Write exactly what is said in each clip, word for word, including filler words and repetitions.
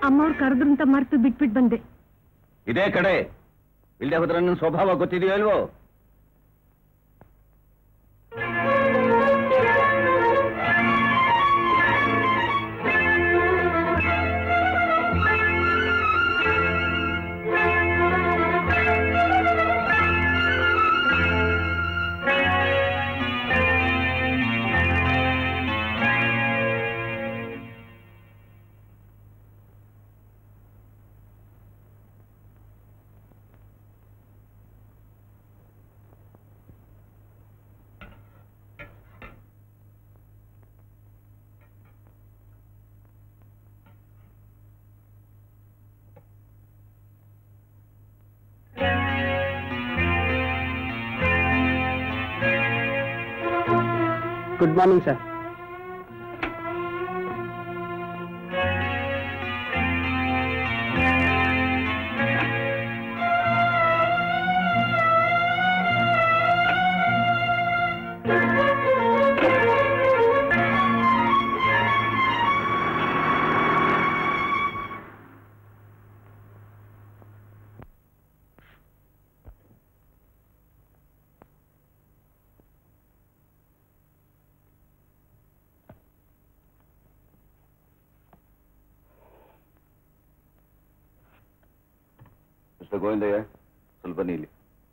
ಅಮ್ಮವ್ರು ಕರೆದ್ರು ಅಂತ ಮರ್ತು ಬಿಟ್ಬಿಟ್ಟು ಬಂದೆ. ಇದೇ ಕಡೆ ಇಲ್ಲದೆ ಹೋದ್ರೆ ನನ್ನ ಸ್ವಭಾವ ಗೊತ್ತಿದೆಯೋ ಅಲ್ವೋ? Good morning, sir. ಗೋವಿಂದಯ್ಯ, ಸ್ವಲ್ಪ ನೀಲಿ.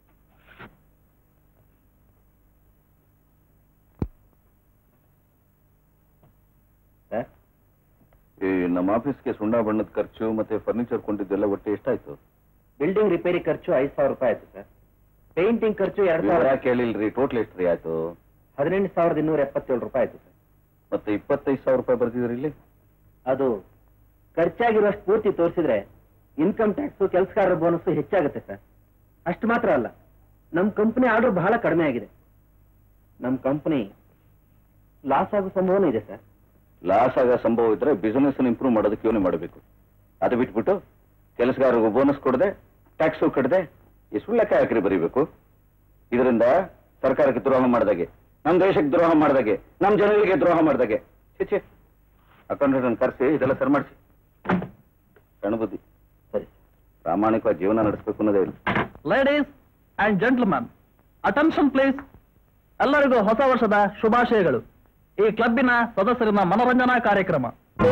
ಈ ನಮ್ಮ ಆಫೀಸ್ಗೆ ಸುಣ್ಣ ಬಣ್ಣದ ಖರ್ಚು ಮತ್ತೆ ಫರ್ನಿಚರ್ ಕೊಂಡಿದ್ದೆಲ್ಲ ಒಟ್ಟು ಎಷ್ಟಾಯ್ತು? ಬಿಲ್ಡಿಂಗ್ ರಿಪೇರಿ ಖರ್ಚು ಐದು ಸಾವಿರ ರೂಪಾಯಿ ಆಯ್ತು ಸರ್. ಪೇಂಟಿಂಗ್ ಖರ್ಚು ಎರಡು ಸಾವಿರ. ಕೇಳಿಲ್ರಿ, ಟೋಟಲ್ ಎಷ್ಟು ರೀ ಆಯ್ತು? ಹದಿನೆಂಟು ಸಾವಿರದ ಇನ್ನೂರ ಎಪ್ಪತ್ತೇಳು ರೂಪಾಯಿ ಆಯ್ತು ಸರ್. ಮತ್ತೆ ಇಪ್ಪತ್ತೈದು ಸಾವಿರ ರೂಪಾಯಿ ಬರ್ತಿದ್ರಿ ಇಲ್ಲಿ? ಅದು ಖರ್ಚಾಗಿರುವಷ್ಟು ಪೂರ್ತಿ ತೋರಿಸಿದ್ರೆ ಇನ್ಕಮ್ ಟ್ಯಾಕ್ಸ್, ಕೆಲಸಗಾರರ ಬೋನಸ್ ಹೆಚ್ಚಾಗುತ್ತೆ ಸರ್. ಅಷ್ಟು ಮಾತ್ರ ಅಲ್ಲ, ನಮ್ಮ ಕಂಪನಿ ಆರ್ಡರ್ ಬಹಳ ಕಡಿಮೆ ಆಗಿದೆ. ನಮ್ಮ ಕಂಪನಿ ಲಾಸ್ ಆಗೋ ಸಂಭವನೂ ಇದೆ ಸರ್. ಲಾಸ್ ಆಗೋ ಸಂಭವ ಇದ್ರೆ ಬಿಸಿನೆಸ್ ಇಂಪ್ರೂವ್ ಮಾಡೋದಕ್ಕೆ ಯೋಚನೆ ಮಾಡಬೇಕು. ಅದು ಬಿಟ್ಬಿಟ್ಟು ಕೆಲಸಗಾರರಿಗೂ ಬೋನಸ್ ಕೊಡದೆ, ಟ್ಯಾಕ್ಸು ಕಟ್ಟದೆ ಈ ಸುಳ್ಳಕ್ಕೆ ಹಾಕಿ ಬರೀಬೇಕು. ಇದರಿಂದ ಸರ್ಕಾರಕ್ಕೆ ದ್ರೋಹ ಮಾಡಿದಾಗೆ, ನಮ್ಮ ದೇಶಕ್ಕೆ ದ್ರೋಹ ಮಾಡಿದಾಗೆ, ನಮ್ಮ ಜನರಿಗೆ ದ್ರೋಹ ಮಾಡಿದಾಗೆ. ಚಿಚೆ, ಅಕೌಂಟೆಂಟ್ ಕರೆಸಿ ಇದೆಲ್ಲ ಸರಿ ಮಾಡಿಸಿ. ಕಣಬುದ್ಧಿ ಸರಿ, ಪ್ರಾಮಾಣಿಕವಾಗಿ ಜೀವನ ನಡೆಸಬೇಕು ಅನ್ನೋದೇ ಇಲ್ಲ. Ladies and gentleman, attention please. ಎಲ್ಲರಿಗೂ ಹೊಸ ವರ್ಷದ ಶುಭಾಶಯಗಳು. ಈ ಕ್ಲಬ್ಬಿನ ಸದಸ್ಯರಿನ ಮನೋರಂಜನಾ ಕಾರ್ಯಕ್ರಮ.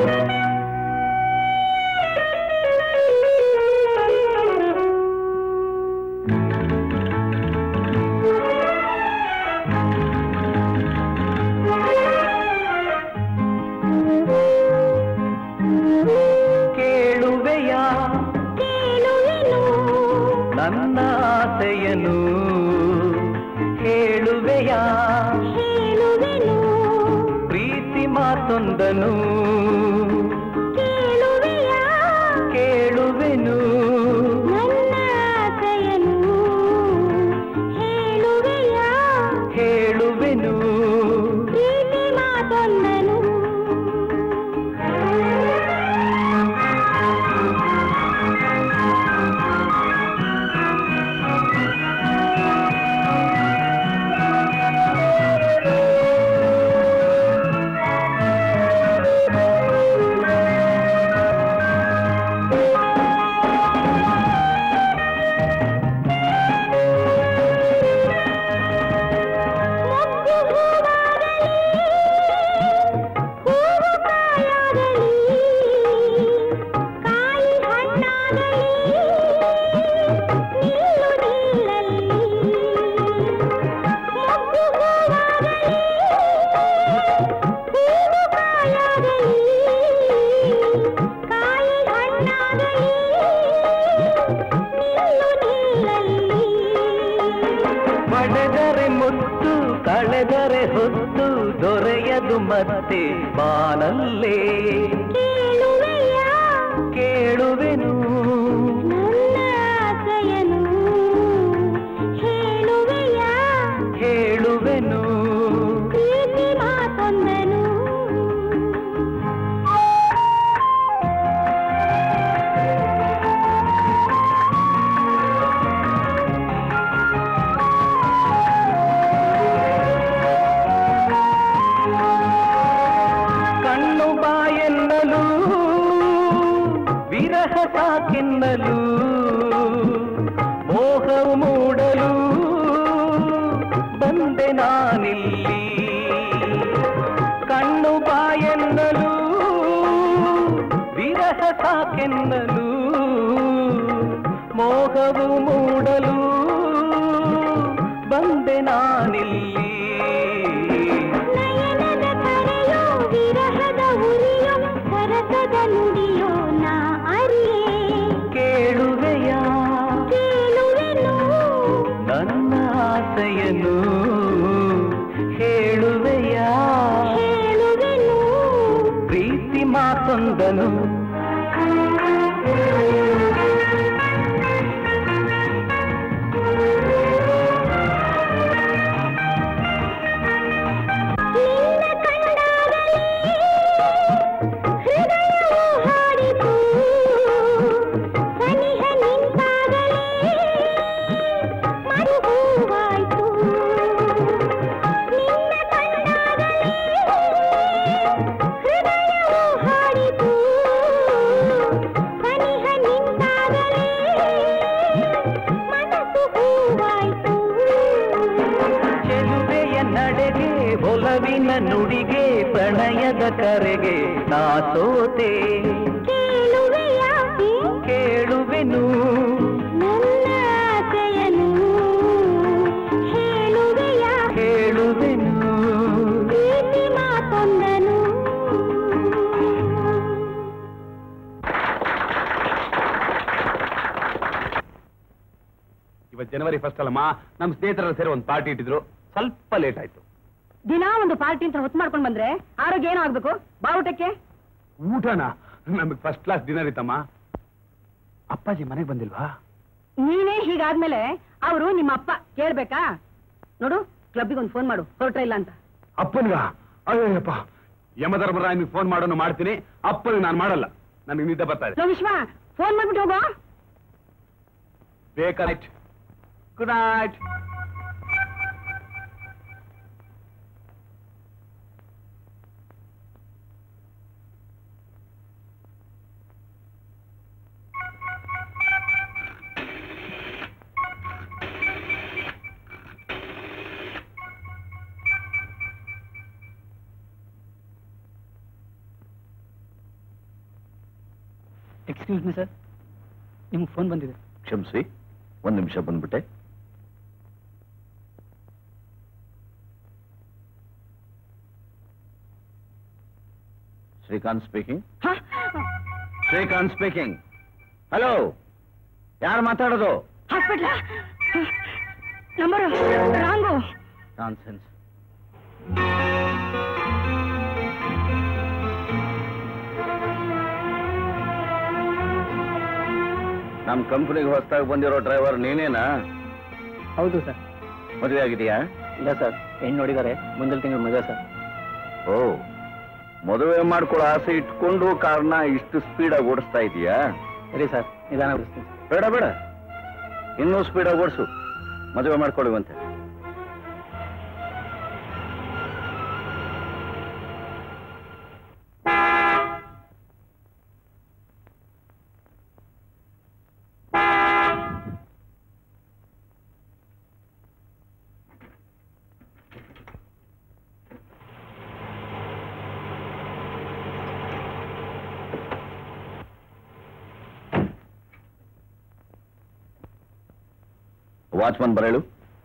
ಕೇಳುವೆಯ ಕೇಳುವೆನು ನನ್ನ ಆಸೆಯನು, ಹೇಳುವೆಯ ಹೇಳುವೆನು ಪ್ರೀತಿ ಮಾತೊಂದನು, ಕೇಳುವೆಯ ಕೇಳುವೆನು ನನ್ನ ಆಸೆಯನು, ಹೇಳುವೆಯ ಹೇಳುವೆನು ಪ್ರೀತಿ ಮಾತೊಂದನು. ಕಳೆದರೆ ಹೊತ್ತು ದೊರೆಯದು ಮತ್ತೆ ಬಾನಲ್ಲೇ, ಕೇಳುವೆಯ ಕೇಳುವೆನು ನನ್ನ ಆಸೆಯನು, ಹೇಳುವೆಯ ಹೇಳುವೆನು ಪ್ರೀತಿ ಮಾತೊಂದನು. ಮೋಹವು ಮೂಡಲು ಬಂದೆ ನಾನಿಲ್ಲಿ ಕಣ್ಣು ಬಾಯೆನ್ನಲು ವಿರಹ ಸಾಕೆನ್ನಲು ಮೋಹವು ಮೂಡಲು ಬಂದೆ ನಾನಿಲ್ಲಿ ನಯನದ ಕರೆಯೋ ವಿರಹದ ಉರಿಯೋ ಸರಸದ ನುಡಿಯೋ ನಾ ಅರಿಯೇ ಕೇಳುವೆಯ ಕೇಳುವೆನು ನನ್ನ ಆಸೆಯನ್ನು ಹೇಳುವೆಯ ಹೇಳುವೆನು ಪ್ರೀತಿ ಮಾತೊಂದನು ನುಡಿಗೆ ಪ್ರಣಯದ ಕರೆಗೆ ನಾ ಸೋತೆ ಕೇಳುವೆಯ ಕೇಳುವೆನು ನನ್ನ ಆಸೆಯನ್ನು ಹೇಳುವೆಯ ಹೇಳುವೆನು ಪ್ರೀತಿ ಮಾತೊಂದನು ಇವತ್ತು ಜನವರಿ ಫಸ್ಟ್ ಅಲ್ಲಮ್ಮ, ನಮ್ಮ ಸ್ನೇಹಿತರೆಲ್ಲ ಸೇರಿ ಒಂದು ಪಾರ್ಟಿ ಇಟ್ಟಿದ್ರು, ಸ್ವಲ್ಪ ಲೇಟ್ ಆಯ್ತು. ದಿನ ಒಂದು ಪಾರ್ಟಿ ಅಂತ ಹೊತ್ತು ಮಾಡ್ಕೊಂಡು ಬಂದ್ರೆ ಆರೋಗ್ಯ ಏನೋ ಆಗ್ಬೇಕು. ಬಾವುಟಕ್ಕೆ ಊಟನಾ? ನಮಗೆ ಫಸ್ಟ್ ಕ್ಲಾಸ್ ಡಿನ್ನರ್ ಇತ್ತಮ್ಮ. ಅಪ್ಪಾಜಿ ಮನೆಗೆ ಬಂದಿಲ್ವಾ? ನೀನೇ ಹೀಗಾದ್ಮೇಲೆ ಅವರು ನಿಮ್ಮ ಅಪ್ಪ ಕೇಳ್ಬೇಕಾ? ನೋಡು, ಕ್ಲಬ್ಗೆ ಒಂದು ಫೋನ್ ಮಾಡು, ಹೊರಟ ಇಲ್ಲ ಅಂತ. ಅಪ್ಪನ್ಗ? ಅಯ್ಯಪ್ಪ, ಯಮಧರ್ಮರಾಯನಿಗೆ ಫೋನ್ ಮಾಡೋನು ಮಾಡ್ತೀನಿ, ಅಪ್ಪನಿಗೆ ನಾನು ಮಾಡಲ್ಲ. ನನಗೆ ನಿದ್ದೆ ಬರ್ತಾ ಇದೆ. ವಿಶ್ವ, ಫೋನ್ ಮಾಡ್ಬಿಟ್ಟು ಹೋಗೋ. ಬೇಕಾ? Good night. Excuse me sir, ನಿಮ್ಗೆ ಫೋನ್ ಬಂದಿದೆ. ಕ್ಷಮಿಸಿ, ಒಂದು ನಿಮಿಷ ಬಂದ್ಬಿಟ್ಟೆ. Srikanth speaking. Srikanth speaking. Hello, ಯಾರು ಮಾತಾಡೋದು? ಹಾಸ್ಪಿಟ್ಲ ನಂಬರ್ ರಾಂಗು. ನಾನ್ಸೆನ್ಸ್. ನಮ್ಮ ಕಂಪನಿಗೆ ಹೊಸದಾಗಿ ಬಂದಿರೋ ಡ್ರೈವರ್ ನೀನೇನಾ? ಹೌದು ಸರ್. ಮದುವೆ ಆಗಿದೆಯಾ? ಇಲ್ಲ ಸರ್, ಹೆಣ್ಣು ನೋಡಿದ್ದಾರೆ, ಮುಂದಿನ ತಿಂಗಳು ಮದುವೆ ಸರ್. ಓ, ಮದುವೆ ಮಾಡ್ಕೊಳ್ಳೋ ಆಸೆ ಇಟ್ಕೊಂಡು ಕಾರಣ ಇಷ್ಟು ಸ್ಪೀಡಾಗಿ ಓಡಿಸ್ತಾ ಇದೀಯಾ? ಸರಿ ಸರ್, ನಿಧಾನ ಓಡಿಸ್ತೀನಿ. ಬೇಡ ಬೇಡ, ಇನ್ನೂ ಸ್ಪೀಡಾಗಿ ಓಡಿಸು, ಮದುವೆ ಮಾಡ್ಕೊಳ್ಳುವಂತೆ. ವಾಚ್ಮನ್ ಬರೇಳು.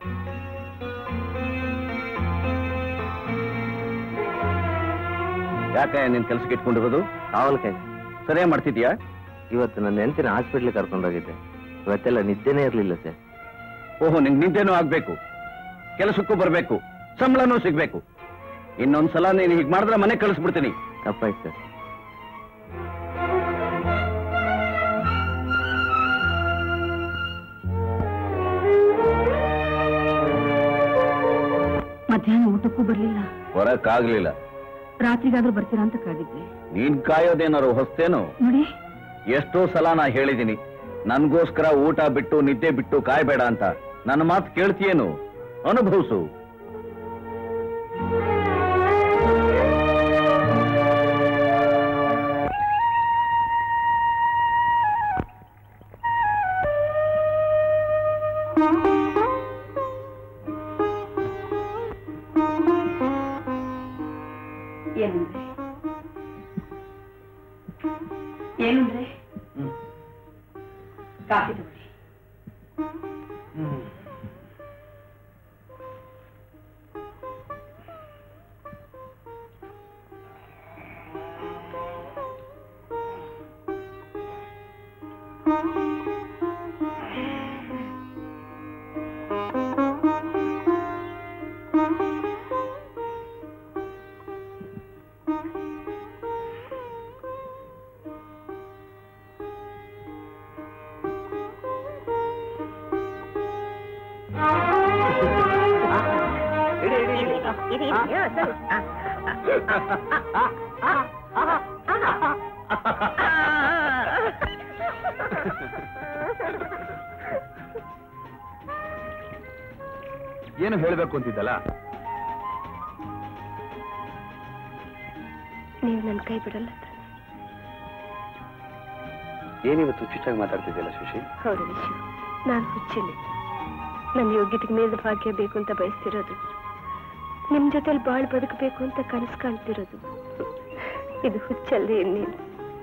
ಯಾಕೆ ನಿನ್ ಕೆಲ್ಸಕ್ಕೆ ಇಟ್ಕೊಂಡಿರೋದು? ಕಾವಲ್ಕಾಯಿ. ಸರಿಯಾಗಿ ಮಾಡ್ತಿದ್ಯಾ? ಇವತ್ತು ನನ್ನ ಹೆಂಡತಿನ ಹಾಸ್ಪಿಟ್ಲಿಗೆ ಕರ್ಕೊಂಡೋಗಿದ್ದೆ. ಇವತ್ತೆಲ್ಲ ನಿದ್ದೆನೇ ಇರಲಿಲ್ಲ ಸರ್. ಓಹೋ, ನಿಂಗೆ ನಿದ್ದೆನೂ ಆಗ್ಬೇಕು, ಕೆಲಸಕ್ಕೂ ಬರ್ಬೇಕು, ಸಂಬಳನೂ ಸಿಗ್ಬೇಕು. ಇನ್ನೊಂದ್ಸಲ ನೀನು ಹೀಗೆ ಮಾಡಿದ್ರೆ ಮನೆ ಕಳಿಸ್ಬಿಡ್ತೀನಿ. ತಪ್ಪಾಯ್ತು ಸರ್. ಮಧ್ಯಾಹ್ನ ಊಟಕ್ಕೂ ಬರ್ಲಿಲ್ಲ. ಬರಕ್ಕಾಗ್ಲಿಲ್ಲ. ರಾತ್ರಿಗಾದ್ರೂ ಬರ್ತೀರಾ ಅಂತ ಕಾದಿದ್ದೆ. ನೀನ್ ಕಾಯೋದೇನಾರು ಹೊಸ್ತೇನು? ನೋಡಿ, ಎಷ್ಟೋ ಸಲ ನಾ ಹೇಳಿದ್ದೀನಿ, ನನ್ಗೋಸ್ಕರ ಊಟ ಬಿಟ್ಟು ನಿದ್ದೆ ಬಿಟ್ಟು ಕಾಯ್ಬೇಡ ಅಂತ. ನನ್ನ ಮಾತು ಕೇಳ್ತೀಯೇನು? ಅನುಭವಿಸು. ಏನಂದ್ರೆ ಏನಂದ್ರೆ ಕಾಫಿ ತಗೊಳ್ಳಿ. ಏನು ಹೇಳಬೇಕು ಅಂತಿದ್ದಲ್ಲ? ನೀವು ನನ್ನ ಕೈ ಬಿಡಲ್ಲ. ಏನಿವತ್ತು ಚುಚ್ಚಾಗಿ ಮಾತಾಡ್ತಿದ್ಯಲ್ಲ ಶಶಿ? ಹೌದು ವಿಷಯ, ನಾನು ಹುಚ್ಚಿನಿ. ನನ್ನ ಯೋಗ್ಯತೆಗೆ ಮೇಲಿನ ಭಾಗ್ಯ ಬೇಕು ಅಂತ ಬಯಸ್ತಿರೋದು, ನಿಮ್ ಜೊತೆಲಿ ಬಾಳ್ ಬದುಕಬೇಕು ಅಂತ ಕನಸು ಕಾಣ್ತಿರೋದು. ಇದು ಹುಚ್ಚಲ್ಲದೆ ಇನ್ನೇನು.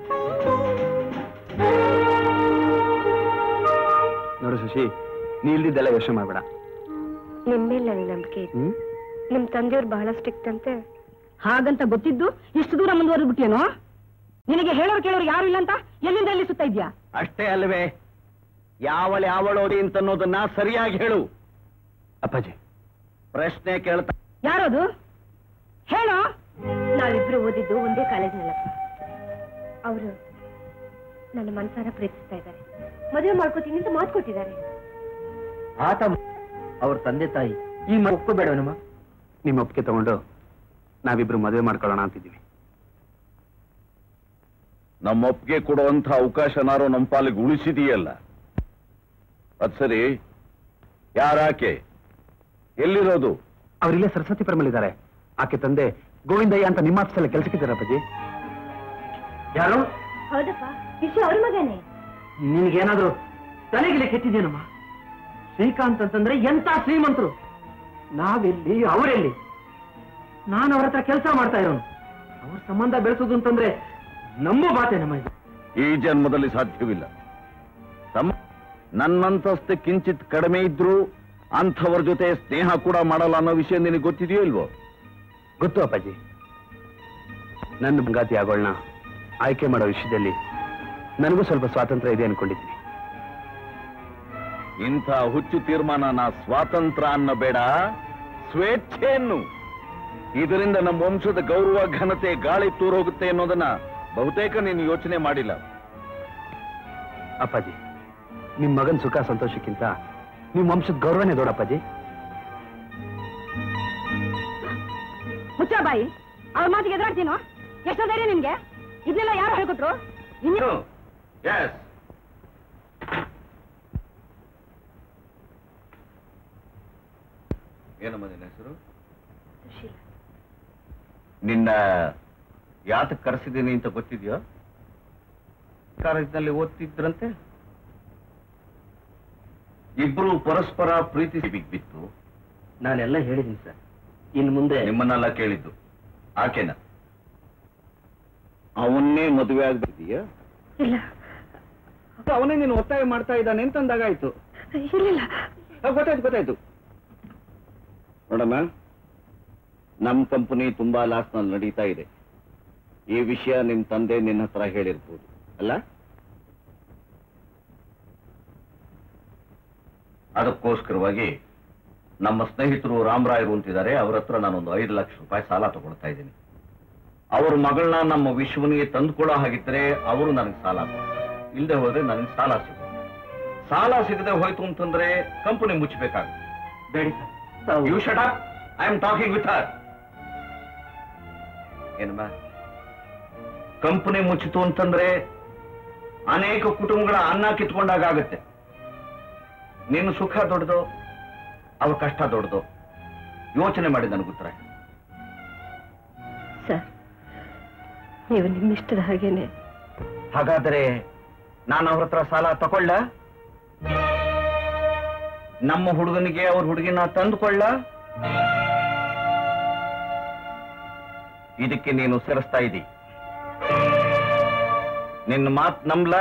ನೋಡು ಶಶಿ, ನೀ ಇಲ್ದಿದ್ದೆಲ್ಲ ಯೋಚನೆ ಮಾಡ್ಬೇಡ. ನಿಮ್ಮೇಲೆ ನನಗೆ ನಂಬಿಕೆ ಇದೆ. ನಿಮ್ ತಂದೆಯವ್ರು ಬಹಳ ಸ್ಟ್ರಿಕ್ಟ್ ಅಂತೆ. ಹಾಗಂತ ಗೊತ್ತಿದ್ದು ಇಷ್ಟು ದೂರ ಮುಂದುವರೆದು ಬಿಟ್ಟಿಯೇನೋ? ನಿನಗೆ ಹೇಳೋರು ಕೇಳೋರು ಯಾರು ಇಲ್ಲ ಅಂತ ಎಲ್ಲಿಂದ ಎಲ್ಲಿ ಸುತ್ತಾ ಇದ್ಯಾ? ಅಷ್ಟೇ ಅಲ್ವೇ, ಯಾವಳು ಯಾವಳೋಡಿ ಅಂತ ಅನ್ನೋದನ್ನ ಸರಿಯಾಗಿ ಹೇಳು. ಅಪ್ಪಾಜಿ ಪ್ರಶ್ನೆ ಕೇಳ್ತಾ ಯಾರದು? ಹೇಳೋ. ನಾವಿಬ್ರು ಓದಿದ್ದು ಒಂದೇ ಕಾಲೇಜ್ನಲ್ಲಪ್ಪ. ಅವರು ನನ್ನ ಮನಸಾರ ಪ್ರೀತಿಸ್ತಾ ಇದ್ದಾರೆ, ಮದುವೆ ಮಾಡ್ಕೋತೀನಿ ಅಂತ ಮಾತು ಕೊಟ್ಟಿದ್ದಾರೆ. ಆತ ಅವ್ರ ತಂದೆ ತಾಯಿ ಈ ಒಪ್ಕೋಬೇಡವನಮ್ಮ. ನಿಮ್ಮ ಒಪ್ಪಿಗೆ ತಗೊಂಡು ನಾವಿಬ್ರು ಮದುವೆ ಮಾಡ್ಕೊಳ್ಳೋಣ ಅಂತಿದ್ದೀವಿ. ನಮ್ಮ ಒಪ್ಪಿಗೆ ಕೊಡುವಂತ ಅವಕಾಶನಾರು ನಮ್ಮ ಪಾಲಿಗೆ ಉಳಿಸಿದೀಯಲ್ಲ, ಅದ್ ಸರಿ. ಯಾರಾಕೆ? ಎಲ್ಲಿರೋದು? ಅವರಿಲ್ಲೇ ಸರಸ್ವತಿ ಪರಮಲ್ಲಿದ್ದಾರೆ. ಆಕೆ ತಂದೆ ಗೋವಿಂದಯ್ಯ ಅಂತ ನಿಮ್ಮ ಆಫೀಸಲ್ಲಿ ಕೆಲಸಕ್ಕಿದ್ದಾರೆ ಅಪ್ಪಾಜಿ. ಯಾರು? ಹೌದಪ್ಪ, ವಿಷಯ ಅವ್ರ ಮಗನೇ. ನಿನ್ಗೇನಾದ್ರು ತಲೆಗಿಲೆ ಕೆಟ್ಟಿದ್ದೇನಮ್ಮ? ಶ್ರೀಕಾಂತ್ ಅಂತಂದ್ರೆ ಎಂತ ಶ್ರೀಮಂತರು. ನಾವೆಲ್ಲಿ ಅವರೆಲ್ಲಿ? ನಾನು ಅವ್ರ ಹತ್ರ ಕೆಲಸ ಮಾಡ್ತಾ ಇರೋನು. ಅವ್ರ ಸಂಬಂಧ ಬೆಳೆಸೋದು ಅಂತಂದ್ರೆ ನಮ್ಮ ಬಾತೆ ನಮ್ಮ ಇದು. ಈ ಜನ್ಮದಲ್ಲಿ ಸಾಧ್ಯವಿಲ್ಲ. ತಮ್ಮ ನನ್ನಂತಸ್ತೆ ಕಿಂಚಿತ್ ಕಡಿಮೆ ಇದ್ರು ಅಂಥವ್ರ ಜೊತೆ ಸ್ನೇಹ ಕೂಡ ಮಾಡಲ್ಲ ಅನ್ನೋ ವಿಷಯ ನಿನಗೆ ಗೊತ್ತಿದೆಯೋ ಇಲ್ವೋ? ಗೊತ್ತು ಅಪ್ಪಾಜಿ. ನನ್ನ ಬಂಗಾತಿ ಆಗೋಳ್ನ ಆಯ್ಕೆ ಮಾಡೋ ವಿಷಯದಲ್ಲಿ ನನಗೂ ಸ್ವಲ್ಪ ಸ್ವಾತಂತ್ರ್ಯ ಇದೆ ಅನ್ಕೊಂಡಿದ್ದೀನಿ. ಇಂಥ ಹುಚ್ಚು ತೀರ್ಮಾನನ ಸ್ವಾತಂತ್ರ್ಯ ಅನ್ನ ಬೇಡ, ಸ್ವೇಚ್ಛೆಯನ್ನು. ಇದರಿಂದ ನಮ್ಮ ವಂಶದ ಗೌರವ ಘನತೆ ಗಾಳಿ ತೂರೋಗುತ್ತೆ ಅನ್ನೋದನ್ನ ಬಹುತೇಕ ನೀನು ಯೋಚನೆ ಮಾಡಿಲ್ಲ. ಅಪ್ಪಾಜಿ, ನಿಮ್ ಮಗನ್ ಸುಖ ಸಂತೋಷಕ್ಕಿಂತ ನಿಮ್ ವಂಶದ ಗೌರವನೇ ದೊಡ್ಡಪ್ಪಾಜಿ. ಮುಚ್ಚಾಬಾಯಿ, ಅವ್ರ ಮಾತಿಗೆ ಎದುರಾಗ್ತೀನೋ? ಎಷ್ಟೋ ಧೈರ್ಯ ನಿನ್ಗೆ? ಇದನ್ನೆಲ್ಲ ಯಾರು ಹೇಳ್ಕೊಟ್ರು? ಇನ್ನು ಏನಮ್ಮ ನಿನ್ನ ಹೆಸರು? ನಿನ್ನ ಯಾತಕ್ಕೆ ಕರೆಸಿದ್ದೀನಿ ಅಂತ ಗೊತ್ತಿದ್ಯೋ? ಕಾಲೇಜಿನಲ್ಲಿ ಓದ್ತಿದ್ರಂತೆ, ಇಬ್ರು ಪರಸ್ಪರ ಪ್ರೀತಿ ಬಿಗ್ಬಿತ್ತು. ನಾನೆಲ್ಲ ಹೇಳಿದ್ದೀನಿ ಸರ್. ಇನ್ನು ಮುಂದೆ ನಿಮ್ಮನ್ನೆಲ್ಲ ಕೇಳಿದ್ದು ಆಕೆನ. ಅವನ್ನೇ ಮದುವೆ ಆಗ್ಬಿಟ್ಟಿದೀಯ? ಇಲ್ಲ, ಅವನೇ ನೀನು ಒತ್ತಾಯ ಮಾಡ್ತಾ ಇದ್ದಾನೆ ಅಂತಂದಾಗಾಯ್ತು. ಇಲ್ಲ, ಗೊತ್ತಾಯ್ತು ಗೊತ್ತಾಯ್ತು ನೋಡಮ್ಮ, ನಮ್ ಕಂಪನಿ ತುಂಬಾ ಲಾಸ್ ನಲ್ಲಿ ನಡೀತಾ ಇದೆ. ಈ ವಿಷಯ ನಿಮ್ ತಂದೆ ನಿನ್ನ ಹತ್ರ ಹೇಳಿರ್ಬೋದು ಅಲ್ಲ? ಅದಕ್ಕೋಸ್ಕರವಾಗಿ ನಮ್ಮ ಸ್ನೇಹಿತರು ರಾಮರಾಯರು ಅಂತಿದ್ದಾರೆ, ಅವ್ರ ಹತ್ರ ನಾನೊಂದು ಐದು ಲಕ್ಷ ರೂಪಾಯಿ ಸಾಲ ತಗೊಳ್ತಾ ಇದ್ದೀನಿ. ಅವ್ರ ಮಗಳನ್ನ ನಮ್ಮ ವಿಶ್ವನಿಗೆ ತಂದುಕೊಡೋ ಹಾಗಿದ್ರೆ ಅವರು ನನಗೆ ಸಾಲ ಕೊಡ್ತಾರೆ, ಇಲ್ಲದೆ ಹೋದ್ರೆ ನನಗೆ ಸಾಲ ಸಿಗುತ್ತೆ. ಸಾಲ ಸಿಗದೆ ಹೋಯ್ತು ಅಂತಂದ್ರೆ ಕಂಪನಿ ಮುಚ್ಚಬೇಕಾಗುತ್ತೆ. ಬೇಡಿ sir, you shut up, I am talking with her. ಏನಮ್ಮ, ಕಂಪನಿ ಮುಚ್ಚಿತು ಅಂತಂದ್ರೆ ಅನೇಕ ಕುಟುಂಬಗಳ ಅನ್ನ ಕಿತ್ಕೊಂಡಾಗುತ್ತೆ. ನಿನ್ನ ಸುಖ ದೊಡ್ಡದು, ಅವ್ರ ಕಷ್ಟ ದೊಡ್ಡದು. ಯೋಚನೆ ಮಾಡಿ ನನಗೆ ಉತ್ತರ. ಸರ್, ನೀವು ನಿಮ್ಮಿಷ್ಟದ ಹಾಗೇನೆ. ಹಾಗಾದರೆ ನಾನು ಅವ್ರ ಹತ್ರ ಸಾಲ ತಗೊಳ್ಳ? ನಮ್ಮ ಹುಡುಗನಿಗೆ ಅವ್ರ ಹುಡುಗಿನ ತಂದುಕೊಳ್ಳ. ಇದಕ್ಕೆ ನೀನು ಸೇರಿಸ್ತಾ ಇದ್ದಿ. ನಿನ್ನ ಮಾತು ನಂಬ್ಲ?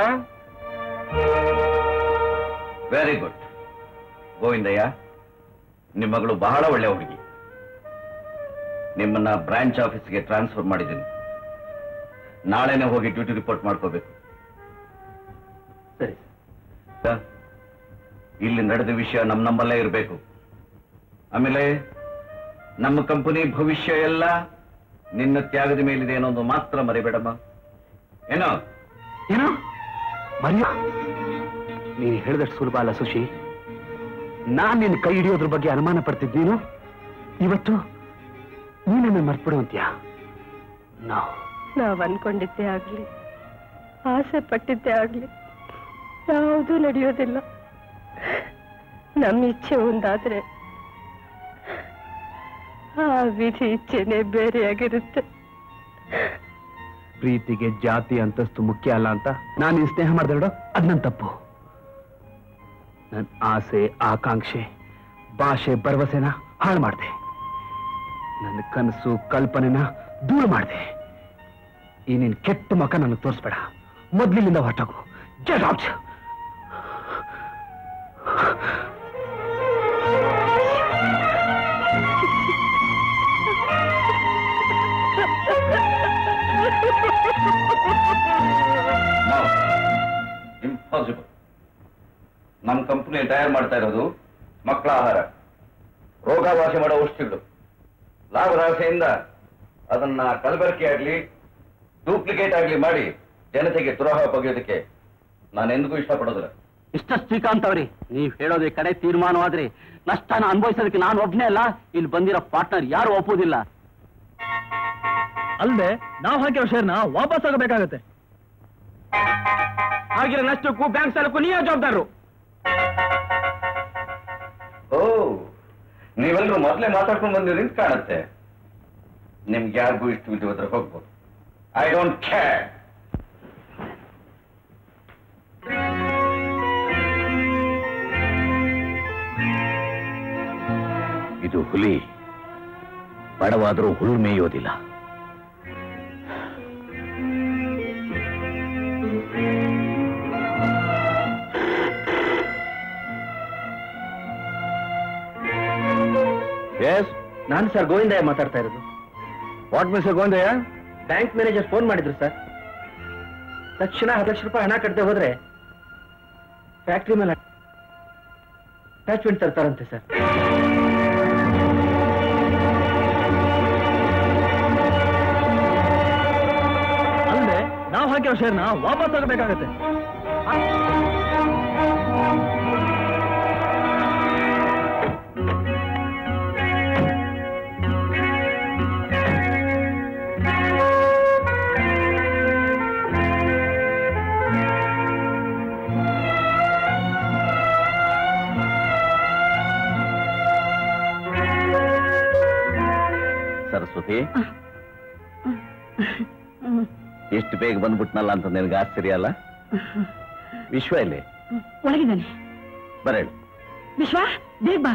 ವೆರಿ ಗುಡ್ ಗೋವಿಂದಯ್ಯ, ನಿಮ್ಮ ಮಗಳು ಬಹಳ ಒಳ್ಳೆ ಹುಡುಗಿ. ನಿಮ್ಮನ್ನ ಬ್ರಾಂಚ್ ಆಫೀಸ್ಗೆ ಟ್ರಾನ್ಸ್ಫರ್ ಮಾಡಿದ್ದೀನಿ. ನಾಳೆನೆ ಹೋಗಿ ಡ್ಯೂಟಿ ರಿಪೋರ್ಟ್ ಮಾಡ್ಕೋಬೇಕು. ಸರಿ. ಇಲ್ಲಿ ನಡೆದ ವಿಷಯ ನಮ್ಮ ನಮ್ಮಲ್ಲೇ ಇರಬೇಕು. ಆಮೇಲೆ ನಮ್ಮ ಕಂಪನಿ ಭವಿಷ್ಯ ಎಲ್ಲ ನಿನ್ನ ತ್ಯಾಗದ ಮೇಲಿದೆ ಅನ್ನೋದು ಮಾತ್ರ ಮರಿಬೇಡಮ್ಮ. ಏನೋ ಏನೋ ಮರಿಯ ನೀನು ಹೇಳಿದಷ್ಟು ಸುಲಭ ಅಲ್ಲ ಸುಶಿ. ನಾನ್ ನಿನ್ನ ಕೈ ಹಿಡಿಯೋದ್ರ ಬಗ್ಗೆ ಅನುಮಾನ ಪಡ್ತಿದ್ದೀನು. ಇವತ್ತು ನೀನನ್ನ ಮರ್ತ್ಬಿಡುವಂತ್ಯಾ? ನಾವು ನಾವ್ ಅನ್ಕೊಂಡಿದ್ದೇ ಆಗ್ಲಿ, ಆಸೆ ಪಟ್ಟಿದ್ದೇ ಆಗ್ಲಿ, ಯಾವುದೂ ನಡೆಯೋದಿಲ್ಲ. ನಮ್ಮ ಇಚ್ಛೆ ಒಂದಾದ್ರೆ ಆ ವಿಧಿ ಇಚ್ಛೆನೆ ಬೇರೆಯಾಗಿರುತ್ತೆ. ಪ್ರೀತಿಗೆ ಜಾತಿ ಅಂತಸ್ತು ಮುಖ್ಯ ಅಲ್ಲ ಅಂತ ನಾನು ನಿನ್ ಸ್ನೇಹ ಮಾಡ್ದೆ, ಅದ್ ನನ್ ತಪ್ಪು. ನನ್ ಆಸೆ ಆಕಾಂಕ್ಷೆ ಭಾಷೆ ಭರವಸೆನ ಹಾಳು ಮಾಡಿದೆ. ನನ್ನ ಕನಸು ಕಲ್ಪನೆನ ದೂರ ಮಾಡಿದೆ. ಈ ನಿನ್ ಕೆಟ್ಟ ಮಕ ನನಗೆ ತೋರಿಸ್ಬೇಡ. ಮೊದ್ಲಿನಿಂದ ಹೊರಟೋಗು. Get out. ಇಂಪಾಸಿಬಲ್. ನಮ್ಮ ಕಂಪನಿ ತಯಾರು ಮಾಡ್ತಾ ಇರೋದು ಮಕ್ಕಳ ಆಹಾರ, ರೋಗಾವಾಸಿ ಮಾಡೋ ಔಷಧಿಗಳು. ಲಾಭರಾಸೆಯಿಂದ ಅದನ್ನ ಕಲಬೆರಕೆ ಆಗ್ಲಿ ಡೂಪ್ಲಿಕೇಟ್ ಆಗ್ಲಿ ಮಾಡಿ ಜನತೆಗೆ ದ್ರೋಹ ಬಗೆಯೋದಕ್ಕೆ ನಾನು ಎಂದಿಗೂ ಇಷ್ಟಪಡೋದಿಲ್ಲ. ಮಿಸ್ಟರ್ ಶ್ರೀಕಾಂತ್ ಅವರೇ, ನೀವ್ ಹೇಳೋದೇ ಕಡೆ ತೀರ್ಮಾನವಾದ್ರೆ ನಷ್ಟನ ಅನುಭವಿಸೋದಕ್ಕೆ ನಾನು ಒಬ್ನೇ ಅಲ್ಲ, ಇಲ್ಲಿ ಬಂದಿರೋ ಪಾರ್ಟ್ನರ್ ಯಾರು ಒಪ್ಪುವುದಿಲ್ಲ. ಅಲ್ಲದೆ ನಾವು ಹಾಕಿರೋ ಶೇರ್ನ ವಾಪಸ್ ಆಗಬೇಕಾಗತ್ತೆ. ಆಗಿರೋ ನಷ್ಟಕ್ಕೂ ಬ್ಯಾಂಕ್ ಸಾಲಕ್ಕೂ ನೀವೇ ಜವಾಬ್ದಾರರು. ಓ, ನೀವೆಲ್ಲರೂ ಮೊದಲೇ ಮಾತಾಡ್ಕೊಂಡು ಬಂದಿರಿ ಅಂತ ಕಾಣುತ್ತೆ. ನಿಮ್ಗೆ ಯಾರಿಗೂ ಇಷ್ಟು ವಿಧವಾದ್ರೆ ಹೋಗ್ಬೋದು. I don't care. ಇದು ಹುಲಿ, ಬಡವಾದರೂ ಹುಲ್ಲು ಮೇಯೋದಿಲ್ಲ. ಎಸ್, ನಾನು ಸರ್ ಗೋವಿಂದಯ್ಯ ಮಾತಾಡ್ತಾ ಇರೋದು. What mister Govindaiah? Bank manager phone ಮಾಡಿದ್ರು ಸರ್. ತಕ್ಷಣ ಹತ್ತು ಲಕ್ಷ ರೂಪಾಯಿ ಹಣ ಕಟ್ಟದೆ ಹೋದ್ರೆ ಫ್ಯಾಕ್ಟ್ರಿ ಮೇಲೆ ಅಟ್ಯಾಚ್ಮೆಂಟ್ ತರ್ತಾರಂತೆ ಸರ್. ಅಲ್ಲದೆ ನಾವು ಹಾಕಿರೋ ಶೇರ್ನ ವಾಪಸ್ ಆಗಬೇಕಾಗತ್ತೆ. ಸರಸ್ವತಿ, ಎಷ್ಟು ಬೇಗ ಬಂದ್ಬಿಟ್ನಲ್ಲ ಅಂತ ನಿನಗೆ ಆಶ್ಚರ್ಯ ಅಲ್ಲ? ವಿಶ್ವ ಇಲ್ಲಿ ಒಳಗಿದ್ದಾನೆ. ಬರೇಳು. ವಿಶ್ವ, ಬೇಗ ಬಾ.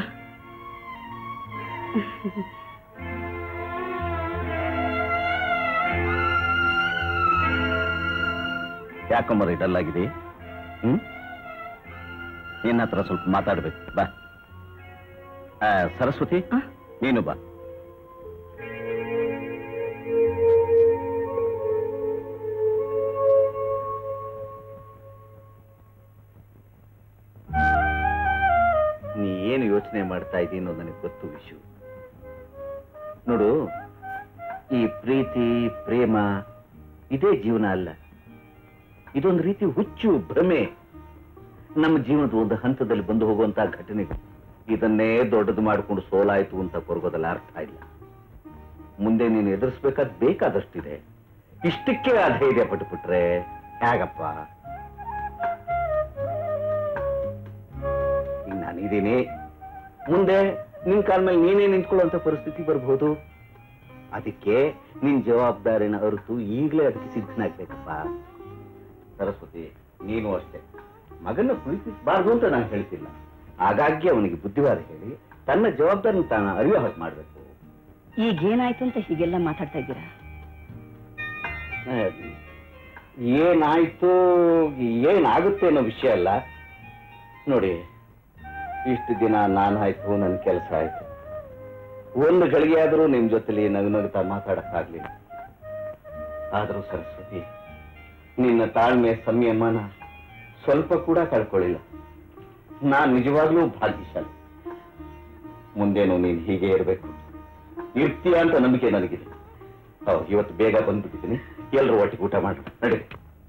ಯಾಕೊಂಬರ ಡಲ್ ಆಗಿದೆ? ಹ್ಮ್, ನಿನ್ನ ಹತ್ರ ಸ್ವಲ್ಪ ಮಾತಾಡ್ಬೇಕು. ಬಾ. ಸರಸ್ವತಿ, ನೀನು ಬಾ. ನೀ ಏನು ಯೋಚನೆ ಮಾಡ್ತಾ ಇದ್ದೀನಿ ಅನ್ನೋದು ನನಗೆ ಗೊತ್ತು ವಿಷು. ನೋಡು, ಈ ಪ್ರೀತಿ ಪ್ರೇಮ ಇದೇ ಜೀವನ ಅಲ್ಲ. ಇದೊಂದು ರೀತಿ ಹುಚ್ಚು ಭ್ರಮೆ. ನಮ್ಮ ಜೀವನದ ಒಂದು ಹಂತದಲ್ಲಿ ಬಂದು ಹೋಗುವಂತಹ ಘಟನೆ. ಇದನ್ನೇ ದೊಡ್ಡದು ಮಾಡಿಕೊಂಡು ಸೋಲಾಯ್ತು ಅಂತ ಕೊರಗೋದಲ್ಲ ಅರ್ಥ ಇಲ್ಲ. ಮುಂದೆ ನೀನು ಎದುರಿಸ್ಬೇಕಾದ್ ಬೇಕಾದಷ್ಟಿದೆ. ಇಷ್ಟಕ್ಕೆ ಅಧೈರ್ಯ ಪಟ್ಟುಬಿಟ್ರೆ ಹೇಗಪ್ಪ? ಈಗ ನಾನಿದ್ದೀನಿ, ಮುಂದೆ ನಿನ್ ಕಾಲ ಮೇಲೆ ನೀನೇ ನಿಂತ್ಕೊಳ್ಳುವಂತ ಪರಿಸ್ಥಿತಿ ಬರ್ಬೋದು. ಅದಕ್ಕೆ ನಿನ್ ಜವಾಬ್ದಾರಿನ ಅರಿತು ಈಗಲೇ ಅದಕ್ಕೆ ಸಿದ್ಧನಾಗ್ಬೇಕಪ್ಪ. ಸರಸ್ವತಿ, ನೀನು ಅಷ್ಟೇ. ಮಗನ ಪ್ರೀತಿಸಬಾರ್ದು ಅಂತ ನಾನು ಹೇಳ್ತಿಲ್ಲ, ಹಾಗಾಗಿ ಅವನಿಗೆ ಬುದ್ಧಿವಾದ ಹೇಳಿ ತನ್ನ ಜವಾಬ್ದಾರಿ ತಾನು ಅರಿವು ಹಾಗೆ ಮಾಡಬೇಕು. ಈಗೇನಾಯ್ತು ಅಂತ ಹೀಗೆಲ್ಲ ಮಾತಾಡ್ತಾ ಇದ್ದೀರಾ? ಏನಾಯ್ತು ಏನಾಗುತ್ತೆ ಅನ್ನೋ ವಿಷಯ ಅಲ್ಲ. ನೋಡಿ, ಇಷ್ಟು ದಿನ ನಾನಾಯ್ತು, ನನ್ನ ಕೆಲಸ ಆಯ್ತು. ಒಂದು ಗಳಿಗೆ ಆದರೂ ನಿಮ್ ಜೊತೆಲಿ ನಗು ನಗುತ್ತಾ ಮಾತಾಡಕ್ಕಾಗ್ಲಿಲ್ಲ. ಆದರೂ ಸರಸ್ವತಿ, ನಿನ್ನ ತಾಳ್ಮೆ ಸಂಯಮನ ಸ್ವಲ್ಪ ಕೂಡ ಕಳ್ಕೊಳ್ಳಿಲ್ಲ. ನಾನ್ ನಿಜವಾಗ್ಲೂ ಭಾಗ್ಯಶಾಲಿ. ಮುಂದೇನು ನೀನ್ ಹೀಗೆ ಇರಬೇಕು, ಇರ್ತೀಯ ಅಂತ ನಂಬಿಕೆ ನನಗಿದೆ. ಹೌದು, ಇವತ್ತು ಬೇಗ ಬಂದ್ಬಿಟ್ಟಿದ್ದೀನಿ. ಎಲ್ಲರೂ ಒಟ್ಟಿಗೆ ಊಟ ಮಾಡಿ ನಡಿ.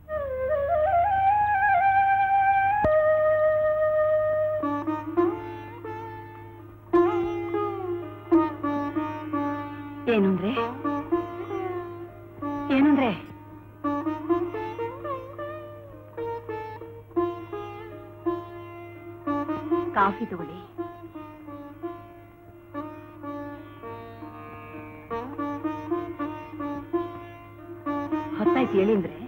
ಏನಂದ್ರೆ ಏನಂದ್ರೆ ಕಾಫಿ ತಗೊಳ್ಳಿ. ಹೊತ್ತಾಯ್ತು ಹೇಳಿ ಅಂದ್ರೆ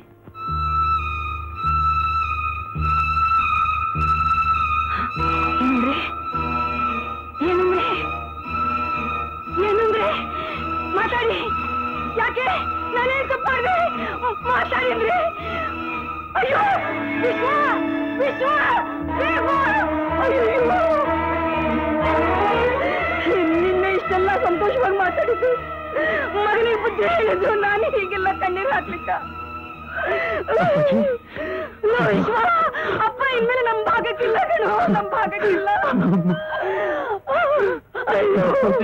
ಏನಂದ್ರೆ ಏನಂದ್ರೆ ಏನಂದ್ರೆ ಮಾತಾಡಿ. ಯಾಕೆ ನಾನೇನ್ ತಪ್ಪಾಡ್ದೆ? ಮಾತಾಡಿ ಅಂದ್ರೆ. ಅಯ್ಯೋ ವಿಶ್ವ ವಿಶ್ವ ನಿನ್ನೆ ಇಷ್ಟೆಲ್ಲ ಸಂತೋಷವಾಗಿ ಮಾತಾಡಿದ್ದು, ಮಗನಿಗೆ ಬುದ್ಧಿ ಹೇಳಿದ್ದು ನಾನು ಹೀಗೆಲ್ಲ ಕಣ್ಣೀರು ಹಾಕ್ಲಿಕ್ಕ? ವಿಶ್ವ, ಅಪ್ಪ ಇನ್ಮೇಲೆ ನಮ್ ಭಾಗಕ್ಕಿಲ್ಲ ಕಣೋ, ನಮ್ ಭಾಗಕ್ಕಿಲ್ಲ. ಅಯ್ಯೋ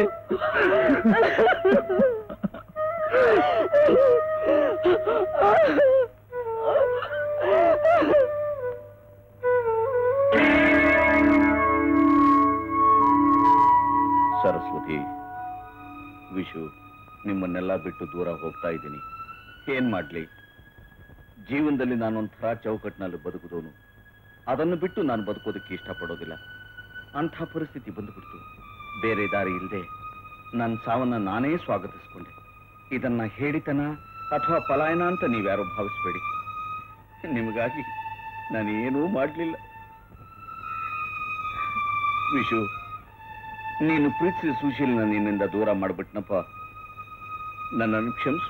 ಸರಸ್ವತಿ, ವಿಶು, ನಿಮ್ಮನ್ನೆಲ್ಲ ಬಿಟ್ಟು ದೂರ ಹೋಗ್ತಾ ಇದ್ದೀನಿ. ಏನ್ ಮಾಡ್ಲಿ? ಜೀವನದಲ್ಲಿ ನಾನೊಂಥರ ಚೌಕಟ್ಟಿನಲ್ಲಿ ಬದುಕುದವನು. ಅದನ್ನು ಬಿಟ್ಟು ನಾನು ಬದುಕೋದಕ್ಕೆ ಇಷ್ಟಪಡೋದಿಲ್ಲ. ಅಂಥ ಪರಿಸ್ಥಿತಿ ಬಂದುಬಿಡ್ತು. ಬೇರೆ ದಾರಿ ಇಲ್ಲದೆ ನನ್ನ ಸಾವನ್ನ ನಾನೇ ಸ್ವಾಗತಿಸ್ಕೊಂಡೆ. ಇದನ್ನ ಹೇಳಿತನ ಅಥವಾ ಪಲಾಯನ ಅಂತ ನೀವ್ಯಾರೋ ಭಾವಿಸ್ಬೇಡಿ. ನಿಮಗಾಗಿ ನಾನೇನೂ ಮಾಡಲಿಲ್ಲ. ವಿಶು, ನೀನು ಪ್ರೀತಿಸಿದ ಸುಶೀಲನ ನಿನ್ನಿಂದ ದೂರ ಮಾಡ್ಬಿಟ್ನಪ್ಪ. ನನ್ನನ್ನು ಕ್ಷಮಿಸು.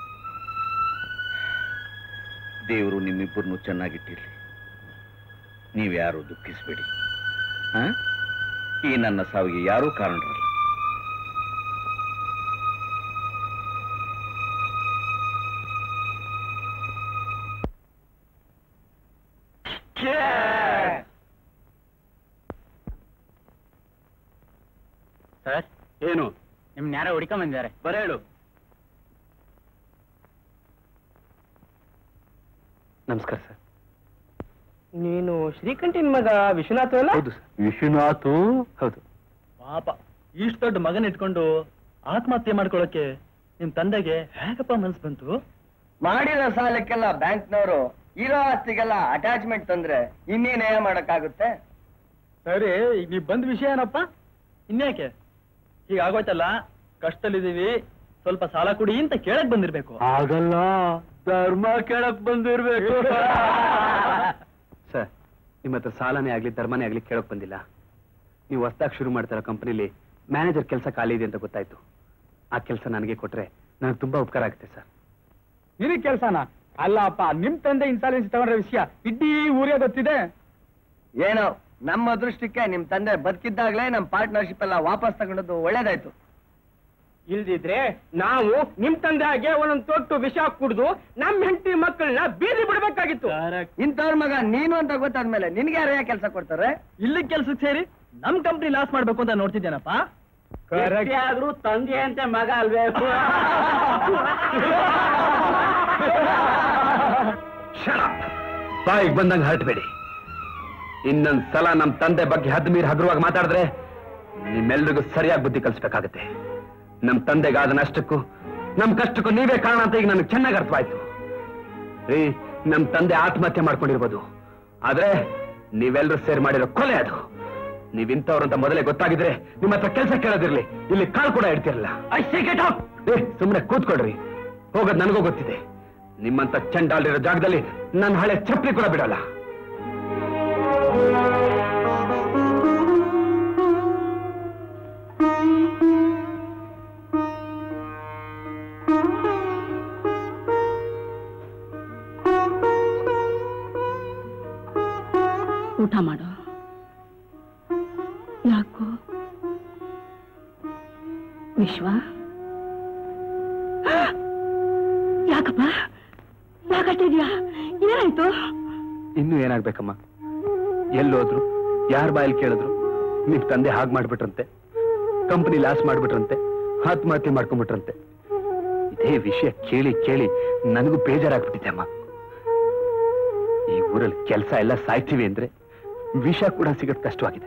ದೇವರು ನಿಮ್ಮಿಬ್ಬರನ್ನು ಚೆನ್ನಾಗಿಟ್ಟಿರ್ಲಿ. ನೀವ್ಯಾರು ದುಃಖಿಸಬೇಡಿ. ಹ ಈ ನನ್ನ ಸಾವಿಗೆ ಯಾರೂ ಕಾರಣರಲ್ಲ. ಸರ್, ಏನು ನಿಮ್ನ ಯಾರೋ ಹುಡ್ಕೊಂಡ್ ಬಂದಿದ್ದಾರೆ? ಬರ ಹೇಳು. ನಮಸ್ಕಾರ ಸರ್. ನೀನು ಶ್ರೀಕಂಠಿನ ಮಗ ವಿಶ್ವನಾಥ್ ಅಲ್ಲ? ಹೌದು ಸರ್. ವಿಶ್ವನಾಥ್? ಹೌದು. ಪಾಪ, ಇಷ್ಟು ದೊಡ್ಡ ಮಗನ ಇಟ್ಕೊಂಡು ಆತ್ಮಹತ್ಯೆ ಮಾಡ್ಕೊಳ್ಳೋಕೆ ನಿಮ್ ತಂದೆಗೆ ಹೇಗಪ್ಪ ಮನ್ಸು ಬಂತು? ಮಾಡಿರೋ ಸಾಲಕ್ಕೆಲ್ಲ ಬ್ಯಾಂಕ್ನವರು ಇರೋ ಆಸ್ತಿಗೆಲ್ಲ ಅಟ್ಯಾಚ್ಮೆಂಟ್ ತಂದ್ರೆ ಇನ್ನೇನೇ ಮಾಡಕ್ಕಾಗುತ್ತೆ? ಸರಿ, ಈಗ ನೀವ್ ಬಂದ ವಿಷಯ ಏನಪ್ಪ? ಇನ್ಯಾಕೆ ಈಗ ಆಗೋಯ್ತಲ್ಲ, ಕಷ್ಟದಲ್ಲಿದ್ದೀವಿ, ಸ್ವಲ್ಪ ಸಾಲ ಕೊಡಿ ಅಂತ ಕೇಳಕ್ ಬಂದಿರ್ಬೇಕು. ಆಗಲ್ಲ, ಧರ್ಮ ಕೇಳಕ್ ಬಂದಿರ್ಬೇಕು. ಸರ್, ನಿಮ್ಮ ಹತ್ರ ಸಾಲನೇ ಆಗ್ಲಿ ಧರ್ಮನೇ ಆಗ್ಲಿ ಕೇಳಕ್ ಬಂದಿಲ್ಲ. ನೀವು ಹೊಸದಾಗಿ ಶುರು ಮಾಡ್ತಾರೋ ಕಂಪನಿಲಿ ಮ್ಯಾನೇಜರ್ ಕೆಲಸ ಖಾಲಿ ಇದೆ ಅಂತ ಗೊತ್ತಾಯ್ತು. ಆ ಕೆಲಸ ನನಗೆ ಕೊಟ್ರೆ ನನಗೆ ತುಂಬಾ ಉಪಕಾರ ಆಗುತ್ತೆ ಸರ್. ನಿನಗೆ ಕೆಲಸನ? ಅಲ್ಲ ಅಪ್ಪ, ನಿಮ್ ತಂದೆ ಇನ್ಸಾಲೆನ್ಸ್ ತಗೊಂಡ್ರ ವಿಷಯ ಇಡೀ ಊರೇ ಗೊತ್ತಿದೆ. ಏನೋ ನಮ್ಮ ಅದೃಷ್ಟಕ್ಕೆ ನಿಮ್ ತಂದೆ ಬದುಕಿದ್ದಾಗ್ಲೇ ನಮ್ ಪಾರ್ಟ್ನರ್ಶಿಪ್ ಎಲ್ಲ ವಾಪಸ್ ತಗೊಂಡದ್ದು ಒಳ್ಳೇದಾಯ್ತು. ಇಲ್ದಿದ್ರೆ ನಾವು ನಿಮ್ ತಂದೆ ಹಾಗೆ ಒಂದೊಂದು ತೊಟ್ಟು ವಿಷ ಕುಡಿದು ನಮ್ ಹೆಂಡತಿ ಮಕ್ಕಳನ್ನ ಬೀದಿ ಬಿಡ್ಬೇಕಾಗಿತ್ತು. ಇಂಥವ್ರ ಮಗ ನೀನು ಅಂತ ಗೊತ್ತಾದ್ಮೇಲೆ ನಿನ್ಗೆ ಯಾರು ಯಾಕೆ ಕೆಲಸ ಕೊಡ್ತಾರೆ? ಇಲ್ಲಿ ಕೆಲ್ಸಕ್ಕೆ ಸೇರಿ ನಮ್ ಕಂಪ್ನಿ ಲಾಸ್ ಮಾಡ್ಬೇಕು ಅಂತ ನೋಡ್ತಿದ್ದೇನಪ್ಪ. ಆದ್ರೂ ತಂದೆ ಅಂತ ಮಗ ಅಲ್ವೇ? ಬಾಯಿಗೆ ಬಂದಂಗೆ ಹರಟಬೇಡಿ. ಇನ್ನೊಂದ್ ಸಲ ನಮ್ ತಂದೆ ಬಗ್ಗೆ ಹದ್ ಮೀರಿ ಹಗುರವಾಗಿ ಮಾತಾಡಿದ್ರೆ ನಿಮ್ಮೆಲ್ರಿಗೂ ಸರಿಯಾಗಿ ಬುದ್ಧಿ ಕಲಿಸ್ಬೇಕಾಗತ್ತೆ. ನಮ್ ತಂದೆಗಾದ ನಷ್ಟಕ್ಕೂ ನಮ್ ಕಷ್ಟಕ್ಕೂ ನೀವೇ ಕಾರಣ ಅಂತ ಈಗ ನನಗೆ ಚೆನ್ನಾಗಿ ಅರ್ಥವಾಯ್ತು. ರೀ, ನಮ್ ತಂದೆ ಆತ್ಮಹತ್ಯೆ ಮಾಡ್ಕೊಂಡಿರ್ಬೋದು, ಆದ್ರೆ ನೀವೆಲ್ಲರೂ ಸೇರಿ ಮಾಡಿರೋ ಕೊಲೆ ಅದು. ನೀವಿಂತವ್ರು ಅಂತ ಮೊದಲೇ ಗೊತ್ತಾಗಿದ್ರೆ ನಿಮ್ಮ ಹತ್ರ ಕೆಲಸ ಕೇಳೋದಿರ್ಲಿ, ಇಲ್ಲಿ ಕಾಲ್ ಕೂಡ ಇಡ್ತಿರಲ್ಲ. ಸುಮ್ಮನೆ ಕೂತ್ಕೊಳ್ರಿ. ಹೋಗೋದ್ ನನಗೂ ಗೊತ್ತಿದೆ. ನಿಮ್ಮಂತ ಚಂಡಾಲಿರೋ ಜಾಗದಲ್ಲಿ ನನ್ನ ಹಳೆ ಚಪ್ಪಲಿ ಕೂಡ ಬಿಡಲ್ಲ. ವಿಶ್ವ, ಯಾಕಪ್ಪ ಯಾಕಟ್ಟಿದ್ಯಾ? ಏನಾಯ್ತು? ಇನ್ನು ಏನಾಗ್ಬೇಕಮ್ಮ? ಎಲ್ಲೋದ್ರು, ಯಾರ ಬಾಯಲ್ಲಿ ಕೇಳಿದ್ರು ನಿಮ್ ತಂದೆ ಹಾಗೆ ಮಾಡ್ಬಿಟ್ರಂತೆ, ಕಂಪನಿ ಲಾಸ್ ಮಾಡ್ಬಿಟ್ರಂತೆ, ಆತ್ಮಹತ್ಯೆ ಮಾಡ್ಕೊಂಡ್ಬಿಟ್ರಂತೆ. ಇದೇ ವಿಷಯ ಕೇಳಿ ಕೇಳಿ ನನಗೂ ಬೇಜಾರಾಗ್ಬಿಟ್ಟಿದೆ ಅಮ್ಮ. ಈ ಊರಲ್ಲಿ ಕೆಲಸ ಎಲ್ಲ ಸಾಯ್ತೀವಿ ಅಂದ್ರೆ ವಿಷ ಕೂಡ ಸಿಗೋದು ಕಷ್ಟವಾಗಿದೆ.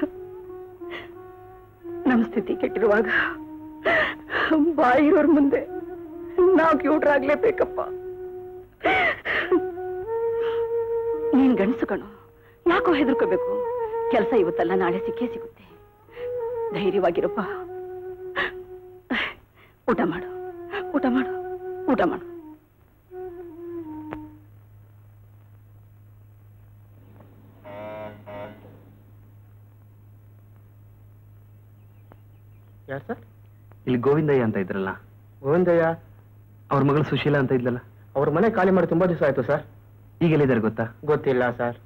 ನಮ್ಮ ಸ್ಥಿತಿ ಕೆಟ್ಟಿರುವಾಗ ಬಾಯಿರೋರ್ ಮುಂದೆ ನಾವು ಕ್ಯೂಟ್ರಾಗ್ಲೇಬೇಕಪ್ಪ. ನೀನ್ ಗಂಡಸು ಕಣು, ಯಾಕೋ ಹೆದರ್ಕೋಬೇಕು? ಕೆಲಸ ಇವತ್ತಲ್ಲ ನಾಳೆ ಸಿಕ್ಕೇ ಸಿಗುತ್ತೆ. ಧೈರ್ಯವಾಗಿರಪ್ಪ. ಊಟ ಮಾಡು, ಊಟ ಮಾಡು, ಊಟ ಮಾಡು. ಯಾರು ಸರ್? ಇಲ್ಲಿ ಗೋವಿಂದಯ್ಯ ಅಂತ ಇದ್ರಲ್ಲ. ಗೋವಿಂದಯ್ಯ? ಅವ್ರ ಮಗಳು ಸುಶೀಲಾ ಅಂತ ಇದ್ಲಲ್ಲ. ಅವ್ರ ಮನೆ ಖಾಲಿ ಮಾಡಿ ತುಂಬಾ ದಿವಸ ಆಯ್ತು ಸರ್. ಈಗ ಎಲ್ಲಿದ್ದಾರೆ ಗೊತ್ತಾ? ಗೊತ್ತಿಲ್ಲ ಸರ್.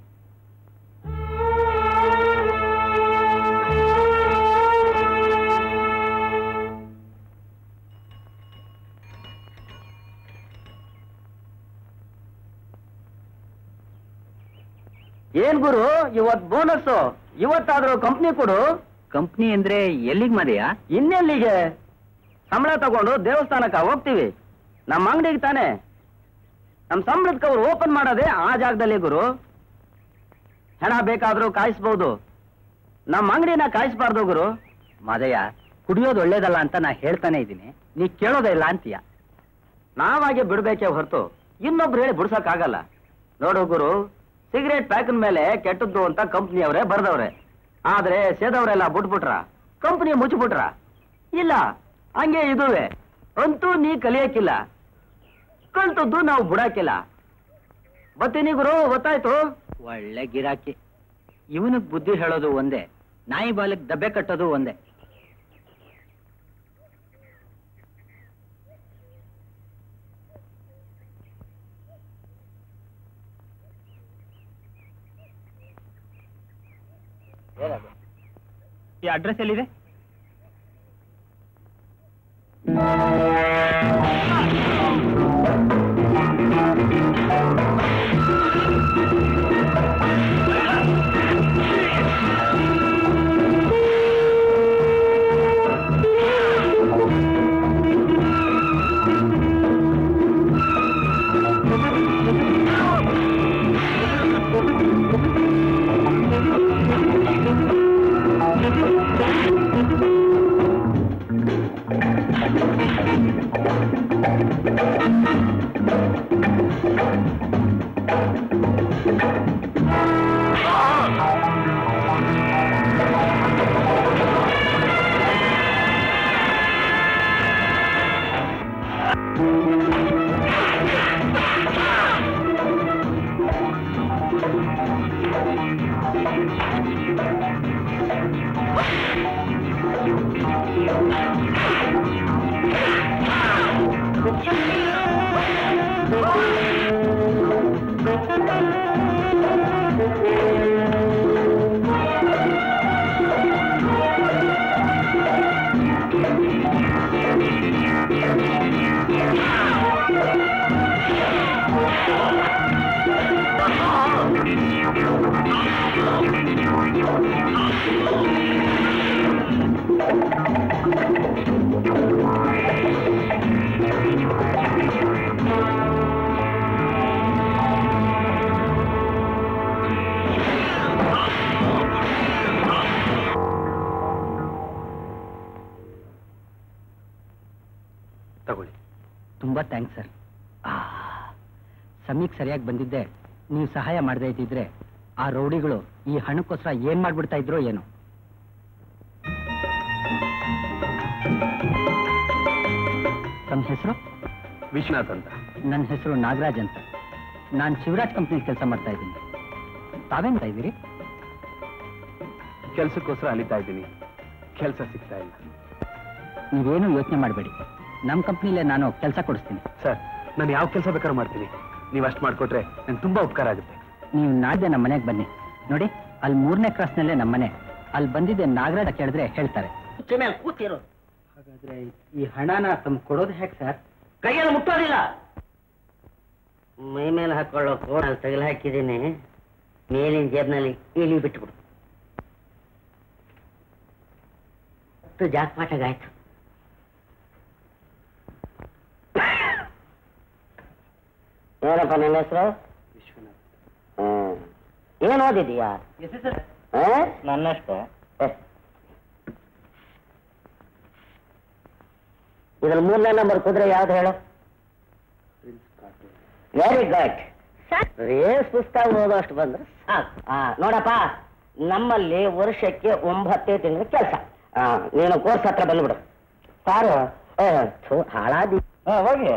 ಏನ್ ಗುರು ಇವತ್ ಬೋನಸ್? ಇವತ್ತಾದ್ರೂ ಕಂಪ್ನಿ ಕೊಡು. ಕಂಪ್ನಿ ಅಂದ್ರೆ ಎಲ್ಲಿಗೆ ಮರೆಯ? ಇನ್ನೆಲ್ಲಿಗೆ? ಸಂಬಳ ತಗೊಂಡು ದೇವಸ್ಥಾನಕ್ಕ ಹೋಗ್ತೀವಿ. ನಮ್ಮ ಅಂಗಡಿಗೆ ತಾನೆ. ನಮ್ ಸಂಬಳದ ಕವರು ಓಪನ್ ಮಾಡೋದೇ ಆ ಜಾಗದಲ್ಲಿ ಗುರು. ಹಣ ಬೇಕಾದ್ರೂ ಕಾಯಿಸ್ಬಹುದು, ನಮ್ಮ ಅಂಗಡಿನ ಕಾಯಿಸ್ಬಾರ್ದು ಗುರು. ಮದಯ್ಯ, ಕುಡಿಯೋದು ಒಳ್ಳೇದಲ್ಲ ಅಂತ ನಾ ಹೇಳ್ತಾನೆ ಇದ್ದೀನಿ, ನೀ ಕೇಳೋದೇ ಇಲ್ಲ ಅಂತೀಯ. ನಾವಾಗೆ ಬಿಡ್ಬೇಕೇ ಹೊರತು ಇನ್ನೊಬ್ರು ಹೇಳಿ ಬಿಡ್ಸಕ್ಕಾಗಲ್ಲ. ನೋಡು ಗುರು, ಸಿಗರೇಟ್ ಪ್ಯಾಕಿನ ಮೇಲೆ ಕೆಟ್ಟದ್ದು ಅಂತ ಕಂಪ್ನಿಯವರೇ ಬರ್ದವ್ರೆ. ಆದ್ರೆ ಸೇದವರೆಲ್ಲ ಬಿಟ್ಬಿಟ್ರ, ಕಂಪ್ನಿ ಮುಚ್ಚಿಬಿಟ್ರ? ಇಲ್ಲ, ಹಂಗೆ ಇದುವೆ. ಅಂತೂ ನೀ ಕಲಿಯಕ್ಕಿಲ್ಲ, ಕಲ್ತದ್ದು ನಾವು ಬಿಡಾಕಿಲ್ಲ. ಬತ್ತೀನಿ ಗುರು, ಗೊತ್ತಾಯ್ತು? ಒಳ್ಳೆ ಗಿರಾಕಿ. ಇವನಿಗೆ ಬುದ್ಧಿ ಹೇಳೋದು ಒಂದೇ, ನಾಯಿ ಬಾಲಕ್ ದಬ್ಬೆ ಕಟ್ಟೋದು ಒಂದೇ. ಈ ಅಡ್ರೆಸ್ ಎಲ್ಲಿದೆ? ತುಂಬಾ ಥ್ಯಾಂಕ್ಸ್ ಸರ್. ಸಮಯಕ್ಕೆ ಸರಿಯಾಗಿ ಬಂದಿದ್ದೆ. ನೀವು ಸಹಾಯ ಮಾಡದೇ ಇದ್ದಿದ್ರೆ ಆ ರೌಡಿಗಳು ಈ ಹಣಕ್ಕೋಸ್ಕರ ಏನ್ ಮಾಡ್ಬಿಡ್ತಾ ಇದ್ರು ಏನೋ. ತಮ್ಮ ಹೆಸರು? ವಿಶ್ವನಾಥ್ ಅಂತ. ನನ್ನ ಹೆಸರು ನಾಗರಾಜ್ ಅಂತ. ನಾನು ಶಿವರಾಜ್ ಕಂಪ್ನಿ ಕೆಲಸ ಮಾಡ್ತಾ ಇದ್ದೀನಿ. ತಾವೇಂತ ಇದ್ದೀರಿ? ಕೆಲ್ಸಕ್ಕೋಸ್ಕರ ಅಲಿತಾ ಇದ್ದೀನಿ, ಕೆಲಸ ಸಿಗ್ತಾ ಇಲ್ಲ. ನೀವೇನು ಯೋಚನೆ ಮಾಡಬೇಡಿ, ನಮ್ಮ ಕಂಪ್ನಿಲೇ ನಾನು ಕೆಲಸ ಕೊಡಿಸ್ತೀನಿ. ಸರ್, ನಾನು ಯಾವ ಕೆಲಸ ಬೇಕಾದ್ರೂ ಮಾಡ್ತೀನಿ. ನೀವು ಅಷ್ಟು ಮಾಡಿಕೊಟ್ರೆ ನಂಗೆ ತುಂಬಾ ಉಪಕಾರ ಆಗುತ್ತೆ. ನೀವು ನಾಳೆ ನಮ್ಮ ಮನೆಗೆ ಬನ್ನಿ. ನೋಡಿ, ಅಲ್ಲಿ ಮೂರನೇ ಕ್ರಾಸ್ನಲ್ಲೇ ನಮ್ಮ ಮನೆ. ಅಲ್ಲಿ ಬಂದಿದ್ದೆ ನಾಗರಾಜ ಕೇಳಿದ್ರೆ ಹೇಳ್ತಾರೆ. ಕೂತಿರು. ಹಾಗಾದ್ರೆ ಈ ಹಣನ ತಮ್ಮ ಕೊಡೋದು ಹೇಗೆ ಸರ್? ಕೈಯಲ್ಲಿ ಮುಟ್ಟೋದಿಲ್ಲ. ಮೈ ಮೇಲೆ ಹಾಕೊಳ್ಳೋ ಕೋಣ ತಗಲು ಹಾಕಿದ್ದೀನಿ, ಮೇಲಿನ ಜೇಬ್ನಲ್ಲಿ ಇಲಿ ಬಿಟ್ಬಿಡು. ಜಾಕ್ಪಾಟಾಗಾಯ್ತು. ಏನಪ್ಪ ನನ್ನ ಹೆಸರು? ವಿಶ್ವನಾಥ್. ಹ್ಮ್ ಏನ್ ಓದಿದೀಯಾ? ನನ್ನಷ್ಟೇ. ಇದ್ರಲ್ಲಿ ಮೂರನೇ ನಂಬರ್ ಕುದುರೆ ಯಾವ್ದು ಹೇಳು? Very good. ರೇಸ್ ಪುಸ್ತಕ ಓದೋಷ್ಟು ಬಂದ್ರೆ ಸಾಕು. ನೋಡಪ್ಪ, ನಮ್ಮಲ್ಲಿ ವರ್ಷಕ್ಕೆ ಒಂಬತ್ತೇ ತಿಂಗಳ ಕೆಲಸ. ನೀನು ಕೋರ್ಸ್ ಹತ್ರ ಬಂದ್ಬಿಡು. ಸಾರು ಹಾಳಾದಿ ಹೋಗಿ.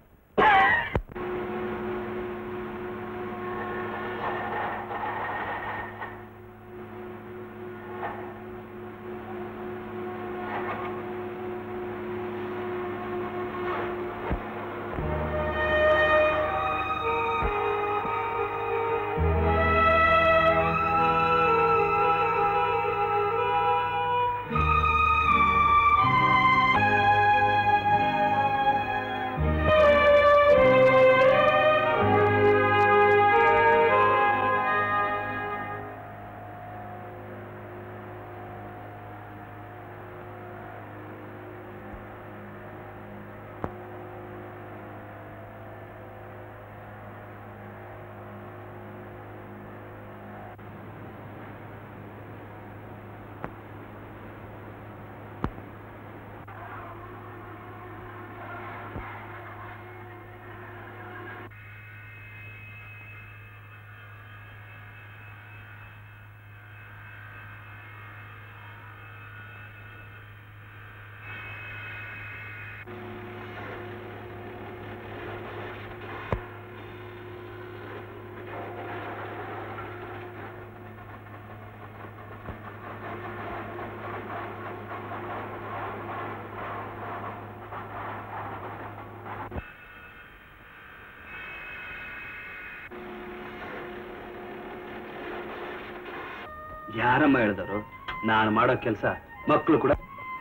ಯಾರಮ್ಮ ಹೇಳಿದರು ನಾನು ಮಾಡೋ ಕೆಲಸ ಮಕ್ಕಳು ಕೂಡ?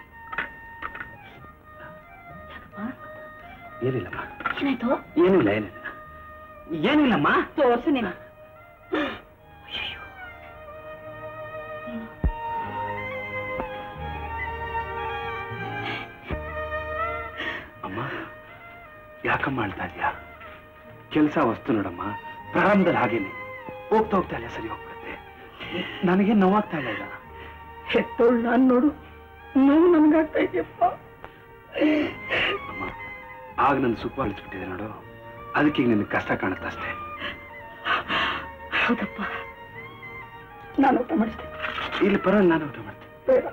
ಏನಿಲ್ಲಮ್ಮ. ಏನಾಯ್ತು? ಏನಿಲ್ಲ ಏನಿಲ್ಲ ಏನಿಲ್ಲಮ್ಮ. ತೋರ್ಸು ನೀನು. ಅಮ್ಮ ಯಾಕಮ್ಮ ಅಳ್ತಾ ಇದೀಯಾ? ಕೆಲಸ ವಸ್ತು ನೋಡಮ್ಮ, ಪ್ರಾರಂಭದಲ್ಲಿ ಹಾಗೇನೆ ಹೋಗ್ತಾ ಹೋಗ್ತಾ ಇಲ್ಲ ಸರಿ ಹೋಗ್ಬಿಡುತ್ತೆ. ನನಗೆ ನೋವಾಗ್ತಾ ಇಲ್ಲ. ಈಗ ಹೆತ್ತೋಳು ನಾನು ನೋಡು, ನೋವು ನನ್ಗಾಗ್ತಾ ಇದೆಯಪ್ಪ. ಅಮ್ಮ ಆಗ ನನ್ನ ಸುಖ ಅಳಿಸ್ಬಿಟ್ಟಿದೆ ನೋಡು, ಅದಕ್ಕೆ ನಿನಗೆ ಕಷ್ಟ ಕಾಣುತ್ತೆ ಅಷ್ಟೇ. ಹೌದಪ್ಪ, ನಾನು ಊಟ ಮಾಡಿಸ್ತೇನೆ. ಇಲ್ಲಿ ಪರವಾಗಿಲ್ಲ, ನಾನು ಊಟ ಮಾಡ್ತೇನೆ. ಬೇಡ.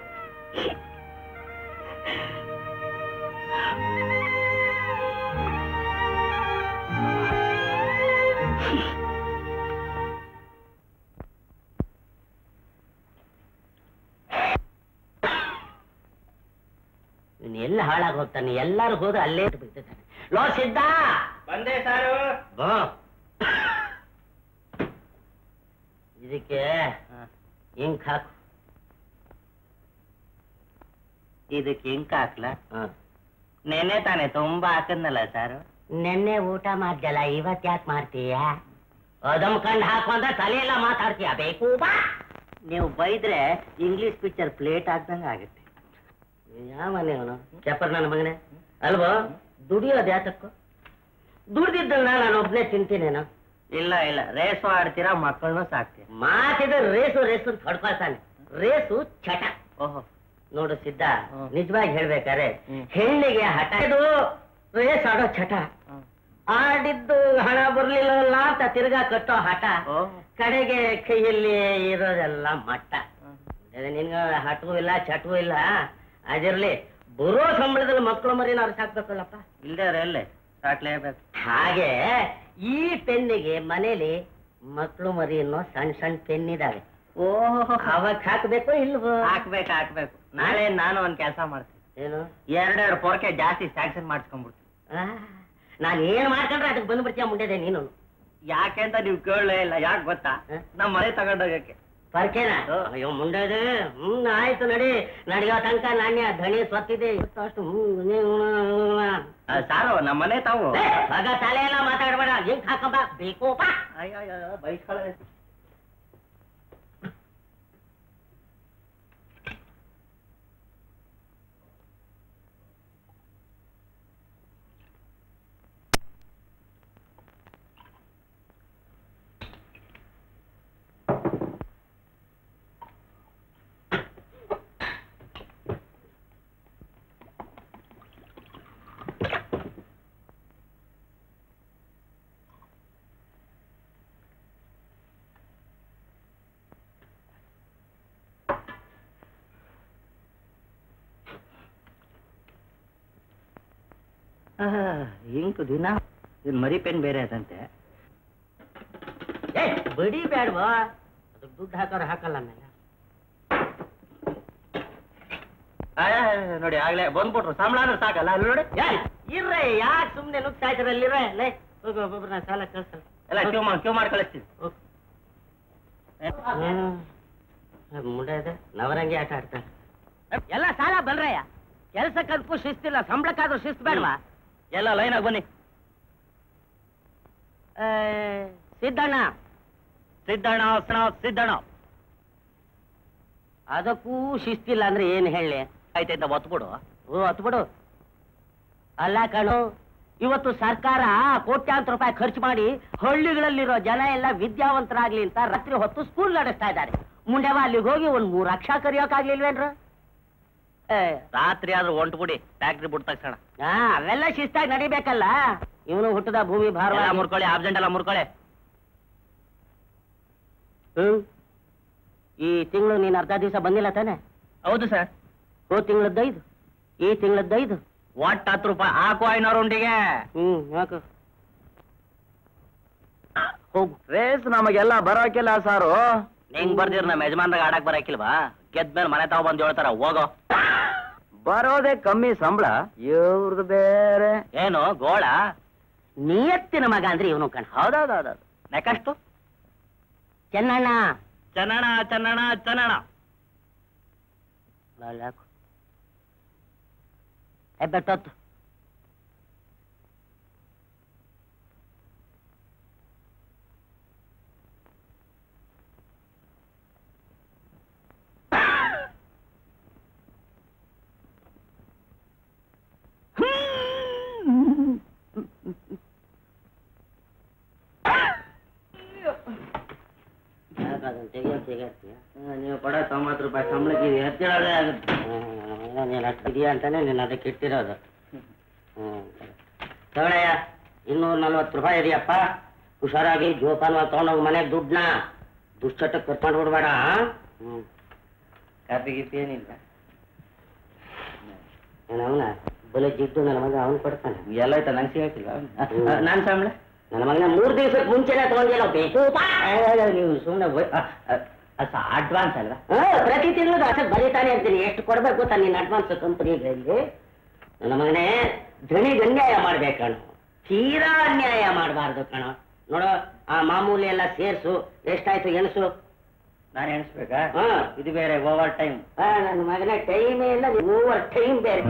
ಎಲ್ಲ ಹಾಳಾಗಿ ಹೋಗ್ತಾನೆ. ಎಲ್ಲರೂ ಹೋದ್ರೆ ಅಲ್ಲೇ ಬಿಡ್ತಿದ್ದಾನೆ. ಲೋ ಸಿದ್ಧ, ಬಂದೆ ಸಾರು. ಇದಕ್ಕೆ ಇಂಕ್ ಹಾಕು. ಇದಕ್ಕೆ ಇಂಕ್ ಹಾಕ್ಲ? ನೆನ್ನೆ ತಾನೆ ತುಂಬಾ ಹಾಕದ್ನಲ್ಲ ಸಾರು. ನೆನ್ನೆ ಊಟ ಮಾಡ್ದಲ್ಲ, ಇವತ್ ಯಾಕೆ ಮಾಡ್ತೀಯ? ಅದಮ್ ಕಂಡು ಹಾಕು ಅಂತ ತಲೆ ಎಲ್ಲ ಮಾತಾಡ್ತೀಯ. ಬೇಕು ಬಾ. ನೀವು ಬೈದ್ರೆ ಇಂಗ್ಲಿಷ್ ಪಿಕ್ಚರ್ ಪ್ಲೇಟ್ ಹಾಕ್ದಂಗ ಆಗುತ್ತೆ. ಯಾವ ಮನೆ ಅವನು ಚಪ್ಪರ್ ನನ್ನ ಮಗನೇ ಅಲ್ವೋ? ದುಡಿಯೋದು ಯಾತಕ್ಕೂ? ದುಡ್ದಿದ್ದನ್ನ ನಾನು ಒಬ್ನೇ ತಿಂತೀನೇನೋ? ಇಲ್ಲ ಇಲ್ಲ, ರೇಸು ಆಡ್ತೀರಾ, ಮಕ್ಕಳನ್ನೂ ಸಾಕ್ತೀರ. ಮಾತಿದ್ರೆ ರೇಸು ರೇಸು ಅಂತ ಹೊಡ್ಕೊಳ್ತಾನೆ. ರೇಸು ಚಟ. ಓಹೋ ನೋಡು ಸಿದ್ಧ, ನಿಜವಾಗಿ ಹೇಳ್ಬೇಕಾರೆ ಹೆಣ್ಣಿಗೆ ಹಠ, ಇದು ರೇಸ್ ಆಡೋ ಚಟ. ಆಡಿದ್ದು ಹಣ ಬರ್ಲಿಲ್ಲ ಅಂತ ತಿರ್ಗಾ ಕಟ್ಟೋ ಹಠ, ಕಡೆಗೆ ಕೈಯಲ್ಲಿ ಇರೋದೆಲ್ಲ ಮಟ್ಟ. ನಿನ್ಗ ಹಠವೂ ಇಲ್ಲ ಚಟವೂ ಇಲ್ಲ. ಅದಿರ್ಲಿ, ಬರೋ ಸಂಬಳದಲ್ಲಿ ಮಕ್ಕಳು ಮರಿನ ಅವ್ರು ಸಾಕ್ಬೇಕಲ್ಲಪ್ಪ. ಇಲ್ದೇವ್ರೆ ಎಲ್ಲೇ ಸಾಕ್ಲೇಬೇಕು. ಹಾಗೆ ಈ ಪೆನ್ನಿಗೆ ಮನೇಲಿ ಮಕ್ಕಳು ಮರಿ ಅನ್ನೋ ಸಣ್ಣ ಸಣ್ಣ ಪೆನ್ ಇದಾವೆ. ಓಹೋ, ಅವಾಗ ಹಾಕ್ಬೇಕು ಇಲ್ವೋ? ಹಾಕ್ಬೇಕು ಹಾಕ್ಬೇಕು. ನಾಳೆ ನಾನು ಒಂದ್ ಕೆಲಸ ಮಾಡ್ತೀನಿ. ಏನು? ಎರಡೆರಡು ಪೊರಕೆ ಜಾಸ್ತಿ ಸ್ಯಾಂಕ್ಷನ್ ಮಾಡಿಸ್ಕೊಂಡ್ಬಿಡ್ತೀನಿ. ನಾನು ಏನ್ ಮಾಡ್ಕೊಂಡ್ರೆ ಅದಕ್ಕೆ ಬಂದ್ಬಿಡ್ತೀಯ ಮುಂದೆ ನೀನು. ಯಾಕೆ ಅಂತ ನೀವು ಕೇಳಲೇ ಇಲ್ಲ. ಯಾಕೆ ಗೊತ್ತಾ? ನಮ್ಮ ಮನೆ ತಗೊಂಡೋಗಕ್ಕೆ. ಪರ್ಕೆನಾ? ಅಯ್ಯೋ ಮುಂಡದೆ. ಹ್ಮ್ ಆಯ್ತು ನಡಿ. ನಡಿಯೋ ತನಕ ನಾಣ್ಯ ಧಣಿ ಸ್ವತ್ತಿದೆ ಅಷ್ಟು. ಸಾರು ನಮ್ಮನೆ ತಾವು ಆಗ ತಲೆ ಎಲ್ಲ ಮಾತಾಡ್ಬೇಡ. ಹೆಂಗ್ ಹಾಕಂಬ ಬೇಕೋಪ. ಅಯ್ಯೋ ಬೈಸ್ಕೊಳ್ಳ. ಇಂಕು ದಿನ ಇದು ಮರಿ ಪೆನ್ ಬೇರೆ ಅದಂತೆ. ಏ ಬಡಿ ಬೇಡವಾ? ಅದಕ್ಕೆ ದುಡ್ಡು ಹಾಕೋರು ಹಾಕಲ್ಲ ಮೇಲೆ. ನೋಡಿ ಆಗ್ಲೇ ಬಂದ್ಬಿಟ್ರು. ಸಂಬಳ ಅಂದ್ರೆ ಸಾಕಲ್ಲ ಅಲ್ಲಿ ನೋಡಿ. ಇರ್ರೆ ಯಾಕೆ ಸುಮ್ಮನೆ ನುಗ್ತಾ ಇದ್ರಲ್ಲಿರ್ರೆ. ಲೇ ಹೋಗಿ ಒಬ್ಬೊಬ್ರನ್ನ ಸಾಲ ಕಳಿಸಲ್ಲ. ಎಲ್ಲ ಕ್ಯೂ ಮಾಡಿ ಕ್ಯೂ ಮಾಡಿ ಕಳಿಸ್ತೀವಿ. ಮುಂಡೆ ಇದೆ ನವರಂಗಿ ಆಟ ಆಡ್ತಾರೆ. ಎಲ್ಲ ಸಾಲ ಬಲ್ರಯ್ಯ. ಕೆಲಸಕ್ಕದಕ್ಕೂ ಶಿಸ್ತಿಲ್ಲ, ಸಂಬಳಕ್ಕಾದ್ರೂ ಶಿಸ್ತು ಬೇಡವಾ? ಎಲ್ಲ ಲೈನಾಗಿ ಬನ್ನಿ. ಸಿದ್ದಣ್ಣ ಸಿದ್ದಣ್ಣ ಸಿದ್ದಣ್ಣ ಅದಕ್ಕೂ ಶಿಸ್ತಿಲ್ಲ ಅಂದ್ರೆ ಏನ್ ಹೇಳಿ? ಆಯ್ತಾಯ್ತ ಒತ್ಬಿಡು. ಓ ಒತ್ಬಿಡು. ಅಲ್ಲ ಕಣು, ಇವತ್ತು ಸರ್ಕಾರ ಕೋಟ್ಯಾಂತರ ರೂಪಾಯಿ ಖರ್ಚು ಮಾಡಿ ಹಳ್ಳಿಗಳಲ್ಲಿರೋ ಜನ ಎಲ್ಲ ವಿದ್ಯಾವಂತರಾಗ್ಲಿ ಅಂತ ರಾತ್ರಿ ಹೊತ್ತು ಸ್ಕೂಲ್ ನಡೆಸ್ತಾ ಇದ್ದಾರೆ. ಮುಂಡೆವ ಅಲ್ಲಿಗೆ ಹೋಗಿ ಒಂದ್ ಮೂರ್ ಅಕ್ಷ ಕರಿಯೋಕಾಗ್ಲಿಲ್ವೇನ್ರ? ರಾತ್ರಿ ಆದ್ರೂ ಹೊಂಟು ಬಿಡಿ, ಫ್ಯಾಕ್ಟ್ರಿ ಬಿಡ್ ತಕ್ಷಣ. ಹಾ ಅವೆಲ್ಲ ಶಿಸ್ತಾಗಿ ನಡಿಬೇಕಲ್ಲ. ಇವನು ಹುಟ್ಟದ ಭೂಮಿ ಭಾರ ಮುರ್ಕೊಳ್ಳಿ, ಆಬ್ಸೆಂಟ್ ಎಲ್ಲ ಮುರ್ಕೊಳ್ಳಿ. ಹ್ಮ್ ಈ ತಿಂಗಳು ನೀನ್ ಅರ್ಧ ದಿವಸ ಬಂದಿಲ್ಲ ತಾನೆ? ಹೌದು ಸರ್. ಹೋದ್ ತಿಂಗಳದ್ದೈದು, ಈ ತಿಂಗಳದ್ದೈದು. ಒಟ್ಟು ಹತ್ತು ರೂಪಾಯಿ ಹಾಕು ಐನೂರು ಉಂಟಿಗೆ. ಹ್ಮ್ ಯಾಕು ಹೋಗು. ರೇಸ್ ನಮಗೆಲ್ಲ ಬರೋಕಿಲ್ಲ ಸಾರು. ನಿಂಗ್ ಬರ್ದಿರ್ ನಮ್ಮ ಯಜಮಾನ್ರಾಗ ಆಡಕ್ ಬರಕಿಲ್ವಾ? ಗೆದ್ಮೇಲೆ ಮನೆ ತಾವ್ ಬಂದು ಹೇಳ್ತಾರ ಹೋಗೋ. ಬರೋದೇ ಕಮ್ಮಿ ಸಂಬಳ, ಇವ್ರದ್ದು ಬೇರೆ. ಏನು ಗೋಳ? ನಿಯತ್ತಿನ ಮಗ ಅಂದ್ರೆ ಇವನು ಕಣ್. ಹೌದೌದೌದು. ನೆಕಷ್ಟು ಚೆನ್ನಣ್ಣ ಚೆನ್ನಣ್ಣ ಚೆನ್ನಣ್ಣ ಚೆನ್ನಣ್ಣ ಹೆಬ್ಬೆಟ್ಟೊತ್ತು. ನೀವು ಕೊಡೋ ತೊಂಬತ್ತು ರೂಪಾಯಿ ಸಂಬಳಕ್ಕೆ ಎತ್ತಿಡೋದೇ ಆಗುತ್ತೆ. ನೀನು ಅಷ್ಟಿದೆಯಾ ಅಂತಾನೆ ನೀನು ಅದಕ್ಕೆ ಇಟ್ಟಿರೋದು. ಹ್ಮ್ ತಗೊಳಯ್ಯ, ಇನ್ನೂರ ನಲ್ವತ್ತು ರೂಪಾಯಿ ಇದೆಯಪ್ಪ. ಹುಷಾರಾಗಿ ಜೋಪಾನ ತಗೊಂಡೋಗಿ ಮನೆಗೆ ದುಡ್ಡನ್ನ ದುಶ್ಚಟಕ್ಕೆ ಕರ್ಕೊಂಡು ಬಿಡ್ಬೇಡ. ಹ್ಮ್ ಕಾಪಿ ಗೀಪಿ ಏನಿಲ್ಲ. ಅವನ ಬಲೆ ಜಿಡ್ಡು ನನ್ನ ಮಗ ಅವನು ಕೊಡ್ತಾನೆ. ಎಲ್ಲ ಆಯ್ತಾ? ನಂಗೆ ಸಿಗಕ್ಕಿಲ್ಲ ನಾನು ಸಂಬಳ. ನನ್ನ ಮಗನ ಮೂರು ದಿವಸಕ್ಕೆ ಮುಂಚೆನೆ ತಗೊಂಡಿಲ್ಲ. ಬೇಕು ನೀವು ಸುಮ್ಮನೆ ಅಡ್ವಾನ್ಸ್ ಅಲ್ವಾ? ಪ್ರತಿ ತಿಂಗಳು ಅಷ್ಟೇ ಬರೀತಾನೆ ಅಂತೀನಿ. ಎಷ್ಟು ಕೊಡ್ಬೇಕು ಗೊತ್ತಾ ನೀನು ಅಡ್ವಾನ್ಸ್ ಕಂಪನಿಗಳಲ್ಲಿ? ನನ್ನ ಮಗನೇ ಧಣಿಗೆ ಅನ್ಯಾಯ ಮಾಡ್ಬೇಕಣ, ತೀರಾ ಅನ್ಯಾಯ ಮಾಡಬಾರ್ದು ಕಣ. ನೋಡೋ ಆ ಮಾಮೂಲಿ ಎಲ್ಲ ಸೇರ್ಸು. ಎಷ್ಟಾಯ್ತು ಎಣಸು. ನಾನು ಎಣಿಸ್ಬೇಕಾ? ಹಾ ಇದು ಬೇರೆ ಓವರ್ ಟೈಮ್. ಹಾ ನನ್ನ ಮಗನ ಟೈಮೇ ಇಲ್ಲ, ಓವರ್ ಟೈಮ್ ಬೇರೆ.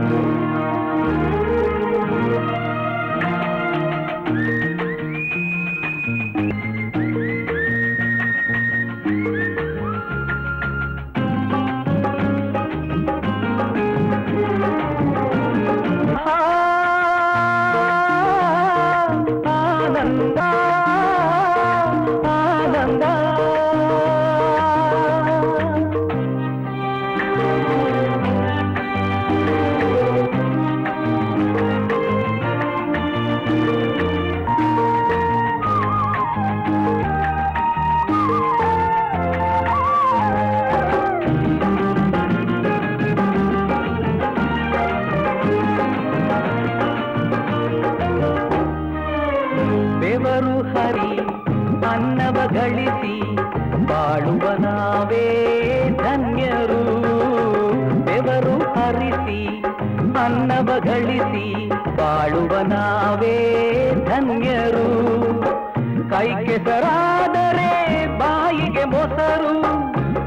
ಗಳಿಸಿ ಬಾಳುವ ನಾವೇ ಧನ್ಯರು. ಬೆವರು ಹರಿಸಿ ಅನ್ನವ ಗಳಿಸಿ ಬಾಳುವ ನಾವೇ ಧನ್ಯರು. ಕೈ ಕೆಸರಾದರೆ ಬಾಯಿಗೆ ಮೊಸರು,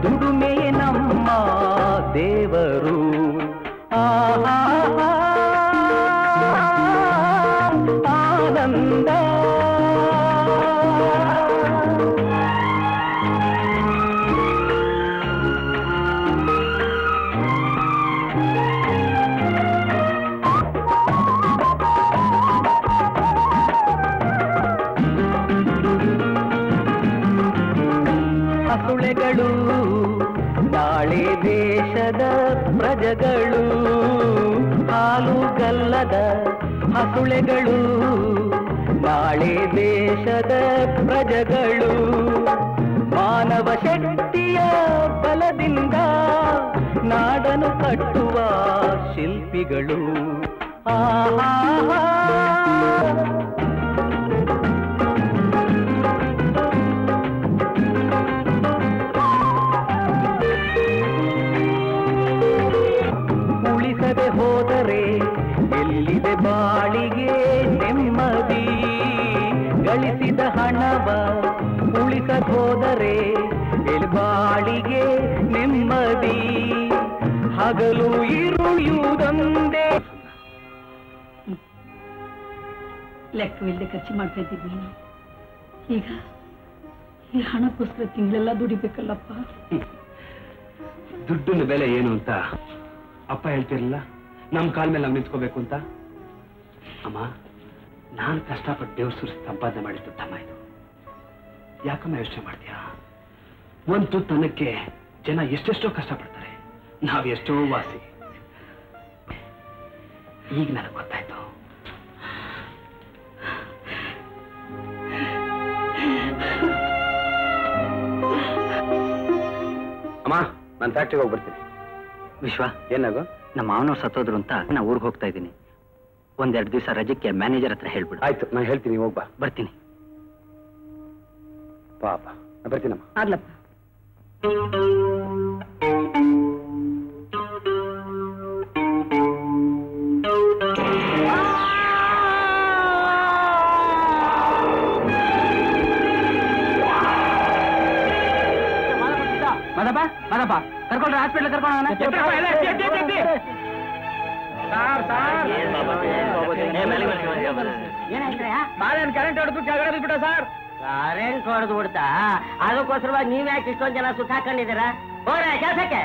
ಮಹಾದೇವರು. ಆಹಾಹಾ ಆನಂದ. ಹಸುಳೆಗಳು ನಾಳೆ ದೇಶದ ಪ್ರಜೆಗಳು, ಹಾಲುಗಲ್ಲದ ಹಸುಳೆಗಳು ನಾಳೆ ದೇಶದ ಪ್ರಜೆಗಳು. ಮಾನವ ಶಕ್ತಿಯ ಬಲದಿಂದ ನಾಡನ್ನು ಕಟ್ಟುವ ಶಿಲ್ಪಿಗಳು. ಆಹಾಹಾ ಉಳಿಸದೆ ಹೋದರೆ ಎಲ್ಲಿದೆ ಬಾಳಿಗೆ ನೆಮ್ಮದಿ. ಗಳಿಸಿದ ಹಣವ ಉಳಿಸದೆ ಹೋದರೆ ಎಲ್ಲಿ ಬಾಳಿಗೆ ನೆಮ್ಮದಿ. ಹಗಲು ಇರುವುದೊಂದೇ. ಲೆಕ್ಕವಿಲ್ಲದೆ ಖರ್ಚು ಮಾಡ್ತಾ ಇದ್ದೀನಿ. ಈಗ ಈ ಹಣಕ್ಕೋಸ್ಕರ ತಿಂಗಳೆಲ್ಲ ದುಡಿಬೇಕಲ್ಲಪ್ಪ. ದುಡ್ಡಿನ ಬೆಲೆ ಏನು ಅಂತ ಅಪ್ಪ ಹೇಳ್ತಿರ್ಲಿಲ್ಲ, ನಮ್ ಕಾಲ ಮೇಲೆ ನಾವು ನಿಂತ್ಕೋಬೇಕು ಅಂತ. ಅಮ್ಮ, ನಾನು ಕಷ್ಟಪಟ್ಟು ದೇವ್ರ ಸುರಿಸಿ ಸಂಪಾದನೆ ಮಾಡಿದ್ದು ತಮ್ಮ ಇದು. ಯಾಕಮ್ಮ ಯೋಚನೆ ಮಾಡ್ತೀಯಾ? ಒಂದು ತುತ್ತನಕ್ಕೆ ಜನ ಎಷ್ಟೆಷ್ಟೋ ಕಷ್ಟಪಡ್ತಾರೆ, ನಾವ್ ಎಷ್ಟೋ ವಾಸಿ. ಈಗ ನನಗೆ ಗೊತ್ತಾಯ್ತು. ಅಮ್ಮ, ನಾನು ಫ್ಯಾಕ್ಟ್ರಿಗೆ ಹೋಗ್ಬರ್ತೀನಿ. ವಿಶ್ವ, ಏನಾಗೋ? ನಮ್ಮ ಮಾವನವ್ರು ಸತ್ತೋದ್ರು ಅಂತ ನಾ ಊರಿಗೆ ಹೋಗ್ತಾ ಇದ್ದೀನಿ. ಒಂದೆರಡು ದಿವಸ ರಜಕ್ಕೆ ಮ್ಯಾನೇಜರ್ ಹತ್ರ ಹೇಳ್ಬಿಡು. ಆಯ್ತು, ನಾನು ಹೇಳ್ತೀನಿ, ಹೋಗ್ಬಾ. ಬರ್ತೀನಿ. ಪಾಪ, ಬರ್ತೀನಮ್ಮ. ಆಗ್ಲಪ್ಪ. ಮದಪ್ಪ ಮದಪ್ಪ ಕರ್ಕೊಂಡ್ರೆ ಹಾಸ್ಪಿಟ್ಲ್ ಕರ್ಕೊಂಡು ಕರೆಂಟ್ ಹೊಡೆದು ಕೆಳಗಡೆ ಬಿಟ್ಬಿಟ್ಟ ಸರ್. ಕರೆಂಟ್ ಹೊಡೆದು ಬಿಡ್ತಾ? ಅದಕ್ಕೋಸ್ಕರವಾಗಿ ನೀವ್ ಯಾಕೆ ಇಷ್ಟೊಂದು ಜನ ಸುತ್ತ ಹಾಕೊಂಡಿದ್ದೀರಾ? ಹೋಗ್ರೆ ಕೆಲ್ಸಕ್ಕೆ,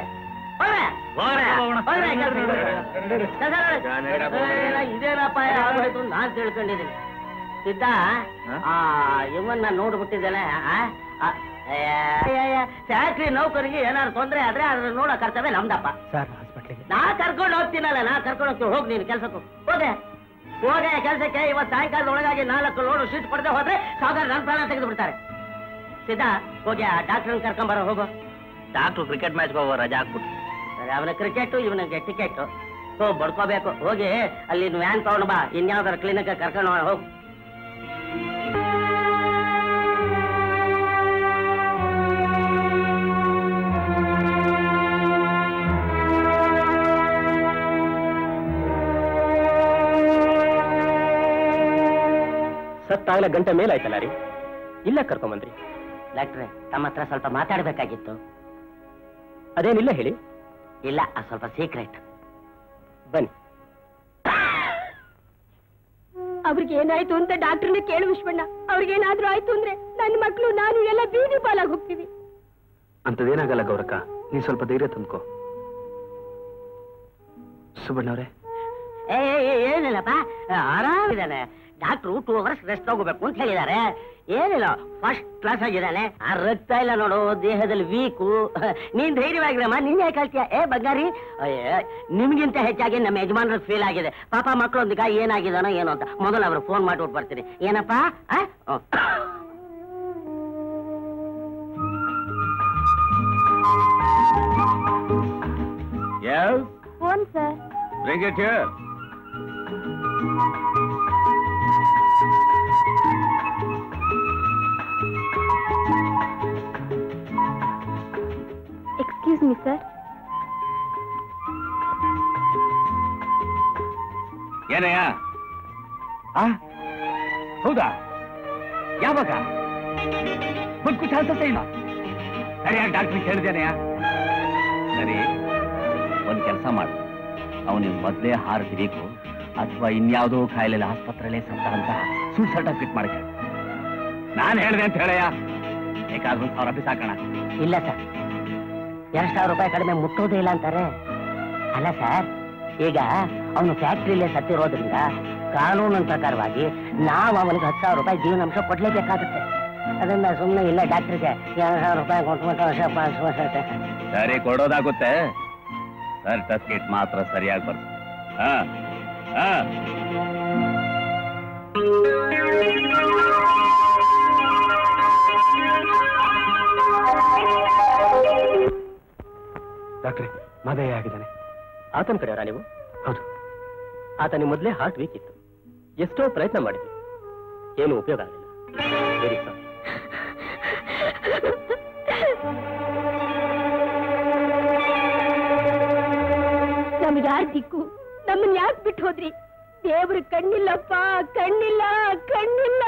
ಇದೇನಪ್ಪ ಆಗೋಯ್ತು ನಾನ್ ತಿಳ್ಕೊಂಡಿದ್ದೀನಿ. ಸಿದ್ಧ, ಆ ಇವನ್ನ ನೋಡ್ಬಿಟ್ಟಿದ್ದಲ್ಲ, ಫ್ಯಾಕ್ಟ್ರಿ ನೌಕರಿಗೆ ಏನಾದ್ರು ತೊಂದ್ರೆ ಆದ್ರೆ ಅದ್ರ ನೋಡೋ ಕರ್ತವ್ಯ ನಮ್ದಪ್ಪ. ನಾ ಕರ್ಕೊಂಡು ಹೋಗ್ತೀನಲ್ಲ, ನಾ ಕರ್ಕೊಂಡು ಹೋಗ್ತೀನಿ. ಹೋಗಿ ನೀನು ಕೆಲ್ಸಕ್ಕೂ ಹೋದೆ ಹೋದೆ ಕೆಲ್ಸಕ್ಕೆ. ಇವತ್ತು ಸಾಯಂಕಾಲದ ಒಳಗಾಗಿ ನಾಲ್ಕು ಲೋಡು ಶೀಟ್ ಕೊಡದೆ ಹೋದ್ರೆ ಸಾಗರ ನನ್ನ ಪ್ರಾಣ ತೆಗೆದು ಬಿಡ್ತಾರೆ. ಸಿದ್ಧಾ, ಹೋಗಿ ಆ ಡಾಕ್ಟರ್ ಕರ್ಕೊಂಬರೋ. ಹೋಗು. ಡಾಕ್ಟ್ರು ಕ್ರಿಕೆಟ್ ಮ್ಯಾಚ್ಗೆ ಹೋಗೋ, ರಜಾ ಹಾಕ್ಬಿಟ್ಟು. ಸರಿ, ಅವನ ಕ್ರಿಕೆಟ್, ಇವನಿಗೆ ಟಿಕೆಟ್. ಹೋಗಿ ಬಡ್ಕೋಬೇಕು. ಹೋಗಿ ಅಲ್ಲಿ ವ್ಯಾನ್ ತಗೊಂಡು ಬಾ, ಇನ್ಯಾವ್ದಾರ ಕ್ಲಿನಿಕ್ ಕರ್ಕೊಂಡು ಹೋಗು. ಸತ್ತಾಗಲ ಗಂಟೆ ಮೇಲಾಯ್ತಲ್ಲ ರೀ, ಇಲ್ಲ ಕರ್ಕೊಂಬಂದ್ರಿ? ಡಾಕ್ಟ್ರೆ, ತಮ್ಮ ಹತ್ರ ಸ್ವಲ್ಪ ಮಾತಾಡ್ಬೇಕಾಗಿತ್ತು. ಅದೇನಿಲ್ಲ ಹೇಳಿ. ಇಲ್ಲ, ಸ್ವಲ್ಪ ಸೀಕ್ರೆಟ್. ಬನ್ನಿ. ಅವ್ರಿಗೆ ಏನಾಯ್ತು ಅಂತ ಡಾಕ್ಟರ್ನ ಕೇಳು ವಿಶ್ವಣ್ಣ. ಅವ್ರಿಗೇನಾದ್ರೂ ಆಯ್ತು ಅಂದ್ರೆ ನನ್ನ ಮಕ್ಕಳು ನಾನು ಎಲ್ಲ ಬೀದಿ ಪಾಲಾಗಿ ಹೋಗ್ತೀವಿ. ಅಂತದೇನಾಗಲ್ಲ ಗೌರಕ್ಕ, ನೀ ಸ್ವಲ್ಪ ಧೈರ್ಯ ತಂದ್ಕೋ. ಸುಬ್ಬಣ್ಣವ್ರೆ, ಏನಿಲ್ಲಪ್ಪ, ಆರಾಮಿದ್ದಾನೆ. ಡಾಕ್ಟ್ರು ಟೂ ಅವರ್ಸ್ ರೆಸ್ಟ್ ತಗೋಬೇಕು ಅಂತ ಹೇಳಿದ್ದಾರೆ. ಏನಿಲ್ಲ, ಫಸ್ಟ್ ಕ್ಲಾಸ್ ಆಗಿದ್ದಾನೆ. ಆ ರಕ್ತ ಇಲ್ಲ ನೋಡು, ದೇಹದಲ್ಲಿ ವೀಕು. ನೀನ್ ಧೈರ್ಯವಾಗಿರಮ್ಮ, ನೀನ್ ಯಾಕೆ ಹೇಳ್ತೀಯ? ಏ ಬಂಗಾರಿ, ನಿಮ್ಗಿಂತ ಹೆಚ್ಚಾಗಿ ನಮ್ಮ ಯಜಮಾನ್ರಿಗೆ ಫೀಲ್ ಆಗಿದೆ. ಪಾಪ ಮಕ್ಕಳೊಂದಿಗ ಏನಾಗಿದಾನೋ ಏನೋ ಅಂತ. ಮೊದಲು ಅವ್ರು ಫೋನ್ ಮಾಡ್ಬಿಟ್ಟು ಬರ್ತೀನಿ. ಏನಪ್ಪಾ? Phone sir. Bring it here. Excuse me sir. ಏನಯ್ಯ? ಹೌದಾ? ಯಾವಾಗ? ಬದುಕು ಚಾನ್ಸಸ್ ಇಲ್ಲ. ಸರಿಯಾಗಿ ಡಾಕ್ಟ್ರಿಗೆ ಹೇಳಿದ್ದೇನೆಯ? ಸರಿ, ಒಂದ್ ಕೆಲಸ ಮಾಡು, ಅವನಿಗೆ ಮೊದಲೇ ಹಾರ್ಟ್ ವೀಕು ಅಥವಾ ಇನ್ಯಾವುದೋ ಕಾಯಿಲೆ ಆಸ್ಪತ್ರೆಯಲ್ಲೇ ಸತ್ತ ಅಂತ ಸುಳ್ಳು ಸರ್ಟಿಫಿಕೇಟ್ ಮಾಡಕ್ಕೆ ನಾನು ಹೇಳಿದೆ ಅಂತ ಹೇಳಯ್ಯ. ಬೇಕಾದ್ರೂ ಒಂದು ಸಾವಿರ ರೂಪಾಯಿ ಸಾಕೋಣ. ಇಲ್ಲ ಸರ್, ಎರಡ್ ಸಾವಿರ ರೂಪಾಯಿ ಕಡಿಮೆ ಮುಟ್ಟೋದೇ ಇಲ್ಲ ಅಂತಾರೆ. ಅಲ್ಲ ಸರ್, ಈಗ ಅವನು ಫ್ಯಾಕ್ಟ್ರಿಲೇ ಸತ್ತಿರೋದ್ರಿಂದ ಕಾನೂನಿನ ಪ್ರಕಾರವಾಗಿ ನಾವು ಅವನಿಗೆ ಹತ್ತು ಸಾವಿರ ರೂಪಾಯಿ ಜೀವನಾಂಶ ಕೊಡ್ಲೇಬೇಕಾಗುತ್ತೆ. ಅದನ್ನ ಸುಮ್ಮನೆ ಇಲ್ಲ ಡಾಕ್ಟ್ರಿಗೆ ಎರಡು ಸಾವಿರ ರೂಪಾಯಿ ಕೊಟ್ಬಿಟ್ಟು ವರ್ಷ ಪಾಸ್ ವರ್ಷ ಸರಿ ಕೊಡೋದಾಗುತ್ತೆ. ಸರ್ಟಿಫಿಕೇಟ್ ಮಾತ್ರ ಸರಿಯಾಗಿ ಬರ್ತು. ಹಾ ಹಾ ಡಾಕ್ಟ್ರೆ, ಮಾದಯ್ಯ ಆಗಿದ್ದಾನೆ. ಆತನ ಕಡೆಯವರಾ ನೀವು? ಹೌದು. ಆತನಿಗೆ ಮೊದಲೇ ಹಾರ್ಟ್ ವೀಕ್ ಇತ್ತು. ಎಷ್ಟೋ ಪ್ರಯತ್ನ ಮಾಡಿದ್ವಿ, ಏನು ಉಪಯೋಗ ಆಗಲಿಲ್ಲ. Very sorry. ನಮ್ಗೆ ಯಾರು ದಿಕ್ಕು? ನಮ್ಮನ್ನ ಯಾಕೆ ಬಿಟ್ಟು ಹೋದ್ರಿ? ದೇವ್ರ ಕಣ್ಣಿಲ್ಲಪ್ಪ, ಕಣ್ಣಿಲ್ಲ, ಕಣ್ಣಿಲ್ಲ.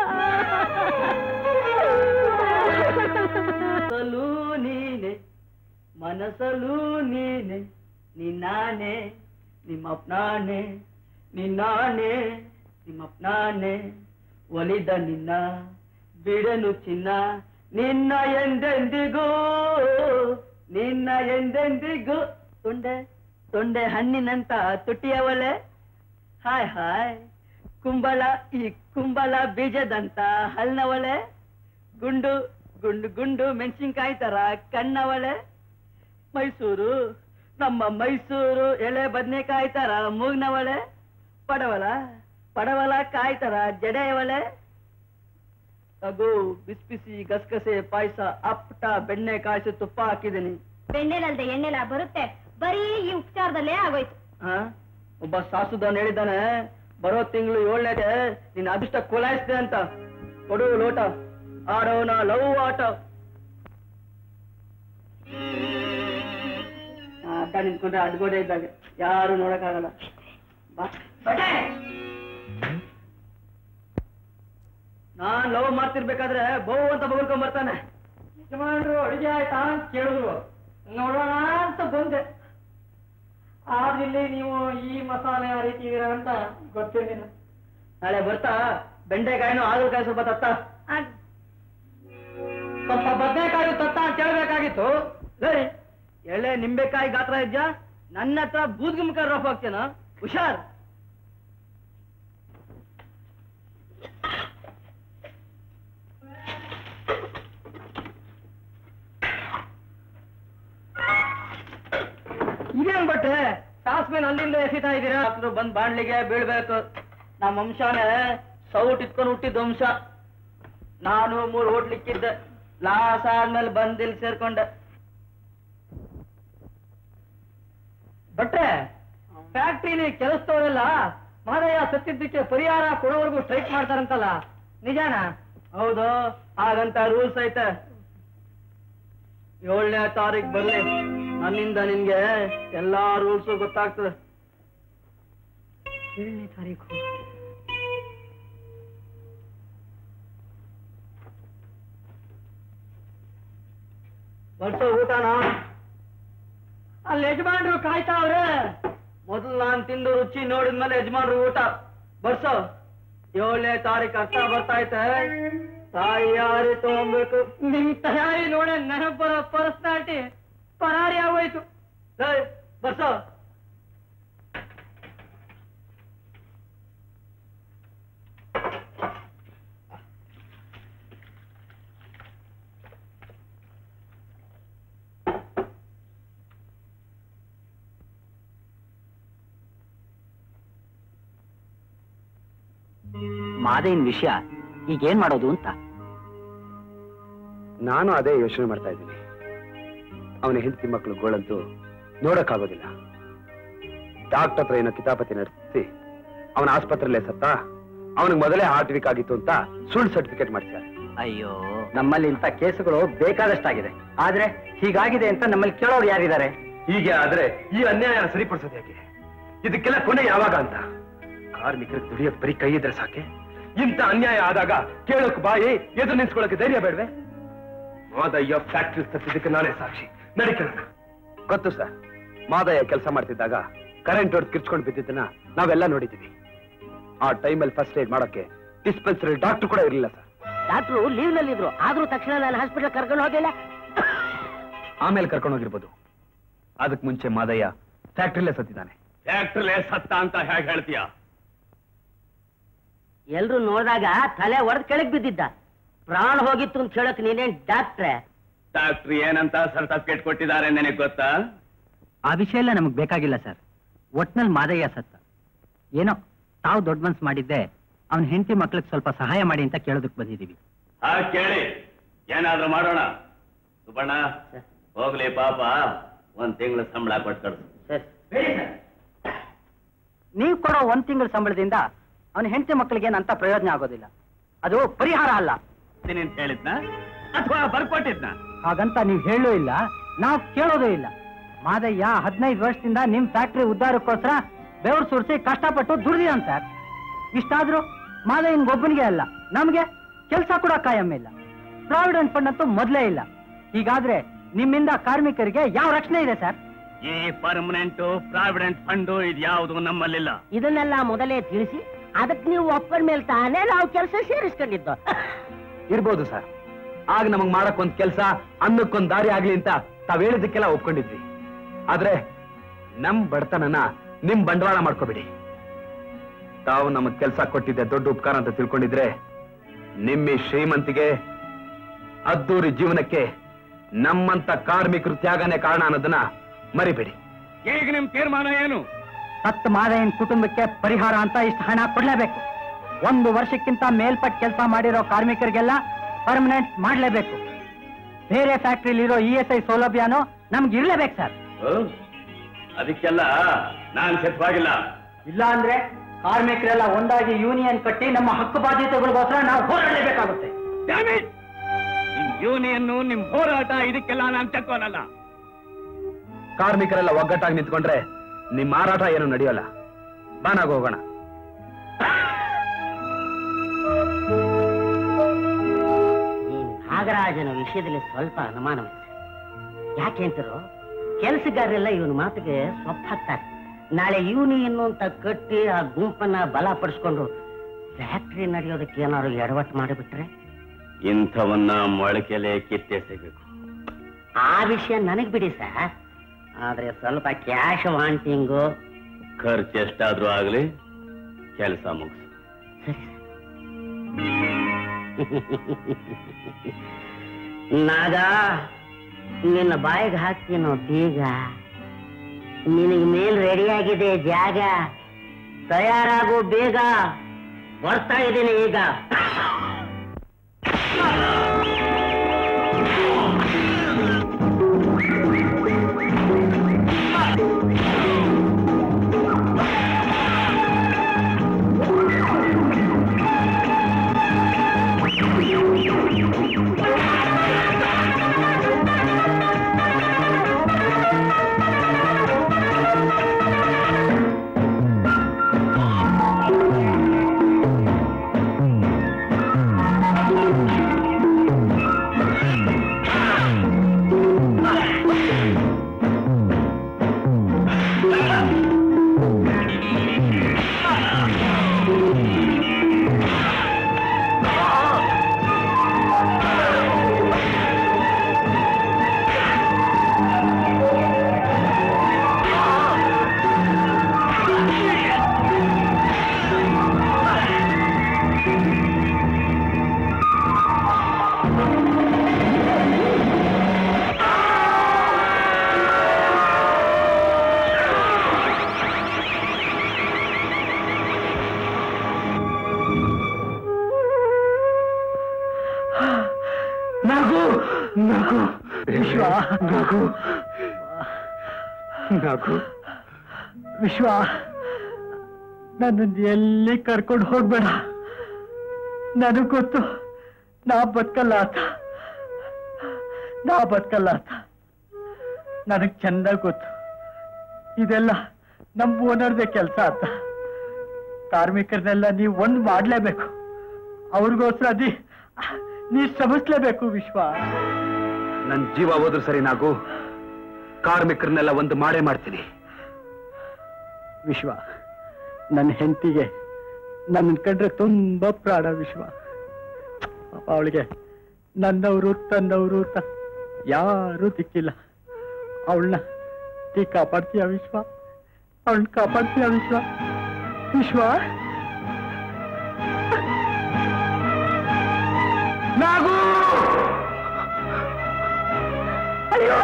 ನೀನೆ ಮನಸಲು ನೀನೆ, ನಿನ್ನಾನೆ ನಿಮ್ಮಪ್ಪನಾನೆ, ನಿನ್ನಾನೆ ನಿಮ್ಮಪ್ಪನಾನೆ, ಒಲಿದ ನಿನ್ನ ಬಿಡನು ಚಿನ್ನ, ನಿನ್ನ ಎಂದೆಂದಿಗೂ, ನಿನ್ನ ಎಂದೆಂದಿಗೂ. ತೊಂಡೆ ತೊಂಡೆ ಹಣ್ಣಿನಂತ ತುಟಿಯವಳೆ, ಹಾಯ್ ಹಾಯ್ ಕುಂಬಳ ಈ ಕುಂಬಳ ಬೀಜದಂತ ಹಲ್ನವಳೆ, ಗುಂಡು ಗುಂಡು ಗುಂಡು ಮೆಣಸಿನ್ಕಾಯಿ ತರ ಕಣ್ಣವಳೆ, ಮೈಸೂರು ನಮ್ಮ ಮೈಸೂರು ಎಳೆ ಬದನೆಕಾಯಿ ತರ ಮೂಗ್ನವಳೆ, ಪಡವಲ ಪಡವಲ ಕಾಯಿ ತರ ಜಡೆಯವಳೆ, ತಗೋ ಬಿಸಿ ಬಿಸಿ ಗಸಗಸೆ ಪಾಯಸ, ಅಪ್ಪಟ ಬೆಣ್ಣೆ ಕಾಯಿಸಿ ತುಪ್ಪ ಹಾಕಿದ್ದೀನಿ. ಬೆಣ್ಣೆಲಲ್ದೆ ಎಣ್ಣೆಲ ಬರುತ್ತೆ, ಬರೀ ಈ ಉಪಚಾರದಲ್ಲೇ ಆಗೋಯ್ತು. ಹ ಒಬ್ಬ ಸಾಸುದವನ್ ಹೇಳಿದ್ದಾನೆ, ಬರೋ ತಿಂಗಳು ಏಳನೇದೆ ನಿನ್ನ ಅದೃಷ್ಟ ಕೊಲಾಯಿಸ್ದೆ ಅಂತ. ಕೊಡು ಲೋಟ, ಆಡೋಣ ಲವ್ ಆಟ. ಆಟ ನಿಂತ್ಕೊಂಡ್ರೆ ಅಡ್ಗೋಡೆ ಇದ್ದಾಗ ಯಾರು ನೋಡಕ್ಕಾಗಲ್ಲ. ನಾನ್ ಲವ್ ಮಾಡ್ತಿರ್ಬೇಕಾದ್ರೆ ಬಹು ಅಂತ ಬಗಳ್ಕೊಂಡ್ ಬರ್ತಾನೆ. ಯಜಮಾನ್ರು ಅಡಿಗೆ ಆಯ್ತಾ ಅಂತ ಕೇಳಿದ್ರು, ನೋಡೋಣ ಅಂತ ಬಂದೆ. ಆದ್ರೆ ಇಲ್ಲಿ ನೀವು ಈ ಮಸಾಲೆ ಆ ರೀತಿ ಇದೀರ ಅಂತ ಗೊತ್ತಿರಲಿಲ್ಲ. ನಾಳೆ ಬರ್ತಾ ಬೆಂಡೆಕಾಯಿನೂ ಹಾಗಲಕಾಯಿ ಸ್ವಲ್ಪ ತತ್ತ, ಸ್ವಲ್ಪ ಬದನೆಕಾಯಿ ತತ್ತ ಅಂತ ಕೇಳ್ಬೇಕಾಗಿತ್ತು. ಸರಿ, ಎಳ್ಳೆ ನಿಂಬೆಕಾಯಿ ಗಾತ್ರ ಇದ್ಯಾ? ನನ್ನ ಹತ್ರ ಬೂದ್ಗುಮ್ಕಾಯಿ ರಫ್ ಹಾಕ್ತೇನ, ಹುಷಾರ್. ಇದೇನ್ ಬಟ್ರೆ ಟಾಸ್ ಮೇಲೆ ಅಲ್ಲಿಂದ ಎಸಿತಾ ಇದ್ದೀರಾ? ಬಂದ್ ಬಾಣ್ಲಿಗೆ ಬೀಳ್ಬೇಕು. ನಮ್ಮ ವಂಶಾನೇ ಸೌಟ್ ಇಟ್ಕೊಂಡು ಹುಟ್ಟಿದ ವಂಶ. ನಾನು ಮೂರು ಹೋಟ್ಲಿಕ್ಕಿದ್ದೆ, ಲಾಸ್ ಆದ್ಮೇಲೆ ಬಂದಿಲ್ ಸೇರ್ಕೊಂಡೆ. ಬಟ್ರೆ ಫ್ಯಾಕ್ಟ್ರಿಲಿ ಕೆಲಸದವರೆಲ್ಲ ಮಾದಯ್ಯ ಸತ್ತಿದ್ದಕ್ಕೆ ಪರಿಹಾರ ಕೊಡೋವರೆಗೂ ಸ್ಟ್ರೈಕ್ ಮಾಡ್ತಾರಂತಲ್ಲ, ನಿಜಾನ? ಹೌದು, ಹಾಗಂತ ರೂಲ್ಸ್ ಐತೆ. ಏಳನೇ ತಾರೀಕು ಬರ್ಲಿ, ನನ್ನಿಂದ ನಿನ್ಗೆ ಎಲ್ಲಾ ರೂಲ್ಸು ಗೊತ್ತಾಗ್ತದೆ. ಏಳನೇ ತಾರೀಕು ಬರ್ಸೋ ಊಟನಾ? ಅಲ್ಲಿ ಯಜಮಾನ್ರು ಕಾಯ್ತಾವ್ರೆ. ಮೊದಲು ನಾನ್ ತಿಂದು ರುಚಿ ನೋಡಿದ್ಮೇಲೆ ಯಜಮಾನ್ರು ಊಟ ಬರ್ಸೋ. ಏಳನೇ ತಾರೀಕು ಅರ್ಥ ಬರ್ತಾಯ್ತೆ, ತಯಾರಿ ತಗೊಂಡ್ಬೇಕು. ನಿಮ್ ತಯಾರಿ ನೋಡ ನನಗ್ ಬರೋ ಪರ್ಸನಾಲಿಟಿ ಪರಾರಿ ಆಗೋಯ್ತು. ಬರ್ಸೋ. ಮಾದೇನ್ ವಿಷಯ ಈಗೇನ್ ಮಾಡೋದು ಅಂತ ನಾನು ಅದೇ ಯೋಚನೆ ಮಾಡ್ತಾ ಇದ್ದೀನಿ. ಅವನ ಹೆಂಡತಿ ಮಕ್ಕಳು ಗೋಳಂತೂ ನೋಡಕ್ಕಾಗೋದಿಲ್ಲ. ಡಾಕ್ಟರ್ ಹತ್ರ ಏನೋ ಕಿತಾಪತಿ ನಡೆಸಿ ಅವನ ಆಸ್ಪತ್ರೆಯಲ್ಲೇ ಸತ್ತ, ಅವನಿಗೆ ಮೊದಲೇ ಹಾರ್ಟ್ ವೀಕ್ ಆಗಿತ್ತು ಅಂತ ಸುಳ್ಳು ಸರ್ಟಿಫಿಕೇಟ್ ಮಾಡಿದ್ದಾರೆ. ಅಯ್ಯೋ, ನಮ್ಮಲ್ಲಿ ಇಂಥ ಕೇಸುಗಳು ಬೇಕಾದಷ್ಟಾಗಿದೆ. ಆದ್ರೆ ಹೀಗಾಗಿದೆ ಅಂತ ನಮ್ಮಲ್ಲಿ ಕೇಳೋರು ಯಾರಿದ್ದಾರೆ? ಹೀಗೆ ಆದ್ರೆ ಈ ಅನ್ಯಾಯ ಸರಿಪಡಿಸೋದು ಹೇಗೆ? ಇದಕ್ಕೆಲ್ಲ ಕೊನೆ ಯಾವಾಗ ಅಂತ? ಕಾರ್ಮಿಕರಿಗೆ ದುಡಿಯೋಕ್ ಬರೀ ಕೈ ಇದ್ರೆ ಸಾಕೆ. ಇಂಥ ಅನ್ಯಾಯ ಆದಾಗ ಕೇಳೋಕ್ ಬಾಯಿ, ಎದುರು ನಿಲ್ಸ್ಕೊಳ್ಳೋಕೆ ಧೈರ್ಯ ಬೇಡವೆ? ಮಾದಯ್ಯ ಫ್ಯಾಕ್ಟ್ರಿ ಸತ್ತಿದ್ದಕ್ಕೆ ನಾನೇ ಸಾಕ್ಷಿ. ನಡಿಕೊಳ್ಳೋಣ. ಗೊತ್ತು ಸರ್, ಮಾದಯ್ಯ ಕೆಲಸ ಮಾಡ್ತಿದ್ದಾಗ ಕರೆಂಟ್ ಹೊಡೆದು ಕಿರ್ಚ್ಕೊಂಡು ಬಿದ್ದಿದ್ದನ್ನ ನಾವೆಲ್ಲ ನೋಡಿದ್ದೀವಿ. ಆ ಟೈಮಲ್ಲಿ ಫಸ್ಟ್ ಏಡ್ ಮಾಡೋಕೆ ಡಿಸ್ಪೆನ್ಸರಿ ಡಾಕ್ಟರ್ ಕೂಡ ಇರಲಿಲ್ಲ ಸರ್. ಡಾಕ್ಟ್ರು ಲೀವ್ ನಲ್ಲಿ ಇದ್ರು, ಆದ್ರೂ ತಕ್ಷಣ ನಾನು ಹಾಸ್ಪಿಟಲ್ ಕರ್ಕೊಂಡು ಹೋಗಿಲ್ಲ. ಆಮೇಲೆ ಕರ್ಕೊಂಡು ಹೋಗಿರ್ಬೋದು. ಅದಕ್ಕೆ ಮುಂಚೆ ಮಾದಯ್ಯ ಫ್ಯಾಕ್ಟ್ರಿಲೇ ಸತ್ತಿದ್ದಾನೆ. ಫ್ಯಾಕ್ಟ್ರಿಲೇ ಸತ್ತ ಅಂತ ಹೇಗೆ ಹೇಳ್ತೀಯ? ಎಲ್ರು ನೋಡಿದಾಗ ತಲೆ ಒಡೆದ್ ಕೆಳಗ್ ಬಿದ್ದಿದ್ದ. ಪ್ರಾಣ ಹೋಗಿತ್ತು ಅಂತ ಹೇಳಕ್ ನೀನೇನ್ ಡಾಕ್ಟ್ರೆ? ಡಾಕ್ಟರ್ ಏನಂತ ಸರ್ಟಿಫಿಕೇಟ್ ಕೊಟ್ಟಿದ್ದಾರೆ ನನಗೆ ಗೊತ್ತಾ? ಆ ವಿಷಯ ಎಲ್ಲ ನಮಗ್ ಬೇಕಾಗಿಲ್ಲ ಸರ್. ಒಟ್ನಲ್ಲಿ ಮಾದಯ್ಯ ಸತ್ತ. ಏನೋ ತಾವು ದೊಡ್ಡ ಮನ್ಸು ಮಾಡಿದ್ದೆ ಅವನ ಹೆಂಡತಿ ಮಕ್ಳಿಗೆ ಸ್ವಲ್ಪ ಸಹಾಯ ಮಾಡಿ ಅಂತ ಕೇಳೋದಕ್ಕೆ ಬಂದಿದ್ದೀವಿ. ಹಾ ಕೇಳಿ, ಏನಾದ್ರೂ ಮಾಡೋಣ. ಸುಬ್ಬಣ್ಣ ಹೋಗ್ಲಿ, ಪಾಪ ಒಂದ್ ತಿಂಗಳ ಸಂಬಳ ಕೊಟ್ಟು ಕಳ್ಸು. ನೀವು ಕೊಡೋ ಒಂದ್ ತಿಂಗಳ ಸಂಬಳದಿಂದ ಅವನ ಹೆಂಡತಿ ಮಕ್ಕಳಿಗೆ ಏನಂತ ಪ್ರಯೋಜನ ಆಗೋದಿಲ್ಲ. ಅದು ಪರಿಹಾರ ಅಲ್ಲ. ನೀನ್ ಹೇಳಿದ್ನ ಅಥವಾ ಬರ್ಕೊಟ್ಟಿದ್ನ? ಹಾಗಂತ ನೀವು ಹೇಳೂ ಇಲ್ಲ, ನಾವು ಕೇಳೋದೂ ಇಲ್ಲ. ಮಾದಯ್ಯ ಹದಿನೈದು ವರ್ಷದಿಂದ ನಿಮ್ ಫ್ಯಾಕ್ಟ್ರಿ ಉದ್ಧಾರಕ್ಕೋಸ್ಕರ ಬೆವರು ಸುರಿಸಿ ಕಷ್ಟಪಟ್ಟು ದುಡ್ದಿದ್ದಾನೆ ಸರ್. ಇಷ್ಟಾದ್ರೂ ಮಾದಯ್ಯನ್ ಒಬ್ಬನಿಗೆ ಅಲ್ಲ, ನಮ್ಗೆ ಕೆಲಸ ಕೂಡ ಕಾಯಂ ಇಲ್ಲ. ಪ್ರಾವಿಡೆಂಟ್ ಫಂಡ್ ಅಂತೂ ಮೊದಲೇ ಇಲ್ಲ. ಹೀಗಾದ್ರೆ ನಿಮ್ಮಿಂದ ಕಾರ್ಮಿಕರಿಗೆ ಯಾವ ರಕ್ಷಣೆ ಇದೆ ಸರ್? ಈ ಪರ್ಮನೆಂಟ್ ಪ್ರಾವಿಡೆಂಟ್ ಫಂಡ್ ಇದ್ಯಾವುದು ನಮ್ಮಲ್ಲಿಲ್ಲ. ಇದನ್ನೆಲ್ಲ ಮೊದಲೇ ತಿಳಿಸಿ ಅದಕ್ಕೆ ನೀವು ಒಪ್ಪದ ಮೇಲೆ ತಾನೇ ನಾವು ಕೆಲಸ ಸೇರಿಸ್ಕೊಂಡಿದ್ದು. ಇರ್ಬೋದು ಸರ್. ಆಗ ನಮಗ್ ಮಾಡಕ್ ಒಂದ್ ಕೆಲಸ, ಅನ್ನಕ್ಕೊಂದ್ ದಾರಿ ಆಗ್ಲಿ ಅಂತ ತಾವ್ ಹೇಳಿದಕ್ಕೆಲ್ಲ ಒಪ್ಕೊಂಡಿದ್ವಿ. ಆದ್ರೆ ನಮ್ ಬಡತನನ ನಿಮ್ ಬಂಡವಾಳ ಮಾಡ್ಕೋಬಿಡಿ. ತಾವು ನಮಗ್ ಕೆಲಸ ಕೊಟ್ಟಿದ್ದೆ ದೊಡ್ಡ ಉಪಕಾರ ಅಂತ ತಿಳ್ಕೊಂಡಿದ್ರೆ ನಿಮ್ಮ ಶ್ರೀಮಂತಿಗೆ ಅದ್ದೂರಿ ಜೀವನಕ್ಕೆ ನಮ್ಮಂತ ಕಾರ್ಮಿಕರು ತ್ಯಾಗನೇ ಕಾರಣ ಅನ್ನೋದನ್ನ ಮರಿಬೇಡಿ. ಈಗ ನಿಮ್ ತೀರ್ಮಾನ ಏನು? ಸತ್ತ ಮಾದಯ್ಯನ ಕುಟುಂಬಕ್ಕೆ ಪರಿಹಾರ ಅಂತ ಇಷ್ಟು ಹಣ ಕೊಡ್ಲೇಬೇಕು. ಒಂದು ವರ್ಷಕ್ಕಿಂತ ಮೇಲ್ಪಟ್ಟ ಕೆಲಸ ಮಾಡಿರೋ ಕಾರ್ಮಿಕರಿಗೆಲ್ಲ ಪರ್ಮನೆಂಟ್ ಮಾಡ್ಲೇಬೇಕು. ಬೇರೆ ಫ್ಯಾಕ್ಟ್ರಿಲಿರೋ ಇ ಎಸ್ ಐ ಸೌಲಭ್ಯನೂ ನಮ್ಗೆ ಇರ್ಲೇಬೇಕು ಸರ್. ಅದಕ್ಕೆಲ್ಲ ನಾನ್ ಸಿದ್ಧವಾಗಿಲ್ಲ. ಇಲ್ಲ ಅಂದ್ರೆ ಕಾರ್ಮಿಕರೆಲ್ಲ ಒಂದಾಗಿ ಯೂನಿಯನ್ ಕಟ್ಟಿ ನಮ್ಮ ಹಕ್ಕು ಬಾಧ್ಯತೆಗಳಿಗೋಸ್ಕರ ನಾವು ಹೋರಾಡಲೇಬೇಕಾಗುತ್ತೆ. ನಿಮ್ ಯೂನಿಯನ್ ನಿಮ್ ಹೋರಾಟ ಇದಕ್ಕೆಲ್ಲ ನಾನ್ ಚಕ್ಕೋನಲ್ಲ. ಕಾರ್ಮಿಕರೆಲ್ಲ ಒಗ್ಗಟ್ಟಾಗಿ ನಿಂತ್ಕೊಂಡ್ರೆ ನಿಮ್ ಮಾರಾಟ ಏನು ನಡೆಯೋಲ್ಲ. ಬಾನಾಗ ಹೋಗೋಣ. ನಾಗರಾಜನ ವಿಷಯದಲ್ಲಿ ಸ್ವಲ್ಪ ಅನುಮಾನವಿದೆ. ಯಾಕೆ ಅಂತಾರೋ ಕೆಲಸಗಾರರೆಲ್ಲ ಇವನ ಮಾತಿಗೆ ಸೊಪ್ಪು ಹಾಕ್ತಾರೆ. ನಾಳೆ ಯೂನಿಯನ್ ಅಂತ ಕಟ್ಟಿ ಆ ಗುಂಪನ್ನ ಬಲಪಡಿಸ್ಕೊಂಡು ಫ್ಯಾಕ್ಟ್ರಿ ನಡೆಯೋದಕ್ಕೆ ಏನಾದ್ರು ಎಡವಟ್ಟು ಮಾಡಿಬಿಟ್ರೆ ಇಂಥವನ್ನ ಮೊಳಕೆಲೆ ಕಿತ್ತೆ ಸಿಗಬೇಕು. ಆ ವಿಷಯ ನನಗ್ ಬಿಡಿ ಸರ್. ಆದ್ರೆ ಸ್ವಲ್ಪ ಕ್ಯಾಶ್ ವಾಂಟಿಂಗು. ಖರ್ಚು ಎಷ್ಟಾದ್ರೂ ಆಗ್ಲಿ, ಕೆಲಸ ಮುಗಿಸು. ನಾಗ, ನಿನ್ನ ಬಾಯಿಗೆ ಹಾಕ್ತೀನೋ ಬೀಗ. ನಿನಗೆ ಮೇಲ್ ರೆಡಿಯಾಗಿದೆ ಜಾಗ, ತಯಾರಾಗು ಬೇಗ. ಬರ್ತಾ ಇದ್ದೀನಿ ಈಗ. ವಿಶ್ವ, ನನ್ನನ್ನು ಎಲ್ಲಿ ಕರ್ಕೊಂಡು ಹೋಗ್ಬೇಡ. ನನಗ್ ಗೊತ್ತು ನಾ ಬದುಕಲ್ಲ ಅಂತ, ನಾ ಬದುಕಲ್ಲ ಅಂತ ನನಗ್ ಚೆನ್ನಾಗಿ ಗೊತ್ತು. ಇದೆಲ್ಲ ನಮ್ಮ ಓನರ್ದೇ ಕೆಲಸ ಅಂತ. ಕಾರ್ಮಿಕರನ್ನೆಲ್ಲ ನೀವು ಒಂದ್ ಮಾಡ್ಲೇಬೇಕು. ಅವ್ರಿಗೋಸ್ಕರ ನೀ ನೀ ಶ್ರಮಿಸ್ಲೇಬೇಕು ವಿಶ್ವ. ನನ್ ಜೀವ ಹೋದ್ರು ಸರಿ, ನಾಗು ಕಾರ್ಮಿಕರನ್ನೆಲ್ಲ ಒಂದು ಮಾಡೇ ಮಾಡ್ತೀನಿ. ವಿಶ್ವ, ನನ್ನ ಹೆಂಡತಿಗೆ ನನ್ನ ಕಂಡ್ರೆ ತುಂಬಾ ಪ್ರಾಣ ವಿಶ್ವ. ಅವಳಿಗೆ ನನ್ನವರು ತನ್ನವರು ಅಂತ ಯಾರೂ ದಿಕ್ಕಿಲ್ಲ. ಅವಳನ್ನ ನೀ ಕಾಪಾಡ್ತೀಯ ವಿಶ್ವ? ಅವಳನ್ನ ಕಾಪಾಡ್ತೀಯ ವಿಶ್ವ? ವಿಶ್ವ ನಾಗು ಅಯ್ಯೋ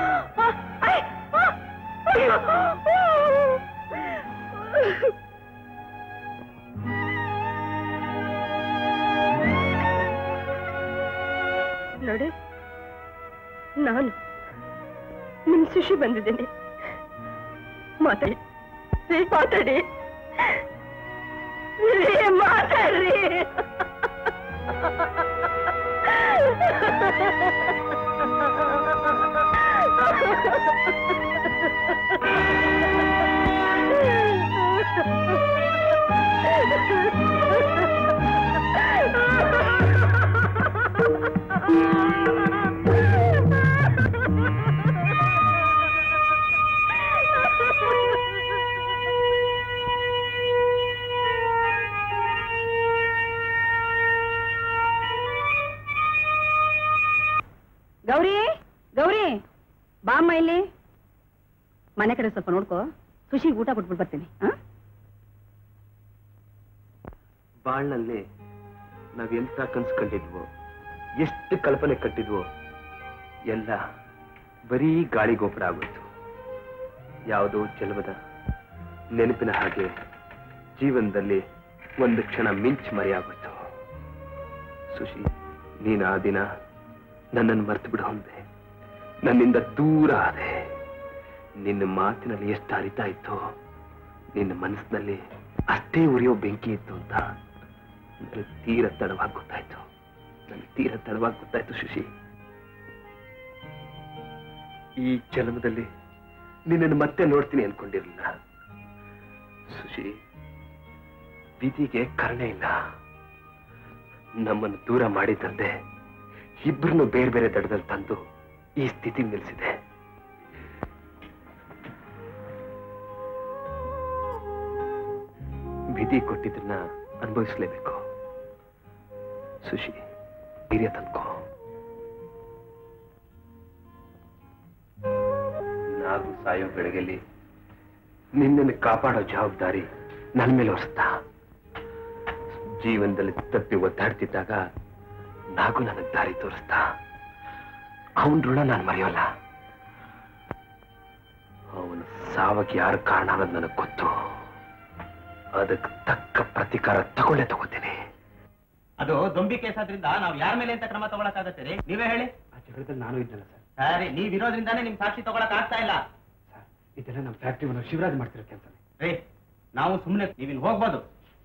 ನೋಡಿ, ನಾನು ನಿಮ್ ಸುಶಿ ಬಂದಿದ್ದೇನೆ. ಮಾತಾಡಿ ಮಾತಾಡಿ ಮಾತಾಡ್ರಿ. ಗೌರಿ, ಗೌರಿ ಬಾಮ್ಮ ಇಲ್ಲಿ. ಮನೆ ಕಡೆ ಸ್ವಲ್ಪ ನೋಡ್ಕೋ, ಸುಶಿಗೆ ಊಟ ಕೊಟ್ಬಿಟ್ಟು ಬರ್ತೀನಿ. ಬಾಳ್ನಲ್ಲಿ ನಾವೆಂತ ಕನ್ಸ್ಕೊಂಡಿದ್ವೋ, ಎಷ್ಟು ಕಲ್ಪನೆ ಕಟ್ಟಿದ್ವೋ ಎಲ್ಲ ಬರೀ ಗಾಳಿ ಗೋಪುರ ಆಗೋಯ್ತು. ಯಾವುದೋ ಜಲವದ ನೆನಪಿನ ಹಾಗೆ ಜೀವನದಲ್ಲಿ ಒಂದು ಕ್ಷಣ ಮಿಂಚು ಮರೆಯಾಗೋಯ್ತು. ಸುಶಿ, ನೀನು ಆ ದಿನ ನನ್ನನ್ನು ಮರ್ತು ಬಿಡು ಅಂದೆ, ನನ್ನಿಂದ ದೂರ ಆದೆ. ನಿನ್ನ ಮಾತಿನಲ್ಲಿ ಎಷ್ಟು ಅರಿತಾ ಇತ್ತು, ನಿನ್ನ ಮನಸ್ಸಿನಲ್ಲಿ ಅಷ್ಟೇ ಉರಿಯೋ ಬೆಂಕಿ ಇತ್ತು ಅಂತ ನನಗೆ ತೀರ ತಡವಾಗಿ ಗೊತ್ತಾಯ್ತು. ನನಗೆ ತೀರ ತಡವಾಗಿ ಗೊತ್ತಾಯ್ತು ಶಶಿ. ಈ ಜನ್ಮದಲ್ಲಿ ನಿನ್ನನ್ನು ಮತ್ತೆ ನೋಡ್ತೀನಿ ಅನ್ಕೊಂಡಿರಲಿಲ್ಲ ಸುಶಿ. ವಿಧಿಗೆ ಕರುಣೆ ಇಲ್ಲ. ನಮ್ಮನ್ನು ದೂರ ಮಾಡಿದ್ದಂತೆ ಇಬ್ಬರನ್ನು ಬೇರೆ ಬೇರೆ ದಡದಲ್ಲಿ ತಂದು ಈ ಸ್ಥಿತಿ ನಿಲ್ಲಿಸಿದೆ. ವಿಧಿ ಕೊಟ್ಟಿದ್ದನ್ನ ಅನುಭವಿಸಲೇಬೇಕು ಸುಶಿ. ಹಿರಿಯ ತನ್ಕೋ. ನಾವು ಸಾಯೋ ಬೆಳಗಲ್ಲಿ ನಿನ್ನನ್ನು ಕಾಪಾಡೋ ಜವಾಬ್ದಾರಿ ನನ್ನ ಮೇಲೆ ಹೊರಿಸ್ತಾ. ಜೀವನದಲ್ಲಿ ತಪ್ಪಿ ಒದ್ದಾಡ್ತಿದ್ದಾಗ ನಾಗು ನನಗೆ ದಾರಿ ತೋರಿಸ್ತಾ. ಅವನ ಋಣ ನಾನು ಮರೆಯೋಲ್ಲ. ಅವನ ಸಾವಕ್ಕೆ ಯಾರು ಕಾರಣ ಅನ್ನೋದು ನನಗೆ ಗೊತ್ತು. ಅದಕ್ಕೆ ತಕ್ಕ ಪ್ರತಿಕಾರ ತಗೊಳ್ಳೇ ತಗೋತೀನಿ. ಅದು ದೊಂಬಿ ಕೇಸ್ ಆದ್ರಿಂದ ನಾವು ಯಾರ ಮೇಲೆ ಅಂತ ಕ್ರಮ ತಗೊಳಕಾಗತ್ತೆ ರೀ? ನೀವೇ ಹೇಳಿ. ಆ ಜಗಳದಲ್ಲಿ ನಾನು ಇದ್ದಲ್ಲ ಸರ್. ಸರಿ, ನೀವಿರೋದ್ರಿಂದಾನೇ ನಿಮ್ ಸಾಕ್ಷಿ ತಗೊಳಕ್ ಆಗ್ತಾ ಇಲ್ಲ ಸರ್. ಇದೆಲ್ಲ ನಮ್ಮ ಫ್ಯಾಕ್ಟ್ರಿ ಓನರ್ ಶಿವರಾಜ್ ಮಾಡ್ತಿರೋ ಕೆಲಸ ರೀ. ನಾವು ಸುಮ್ಮನೆ ನೀವಿನ್ ಹೋಗ್ಬೋದು.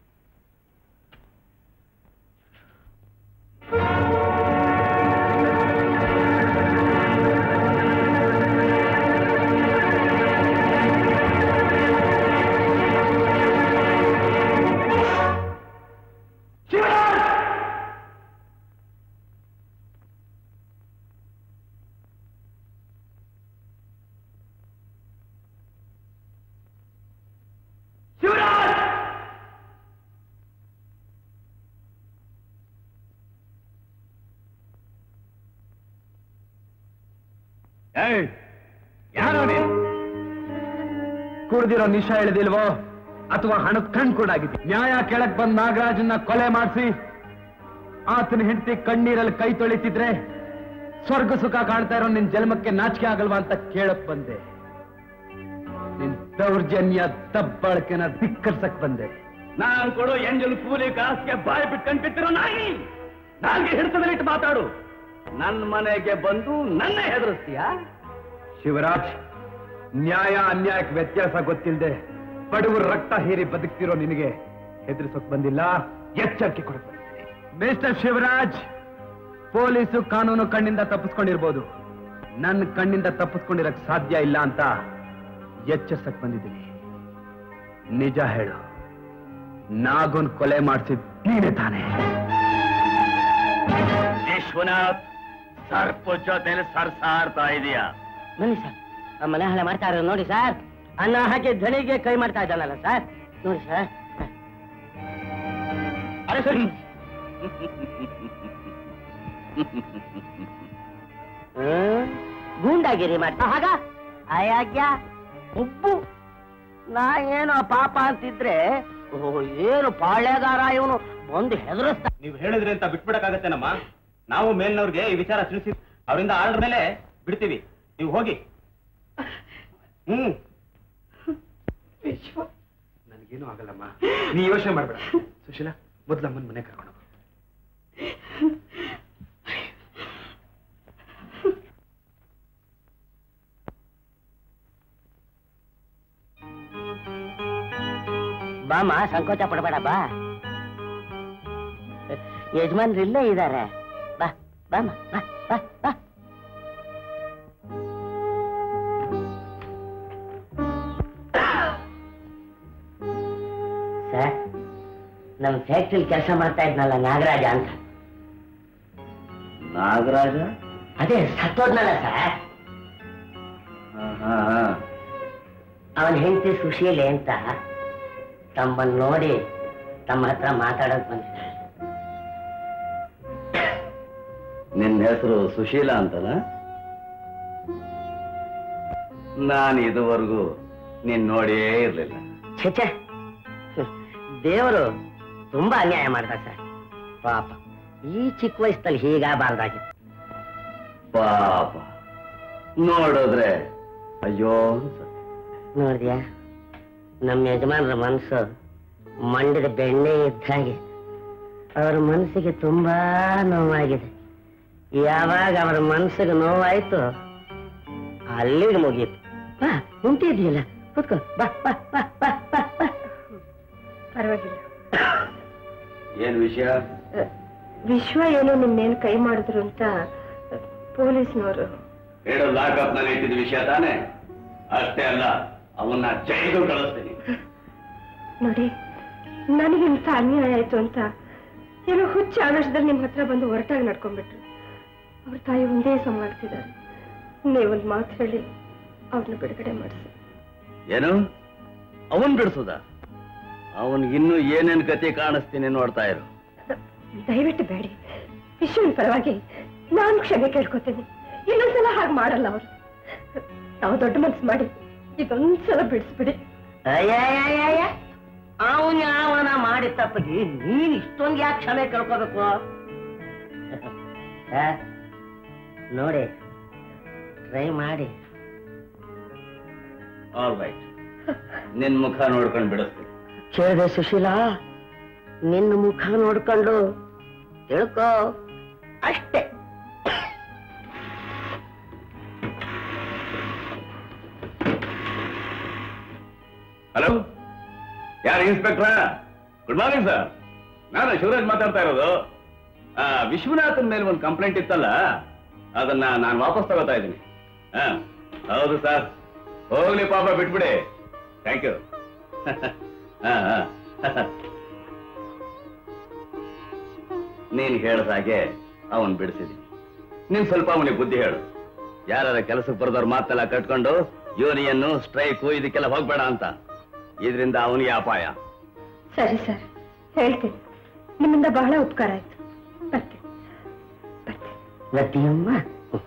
ಯಾರೋ ಕುಡ್ದಿರೋ ನಿಶಾ ಇಳಿದಿಲ್ವೋ ಅಥವಾ ಹಣದ ಕಣ್ ಕೂಡಾಗಿದೆ? ನ್ಯಾಯ ಕೆಳಕ್ ಬಂದ್ ನಾಗರಾಜನ್ನ ಕೊಲೆ ಮಾಡಿಸಿ ಆತನ ಹೆಂಡತಿ ಕಣ್ಣೀರಲ್ಲಿ ಕೈ ತೊಳಿತಿದ್ರೆ ಸ್ವರ್ಗ ಸುಖ ಕಾಣ್ತಾ ಇರೋ ನಿನ್ ಜನ್ಮಕ್ಕೆ ನಾಚಿಕೆ ಆಗಲ್ವಾ ಅಂತ ಕೇಳಕ್ ಬಂದೆ. ನಿನ್ ದೌರ್ಜನ್ಯ ದಬ್ಬಾಳಿಕೆನ ಧಿಕ್ಕರ್ಸಕ್ ಬಂದೆ. ನಾನ್ ಕೊಡೋ ಎಂಜಲ್ ಕೂಲಿ ಕಾಸಿಗೆ ಬಾಯಿ ಬಿಟ್ಕೊಂಡ್ ಬಿಟ್ಟಿರೋ ನಾಯಿ, ನಾಲ್ಗೆ ಹಿಡಿತದಲ್ಲಿಟ್ಟು ಮಾತಾಡು. ನನ್ನ ಮನೆಗೆ ಬಂದು ನನ್ನ ಹೆದರಿಸ್ತೀಯಾ? ಶಿವರಾಜ್, ನ್ಯಾಯ ಅನ್ಯಾಯಕ್ಕೆ ವ್ಯತ್ಯಾಸ ಗೊತ್ತಿಲ್ಲದೆ ಬಡವರು ರಕ್ತ ಹೀರಿ ಬದುಕ್ತಿರೋ ನಿನಗೆ ಹೆದರಿಸೋಕ್ ಬಂದಿಲ್ಲ, ಎಚ್ಚರಿಕೆ ಕೊಡಕ್ ಬಂದಿದ್ದೀನಿ. ಮಿಸ್ಟರ್ ಶಿವರಾಜ್, ಪೊಲೀಸು ಕಾನೂನು ಕಣ್ಣಿಂದ ತಪ್ಪಿಸ್ಕೊಂಡಿರ್ಬೋದು, ನನ್ನ ಕಣ್ಣಿಂದ ತಪ್ಪಿಸ್ಕೊಂಡಿರಕ್ ಸಾಧ್ಯ ಇಲ್ಲ ಅಂತ ಎಚ್ಚರಿಸಕ್ ಬಂದಿದ್ದೀನಿ. ನಿಜ ಹೇಳು, ನಾಗುನ್ ಕೊಲೆ ಮಾಡಿಸಿದ್ ನೀನೇ ತಾನೇ? ವಿಶ್ವನಾಥ್, ಸರ್ಪ ಜೊತೆಲಿ ಸರ್ಸಾಡ್ತಾ ಇದೆಯಾ? ಬನ್ನಿ ಸರ್, ಮನೆ ಹಳೆ ಮಾಡ್ತಾ ಇರೋದು ನೋಡಿ ಸರ್. ಅನ್ನ ಹಾಕಿ ಧಣಿಗೆ ಕೈ ಮಾಡ್ತಾ ಇದ್ದಾನಲ್ಲ ಸರ್, ನೋಡಿ ಸರ್. ಅರೆ ಸರಿ, ಗೂಂಡಾಗಿರಿ ಮಾಡ್ತಾ ಹಾಗ ಅಯಾಗ್ಯ ಉಬ್ಬು. ನಾ ಏನೋ ಪಾಪ ಅಂತಿದ್ರೆ ಏನು ಪಾಳ್ಯಗಾರ ಇವನು ಒಂದು ಹೆದರಿಸ್ತಾ. ನೀವು ಹೇಳಿದ್ರಿ ಅಂತ ಬಿಟ್ಬಿಡಕ್ಕಾಗತ್ತೇನಮ್ಮ? ನಾವು ಮೇಲ್ನವ್ರಿಗೆ ಈ ವಿಚಾರ ತಿಳಿಸಿ ಅವರಿಂದ ಆರ್ಡರ್ ಮೇಲೆ ಬಿಡ್ತೀವಿ, ನೀವು ಹೋಗಿ. ಹ್ಮ್ ವಿಶ್ವ, ನನಗೇನು ಆಗಲ್ಲಮ್ಮ, ನೀ ಯೋಚನೆ ಮಾಡ್ಬೇಡ. ಸುಶೀಲಾ, ಮೊದ್ಲು ಅಮ್ಮನ ಮನೆ ಕರ್ಕೊಂಡು ಬಾಮ, ಸಂಕೋಚ ಪಡಬೇಡ ಬಾ. ಯಜಮಾನ್ರು ಇಲ್ಲೇ ಇದ್ದಾರೆ, ಬಾ ಬಾಮ, ಬಾ ಬಾ ಬಾ. ಸರ್, ನಮ್ ಫ್ಯಾಕ್ಟ್ರಿಲಿ ಕೆಲಸ ಮಾಡ್ತಾ ಇದ್ನಲ್ಲ ನಾಗರಾಜ ಅಂತ. ನಾಗರಾಜ? ಅದೇ ಸತ್ತೋದ್ನಲ್ಲ ಸರ್. ಅವನ್ ಹೆಂಡತಿ ಸುಶೀಲೆ ಅಂತ ತಮ್ಮನ್ ನೋಡಿ ತಮ್ಮ ಹತ್ರ ಮಾತಾಡಕ್ ಬಂದಿದ್ದ. ನಿನ್ನ ಹೆಸರು ಸುಶೀಲಾ ಅಂತಲ್ಲ? ನಾನು ಇದುವರೆಗೂ ನೀನ್ ನೋಡಿಯೇ ಇರ್ಲಿಲ್ಲ. ಛೆ, ದೇವರು ತುಂಬಾ ಅನ್ಯಾಯ ಮಾಡ್ದ ಸರ್. ಪಾಪ ಈ ಚಿಕ್ಕ ವಯಸ್ಸಲ್ಲಿ ಹೀಗಾಗಬಾರ್ದಾಗಿತ್ತು. ಪಾಪ ನೋಡಿದ್ರೆ ಅಯ್ಯೋ. ನೋಡಿದ್ಯಾ, ನಮ್ಮ ಯಜಮಾನ್ರ ಮನಸ್ಸು ಮಂಡಿದ ಬೆಣ್ಣೆ ಇದ್ದಾಗೆ. ಅವರ ಮನಸ್ಸಿಗೆ ತುಂಬಾ ನೋವಾಗಿದೆ. ಯಾವಾಗ ಅವರ ಮನಸ್ಸಿಗೆ ನೋವಾಯ್ತು ಅಲ್ಲಿಗೆ ಮುಗೀತು. ಬಾ, ನಿಂತಿದ್ಯಲ್ಲ, ಕೂತ್ಕೋ, ಬಾ ಬಾ ಬಾ ಬಾ ಬಾ ಬಾ. ಪರವಾಗಿಲ್ಲ. ಏನ್ ವಿಷಯ? ವಿಶ್ವ ಏನೋ ನಿನ್ನೇನು ಕೈ ಮಾಡಿದ್ರು ಅಂತ ಪೊಲೀಸ್ನವರು ಹೇಳೋ. ಲಾಕಪ್ ನಲ್ಲಿ ಇಟ್ಟಿದ ವಿಷಯ ತಾನೆ? ಅಷ್ಟೇ ಅಲ್ಲ, ಅವನ್ನ ಜೈಲು ಕಳಿಸ್ತೀನಿ. ನೋಡಿ, ನನಗಿಂತ ಅನ್ಯಾಯ ಆಯ್ತು ಅಂತ ಏನೋ ಹುಚ್ಚ ಆವೇಶದಲ್ಲಿ ನಿಮ್ ಹತ್ರ ಬಂದು ಹೊರಟಾಗಿ ನಡ್ಕೊಂಡ್ಬಿಟ್ರು. ಅವ್ರ ತಾಯಿ ಒಂದೇ ಸಂಭಾಳಿಸಿದ್ದಾರೆ. ನೀವೊಂದು ಮಾತು ಹೇಳಿ ಅವ್ರನ್ನ ಬಿಡುಗಡೆ ಮಾಡಿಸಿ. ಏನು ಅವನ್ ಬಿಡಿಸೋದ? ಅವನ್ ಇನ್ನು ಏನೇನ್ ಗತಿ ಕಾಣಿಸ್ತೀನಿ ನೋಡ್ತಾ ಇರು. ದಯವಿಟ್ಟು ಬೇಡಿ, ವಿಶ್ವನ ಪರವಾಗಿ ನಾನು ಕ್ಷಮೆ ಕೇಳ್ಕೊತೀನಿ. ಇನ್ನೊಂದ್ಸಲ ಹಾಗೆ ಮಾಡಲ್ಲ ಅವರು. ನಾವು ದೊಡ್ಡ ಮನ್ಸು ಮಾಡಿ ಇದೊಂದ್ಸಲ ಬಿಡಿಸ್ಬಿಡಿ. ಅಯ್ಯ, ಅವನ್ ಯಾವನ ಮಾಡಿ ತಪ್ಪಿಗೆ ನೀನ್ ಇಷ್ಟೊಂದು ಯಾಕೆ ಕ್ಷಮೆ ಕೇಳ್ಕೋಬೇಕು? ನೋಡಿ, ಟ್ರೈ ಮಾಡಿ. ಆಲ್ ರೈಟ್, ನಿನ್ ಮುಖ ನೋಡ್ಕೊಂಡು ಬಿಡಿಸ್ತೀನಿ. ಕೇಳಿದೆ ಸುಶೀಲಾ, ನಿನ್ನ ಮುಖ ನೋಡ್ಕೊಂಡು ತಿಳ್ಕೋ ಅಷ್ಟೇ. ಹಲೋ, ಯಾರು ಇನ್ಸ್ಪೆಕ್ಟ್ರಾ? ಗುಡ್ ಮಾರ್ನಿಂಗ್ ಸರ್, ನಾನು ಶಿವರಾಜ್ ಮಾತಾಡ್ತಾ ಇರೋದು. ವಿಶ್ವನಾಥನ್ ಮೇಲೆ ಒಂದು ಕಂಪ್ಲೇಂಟ್ ಇತ್ತಲ್ಲ, ಅದನ್ನ ನಾನು ವಾಪಸ್ ತಗೋತಾ ಇದ್ದೀನಿ. ಹಾ ಹೌದು ಸರ್, ಹೋಗ್ಲಿ ಪಾಪ, ಬಿಟ್ಬಿಡಿ. Thank you. ನೀನ್ ಹೇಳ್ದ ಹಾಗೆ ಅವನ್ ಬಿಡಿಸಿದೀನಿ. ನೀನ್ ಸ್ವಲ್ಪ ಅವನಿಗೆ ಬುದ್ಧಿ ಹೇಳು. ಯಾರ ಕೆಲಸಕ್ಕೆ ಬರೋದವ್ರ ಮಾತೆಲ್ಲ ಕಟ್ಕೊಂಡು ಯೂನಿಯನ್ನು ಸ್ಟ್ರೈಕು ಇದಕ್ಕೆಲ್ಲ ಹೋಗ್ಬೇಡ ಅಂತ. ಇದರಿಂದ ಅವನಿಗೆ ಅಪಾಯ. ಸರಿ ಸರ್, ಹೇಳ್ತೀನಿ. ನಿಮ್ಮಿಂದ ಬಹಳ ಉಪಕಾರ ಆಯ್ತು. ಬರ್ತೀನಿ ಬರ್ತೀನಿ. ಅಮ್ಮ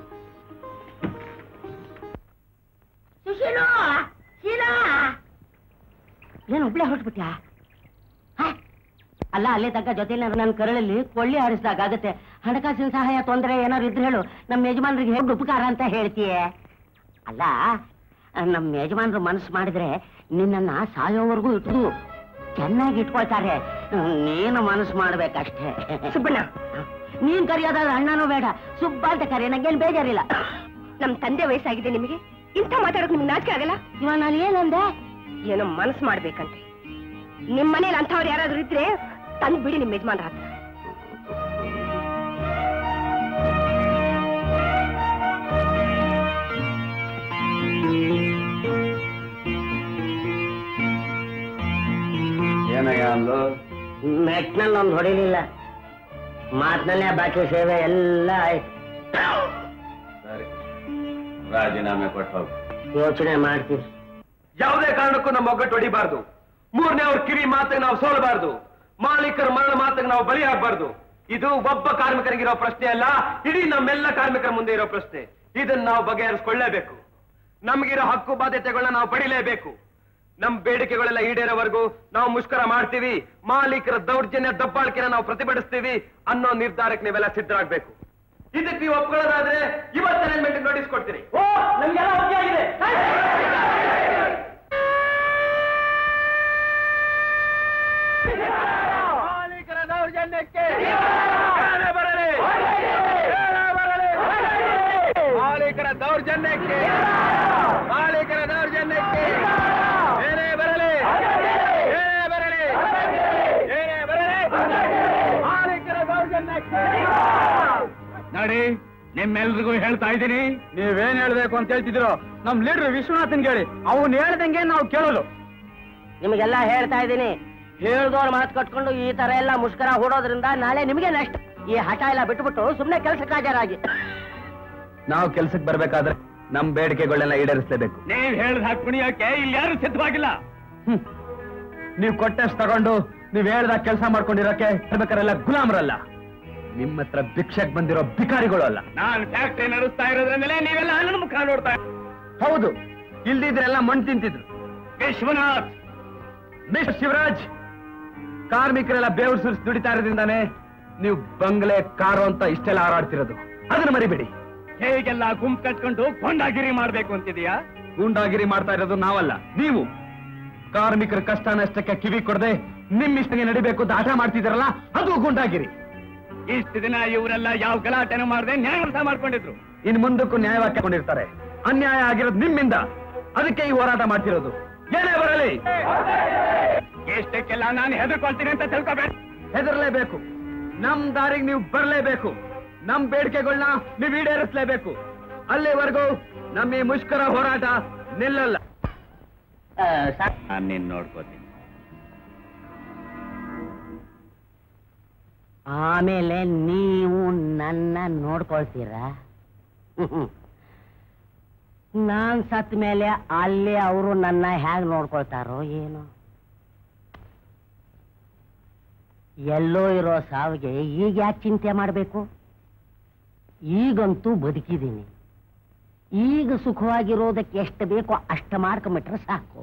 ಸುಶೀಲಾ, ಶೀಲಾ, ಏನು ಒಬ್ಳೆ ಹೊರಟ್ಬಿಟ್ಯಾ? ಅಲ್ಲ, ಅಲ್ಲೇ ತಕ್ಕ ಜೊತೆಲಿ ನನ್ನ ಕರಳಲ್ಲಿ ಕೊಳ್ಳಿ ಆಡಿಸ್ದಾಗತ್ತೆ. ಹಣಕಾಸಿನ ಸಹಾಯ ತೊಂದರೆ ಏನಾದ್ರು ಇದ್ರೆ ಹೇಳು, ನಮ್ಮ ಯಜಮಾನ್ರಿಗೆ ಹೇಗೆ ಉಪಕಾರ ಅಂತ ಹೇಳ್ತೀಯೇ. ಅಲ್ಲ, ನಮ್ಮ ಯಜಮಾನ್ರು ಮನಸ್ಸು ಮಾಡಿದ್ರೆ ನಿನ್ನನ್ನ ಸಾಯೋವರೆಗೂ ಇಟ್ಟು ಚೆನ್ನಾಗಿ ಇಟ್ಕೊಳ್ತಾರೆ. ನೀನು ಮನಸ್ಸು ಮಾಡ್ಬೇಕಷ್ಟೇ. ಸುಬ್ಬಣ್ಣ, ನೀನ್ ಕರೆಯೋದಾದ್ರೆ ಅಣ್ಣನೂ ಬೇಡ, ಸುಬ್ಬ ಅಂತ ಕರೆ, ನಂಗೇನು ಬೇಜಾರಿಲ್ಲ. ನಮ್ ತಂದೆ ವಯಸ್ಸಾಗಿದೆ, ನಿಮಗೆ ಇಂಥ ಮಾತಾಡೋಕೆ ನಿಮ್ಗೆ ನಾಚಿಕೆ ಆಗಲ್ಲ? ಇವಾಗ ನಾನು ಏನಂದೆ? ಏನೋ ಮನಸ್ಸು ಮಾಡ್ಬೇಕಂತೆ. ನಿಮ್ ಮನೇಲಿ ಅಂಥವ್ರು ಯಾರಾದ್ರೂ ಇದ್ರೆ ತಂದು ಬಿಡಿ ನಿಮ್ ಯಜಮಾನ್ರ ಹತ್ರ. ಏನಯ್ಯ ಅಂದು? ಮೆಟ್ನಲ್ಲಿ ಒಂದು ಹೊಡಿಲಿಲ್ಲ, ಮಾತಿನಲ್ಲೇ ಬಾಕಿ ಸೇವೆ ಎಲ್ಲ ಆಯ್ತು. ಸರಿ, ರಾಜೀನಾಮೆ ಕೊಟ್ಟು ಹೋಗು. ಯೋಚನೆ ಮಾಡ್ತೀವಿ. ಯಾವುದೇ ಕಾರಣಕ್ಕೂ ನಮ್ಮ ಒಗ್ಗಟ್ಟು ಹೊಡಿಬಾರ್ದು. ಮೂರನೇ ಅವ್ರ ಕಿವಿ ಮಾತಿಗೆ ನಾವು ಸೋಲಬಾರ್ದು. ಮಾಲೀಕರ ಮರಣ ಮಾತಿಗೆ ನಾವು ಬಲಿಯಾಗಬಾರ್ದು. ಇದು ಒಬ್ಬ ಕಾರ್ಮಿಕರಿಗಿರೋ ಪ್ರಶ್ನೆ ಅಲ್ಲ, ಇಡೀ ನಮ್ಮೆಲ್ಲ ಕಾರ್ಮಿಕರ ಮುಂದೆ ಇರೋ ಪ್ರಶ್ನೆ. ಇದನ್ನ ನಾವು ಬಗೆಹರಿಸಿಕೊಳ್ಳಲೇಬೇಕು. ನಮಗಿರೋ ಹಕ್ಕು ಬಾಧ್ಯತೆಗಳನ್ನ ನಾವು ಪಡಿಲೇಬೇಕು. ನಮ್ ಬೇಡಿಕೆಗಳೆಲ್ಲ ಈಡೇರೋವರೆಗೂ ನಾವು ಮುಷ್ಕರ ಮಾಡ್ತೀವಿ. ಮಾಲೀಕರ ದೌರ್ಜನ್ಯ ದಬ್ಬಾಳಿಕೆನ ನಾವು ಪ್ರತಿಭಟಿಸ್ತೀವಿ ಅನ್ನೋ ನಿರ್ಧಾರಕ್ಕೆ ನೀವೆಲ್ಲ ಸಿದ್ಧರಾಗಬೇಕು. ಇದಕ್ಕೆ ನೀವು ಒಪ್ಕೊಳ್ಳೋದಾದ್ರೆ ಇವತ್ತು ಅರೇಂಜ್ಮೆಂಟ್ ನೋಟಿಸ್ ಕೊಡ್ತೀರಿ. ಓ ನಮ್ಗೆಲ್ಲ ಓಕೆ ಆಗಿದೆ. ಮಾಲೀಕರ ದೌರ್ಜನ್ಯಕ್ಕೆ ಬರಲಿ, ಬರಲಿ. ಮಾಲೀಕರ ದೌರ್ಜನ್ಯಕ್ಕೆ ಮಾಲೀಕರ ದೌರ್ಜನ್ಯಕ್ಕೆ ಏನೇ ಬರಲಿ, ಏನೇ ಬರಲಿ, ಏನೇ ಬರಲಿ. ಮಾಲೀಕರ ದೌರ್ಜನ್ಯಕ್ಕೆ ನೋಡಿ. ನಿಮ್ಮೆಲ್ರಿಗೂ ಹೇಳ್ತಾ ಇದ್ದೀನಿ, ನೀವೇನ್ ಹೇಳ್ಬೇಕು ಅಂತ ಹೇಳ್ತಿದ್ರು ನಮ್ ಲೀಡರ್ ವಿಶ್ವನಾಥನ್ ಹೇಳಿ. ಅವನ್ ಹೇಳ್ದಂಗೆ ನಾವು ಕೇಳೋದು. ನಿಮಗೆಲ್ಲ ಹೇಳ್ತಾ ಇದ್ದೀನಿ, ಹೇಳ್ದವ್ರ ಮಾತು ಕಟ್ಕೊಂಡು ಈ ತರ ಎಲ್ಲ ಮುಷ್ಕರ ಹೂಡೋದ್ರಿಂದ ನಾಳೆ ನಿಮಗೆ ನಷ್ಟ. ಈ ಹಠ ಎಲ್ಲ ಬಿಟ್ಬಿಟ್ಟು ಸುಮ್ಮನೆ ಕೆಲಸಕ್ಕೆ ಹಾಜರಾಗಿ. ನಾವು ಕೆಲ್ಸಕ್ಕೆ ಬರ್ಬೇಕಾದ್ರೆ ನಮ್ ಬೇಡಿಕೆಗಳನ್ನೆಲ್ಲ ಈಡೇರಿಸಲೇಬೇಕು. ನೀವ್ ಹೇಳ್ದ ಹಾಕಿ ಕುಣಿಯಕ್ಕೆ ಇಲ್ಲಿ ಯಾರು ಸಿದ್ಧವಾಗಿಲ್ಲ. ನೀವ್ ಕೊಟ್ಟಷ್ಟು ತಗೊಂಡು ನೀವ್ ಹೇಳ್ದಾಗ ಕೆಲಸ ಮಾಡ್ಕೊಂಡಿರೋಕೆ ಬರ್ಬೇಕಾರೆಲ್ಲ ಗುಲಾಮರಲ್ಲ. ನಿಮ್ಮ ಹತ್ರ ಭಿಕ್ಷಕ್ ಬಂದಿರೋ ಭಿಕಾರಿಗಳು ಅಲ್ಲ. ನಾನು ಫ್ಯಾಕ್ಟ್ರಿ ನಡೆಸ್ತಾ ಇರೋದ್ರಿಂದಲೇ ನೀವೆಲ್ಲ ನನ್ನ ಮುಖ ನೋಡ್ತಾ. ಹೌದು, ಇಲ್ದಿದ್ರೆಲ್ಲ ಮಣ್ಣು ತಿಂತಿದ್ರು. ವಿಶ್ವನಾಥ್, ಮಿಸ್ಟರ್ ಶಿವರಾಜ್, ಕಾರ್ಮಿಕರೆಲ್ಲ ಬೇವ್ರು ಸುರಿಸಿ ದುಡಿತಾ ಇರೋದ್ರಿಂದಾನೆ ನೀವು ಬಂಗ್ಲೆ ಕಾರು ಅಂತ ಇಷ್ಟೆಲ್ಲ ಹಾರಾಡ್ತಿರೋದು. ಅದನ್ನ ಮರಿಬೇಡಿ. ಹೇಗೆಲ್ಲ ಗುಂಪು ಕಟ್ಕೊಂಡು ಗೂಂಡಾಗಿರಿ ಮಾಡ್ಬೇಕು ಅಂತಿದೀಯಾ? ಗೂಂಡಾಗಿರಿ ಮಾಡ್ತಾ ಇರೋದು ನಾವಲ್ಲ, ನೀವು. ಕಾರ್ಮಿಕರ ಕಷ್ಟ ನಷ್ಟಕ್ಕೆ ಕಿವಿ ಕೊಡದೆ ನಿಮ್ಮಿಷ್ಟಗೆ ನಡಿಬೇಕು ಅಂತ ಹಠ ಮಾಡ್ತಿದಾರಲ್ಲ, ಅದು ಗೂಂಡಾಗಿರಿ. ಇಷ್ಟು ದಿನ ಇವರೆಲ್ಲ ಯಾವ ಗಲಾಟೆನೂ ಮಾಡದೆ ನ್ಯಾಯ ಮಾಡ್ಕೊಂಡಿದ್ರು. ಇನ್ ಮುಂದಕ್ಕೂ ನ್ಯಾಯವಾಗಿ ಹಾಕೊಂಡಿರ್ತಾರೆ. ಅನ್ಯಾಯ ಆಗಿರೋದು ನಿಮ್ಮಿಂದ. ಅದಕ್ಕೆ ಈ ಹೋರಾಟ ಮಾಡ್ತಿರೋದು. ಏನೇ ಬರಲಿ, ಎಷ್ಟಕ್ಕೆಲ್ಲ ನಾನು ಹೆದರ್ಕೊಳ್ತೀನಿ ಅಂತ ತಿಳ್ಕೊಬೇಡಿ. ಹೆದರ್ಲೇಬೇಕು. ನಮ್ ದಾರಿಗೆ ನೀವು ಬರ್ಲೇಬೇಕು. ನಮ್ ಬೇಡಿಕೆಗಳನ್ನ ನೀವು ಈಡೇರಿಸಲೇಬೇಕು. ಅಲ್ಲಿವರೆಗೂ ನಮ್ಮ ಈ ಮುಷ್ಕರ ಹೋರಾಟ ನಿಲ್ಲಲ್ಲ. ನಾನು ನಿನ್ನ ನೋಡ್ಕೋತೀನಿ. ಆಮೇಲೆ ನೀವು ನನ್ನ ನೋಡ್ಕೊಳ್ತೀರಾ? ನಾನ್ ಸತ್ ಮೇಲೆ ಅಲ್ಲಿ ಅವರು ನನ್ನ ಹೇಗ್ ನೋಡ್ಕೊಳ್ತಾರೋ ಏನೋ. ಎಲ್ಲೋ ಇರೋ ಸಾವಿಗೆ ಈಗ ಯಾಕೆ ಚಿಂತೆ ಮಾಡಬೇಕು? ಈಗಂತೂ ಬದುಕಿದ್ದೀನಿ. ಈಗ ಸುಖವಾಗಿರೋದಕ್ಕೆ ಎಷ್ಟು ಬೇಕೋ ಅಷ್ಟು ಮಾಡ್ಕೊಂಬಿಟ್ರೆ ಸಾಕು.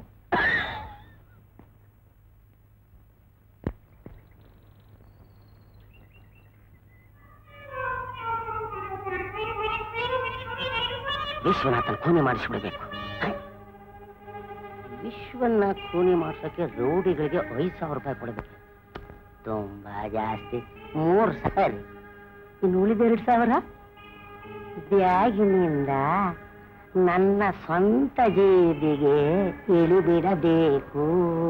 ವಿಶ್ವನಾಥನ್ ಖೂನಿ ಮಾಡಿಸ್ಬಿಡ್ಬೇಕು. ವಿಶ್ವನಾಥ್ ಖೂನಿ ಮಾಡ್ಸೋಕೆ ರೌಡಿಗಳಿಗೆ ಐದು ಸಾವಿರ ರೂಪಾಯಿ ಕೊಡಬೇಕು. ತುಂಬಾ ಜಾಸ್ತಿ. ಮೂರು ಸಾವಿರ. ಇನ್ನು ಉಳಿದ ಎರಡು ಸಾವಿರ ಬ್ಯಾಗಿನಿಂದ ನನ್ನ ಸ್ವಂತ ಜೇಬಿಗೆ ಇಳಿಬಿಡಬೇಕು.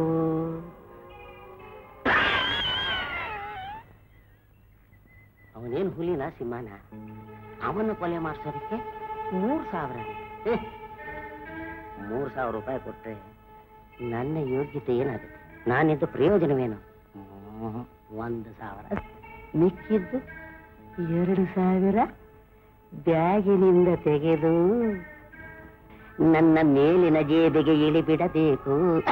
ಅವನೇನು ಹುಲಿನ ಸಿಂಹನ? ಅವನು ಕೊಲೆ ಮಾಡಿಸೋದಕ್ಕೆ ಮೂರು ಸಾವಿರ. ಮೂರು ಸಾವಿರ ರೂಪಾಯಿ ಕೊಟ್ಟರೆ ನನ್ನ ಯೋಗ್ಯತೆ ಏನಾಗುತ್ತೆ? ನಾನಿದ್ದು ಪ್ರಯೋಜನವೇನು? ಒಂದು ಸಾವಿರ. ಮಿಕ್ಕಿದ್ದು ಎರಡು ಸಾವಿರ ಬ್ಯಾಗಿನಿಂದ ತೆಗೆದು ನನ್ನ ಮೇಲಿನ ಜೇಬಿಗೆ ಇಳಿಬಿಡಬೇಕು.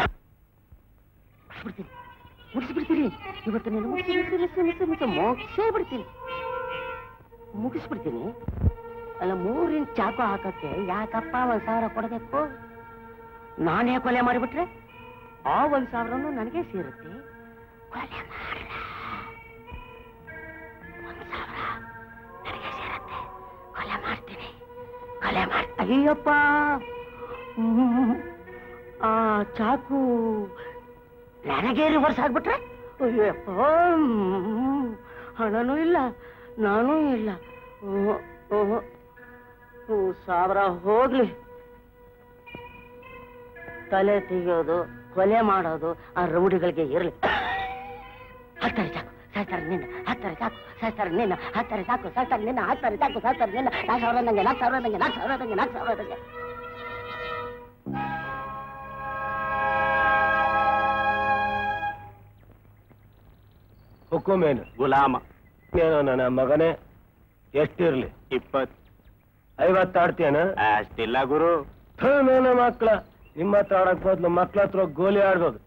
ಮುಗಿಸ್ಬಿಡ್ತೀನಿ ಇವತ್ತು. ನೀನು ಮುಗಿಸೇ ಬಿಡ್ತೀನಿ. ಮುಗಿಸ್ಬಿಡ್ತೀನಿ. ಅಲ್ಲ, ಮೂರಿನ ಚಾಕು ಹಾಕಕ್ಕೆ ಯಾಕಪ್ಪ ಒಂದ್ ಸಾವಿರ ಕೊಡಬೇಕು? ನಾನೇ ಕೊಲೆ ಮಾಡಿಬಿಟ್ರೆ ಆ ಒಂದ್ ಸಾವಿರನು ನನಗೆ ಸೇರುತ್ತೆ. ಕೊಲೆ ಮಾಡಲ್ಲ, ಒಂದ್ ಸಾವಿರ ನನಗೆ ಸೇರುತ್ತೆ. ಕೊಲೆ ಮಾಡ್ತೀನಿ, ಕೊಲೆ ಮಾಡ್. ಅಯ್ಯಪ್ಪ, ಆ ಚಾಕು ನನಗೆ ರಿವರ್ಸ್ ಆಗ್ಬಿಟ್ರೆ ಅಯ್ಯಪ್ಪ, ಹಣನೂ ಇಲ್ಲ, ನಾನೂ ಇಲ್ಲ. ಸಾವಿರ ಹೋಗ್ಲಿ. ತಲೆ ತೆಗೆಯೋದು, ಕೊಲೆ ಮಾಡೋದು ಆ ರೌಡಿಗಳಿಗೆ ಇರಲಿ. ಹತ್ತಾರೆ ಸಾಕು, ಸಾಯ್ತಾರೆ ನಿನ್ನ. ಹತ್ತಾರೆ ಸಾಕು, ಸಾಯ್ತಾರೆ ನಿನ್ನ. ಹತ್ತಾರೆ ಸಾಕು, ಸಾಯ್ತಾರೆ ನಿನ್ನ. ಹತ್ತಾರೆ ಸಾಕು, ಸಾಯ್ತಾರೆ ನಿನ್ನ. ನಾಲ್ಕು ಸಾವಿರ ನಂಗೆ, ನಾಲ್ಕು ಸಾವಿರ ನಂಗೆ, ನಾಲ್ಕು ಸಾವಿರ ನಂಗೆ, ನಾಲ್ಕು ಸಾವಿರ ನಂಗೆ. ಹುಕುಮೇನು ಗುಲಾಮ. ಏನೋ ನನ್ನ ಮಗನೇ, ಎಷ್ಟಿರ್ಲಿ? ಇಪ್ಪತ್ತು. ಐವತ್ತಾಡ್ತೀಯನ? ಅಷ್ಟಿಲ್ಲ ಗುರು. ನನ್ನ ಮಕ್ಕಳ ನಿಮ್ಮ ಹತ್ರ ಆಡಕ್ ಬದ್ಲು ಮಕ್ಳ ಹತ್ರ ಗೋಲಿ ಆಡ್ಬೋದು.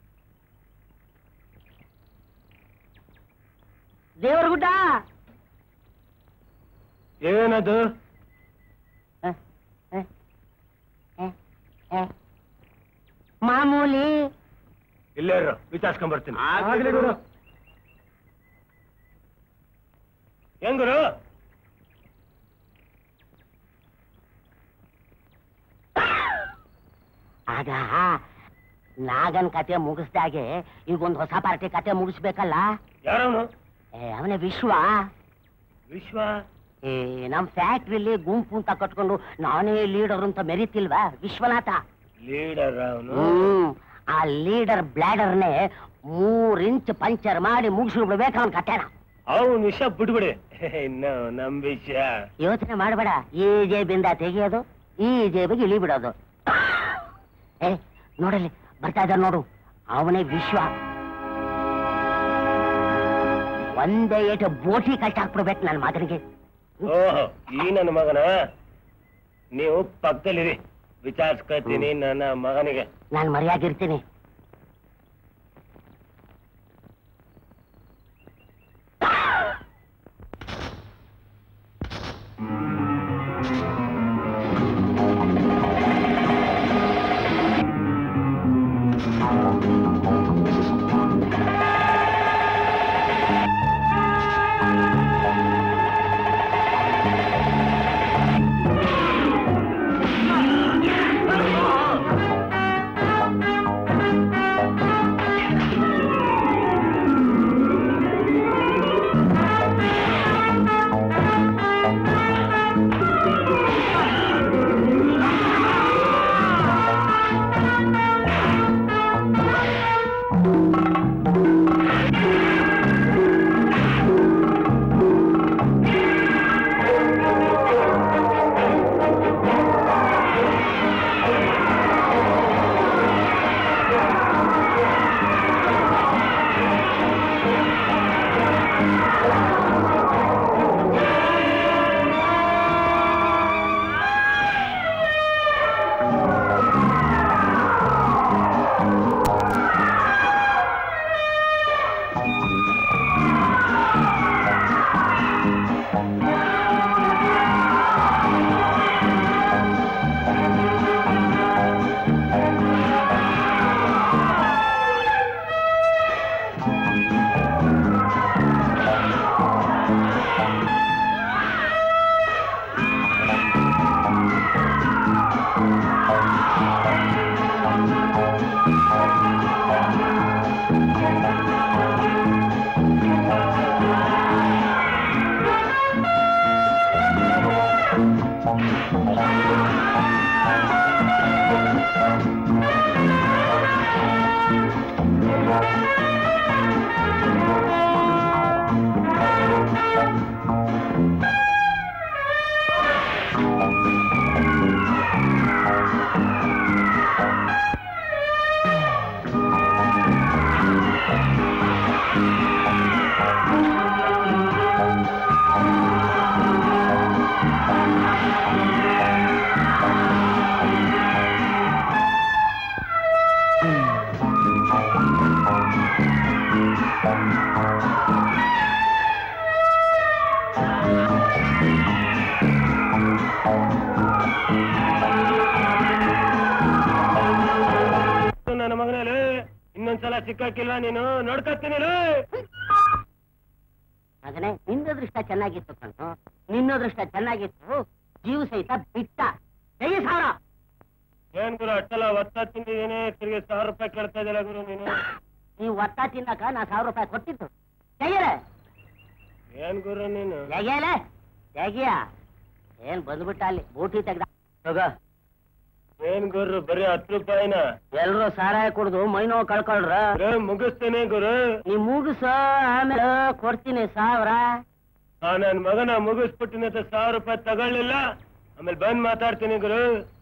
ದೇವರ ಗುಡ್ಡ ಏನದು? ಮಾಮೂಲಿ. ಇಲ್ಲೇ ವಿಚಾರಿಸ್ಕೊಂಡ್ ಬರ್ತೀನಿ. ಹೆಂಗ್ ಗುರು? ಆಗ ನಾಗನ್ ಕತೆ ಮುಗಿಸ್ದಾಗೆ ಈಗೊಂದು ಹೊಸ ಪಾರ್ಟಿ ಕತೆ ಮುಗಿಸ್ಬೇಕಲ್ಲ. ಯಾರವನು? ಅವನೇ ವಿಶ್ವ. ವಿಶ್ವ? ಏ ನಮ್ ಫ್ಯಾಕ್ಟ್ರಿಲಿ ಗುಂಪು ಅಂತ ಕಟ್ಕೊಂಡು ನಾನೇ ಲೀಡರ್ ಅಂತ ಮೆರಿತಿಲ್ವಾ ವಿಶ್ವನಾಥ? ಲೀಡರ್ ಅವನು? ಹ್ಮ್. ಆ ಲೀಡರ್ ಬ್ಲಾಡರ್ನೇ ಮೂರ್ ಇಂಚ್ ಪಂಚರ್ ಮಾಡಿ ಮುಗಿಸ್ಬಿಡ್ಬೇಕು ಅವನ್ ಕತೆನ. ಅವನ್ ವಿಷಯ ಬಿಡ್ಬಿಡಿ. ಇನ್ನು ನಮ್ ವಿಷಯ ಯೋಚನೆ ಮಾಡಬೇಡ. ಈ ಜೇಬಿಂದ ತೆಗಿಯೋದು, ಈ ಜೇಬಿಗೆ ಇಳಿ ಬಿಡೋದು. ಏ ನೋಡಲಿ ಬರ್ತಾ ಇದ್ದಾರೆ ನೋಡು, ಅವನೇ ವಿಶ್ವ. ಒಂದೇ ಏಟು ಬೋಟಿ ಕಷ್ಟ ಹಾಕ್ಬಿಡ್ಬೇಕು ನನ್ನ ಮಗನಿಗೆ. ಓಹೋ, ಈ ನನ್ನ ಮಗನ? ನೀವು ಪಕ್ಕದಲ್ಲಿರಿ, ವಿಚಾರಿಸ್ಕೊತೀನಿ ನನ್ನ ಮಗನಿಗೆ. ನಾನು ಮರ್ಯಾದಿರ್ತೀನಿ. ನನ್ನ ಮಗನಲ್ಲಿ ಇನ್ನೊಂದ್ಸಲ ಸಿಕ್ಕಾಕಿಲ್ವಾ ನೀನು? ನೋಡ್ಕೊತೀನಿ ಮಗನೇ, ನಿನ್ನ ದೃಷ್ಟ ಚೆನ್ನಾಗಿತ್ತು ಕಣ್ಣು, ನಿನ್ನ ದೃಷ್ಟ ಚೆನ್ನಾಗಿತ್ತು. ಜೀವ ಸಹಿತ ಬಿಟ್ಟ ಕೈ ಸಾವಿರ. ಏನ್ ಗುರು ಅಷ್ಟೆಲ್ಲ ಒತ್ತ ತಿಂದಿದ್ದೀನಿ, ತಿರ್ಗಿ ಸಾವಿರ ರೂಪಾಯಿ ಕೇಳ್ತಾ ಇದ್ದಲ್ಲ ಗುರು ನೀನು? ನೀವು ಒತ್ತ ತಿನ್ನಕ ನಾ ಸಾವಿರ ರೂಪಾಯಿ ಕೊಟ್ಟಿದ್ದು. ಹೇಗಿರ ಏನ್ ಗುರು ನೀನು? ಹೇಗಿಯಲ್ಲ ಹೇಗಿಯ ಏನ್ ಬಂದ್ಬಿಟ್ಟ ಅಲ್ಲಿ ಬೂಟಿ ತೆಗ್ದ. ಏನ್ ಗುರು ಬರೀ ಹತ್ತು ರೂಪಾಯಿನ? ಎಲ್ರು ಸಾರಾಯ ಕುಡ್ದು ಮೈನೋ ಕಳ್ಕೊಳ್ರ. ಮುಗಿಸ್ತೇನೆ ಗುರು. ನೀ ಮುಗಿಸ, ಆಮೇಲೆ ಕೊಡ್ತೀನಿ ಸಾವಿರ. ಆ ನನ್ ಮಗನ ಮುಗಿಸ್ಬಿಟ್ಟಿನ ಸಾವಿರ ರೂಪಾಯಿ ತಗೊಳ್ಳಿಲ್ಲ, ಆಮೇಲೆ ಬಂದ್ ಮಾತಾಡ್ತೀನಿ ಗುರು.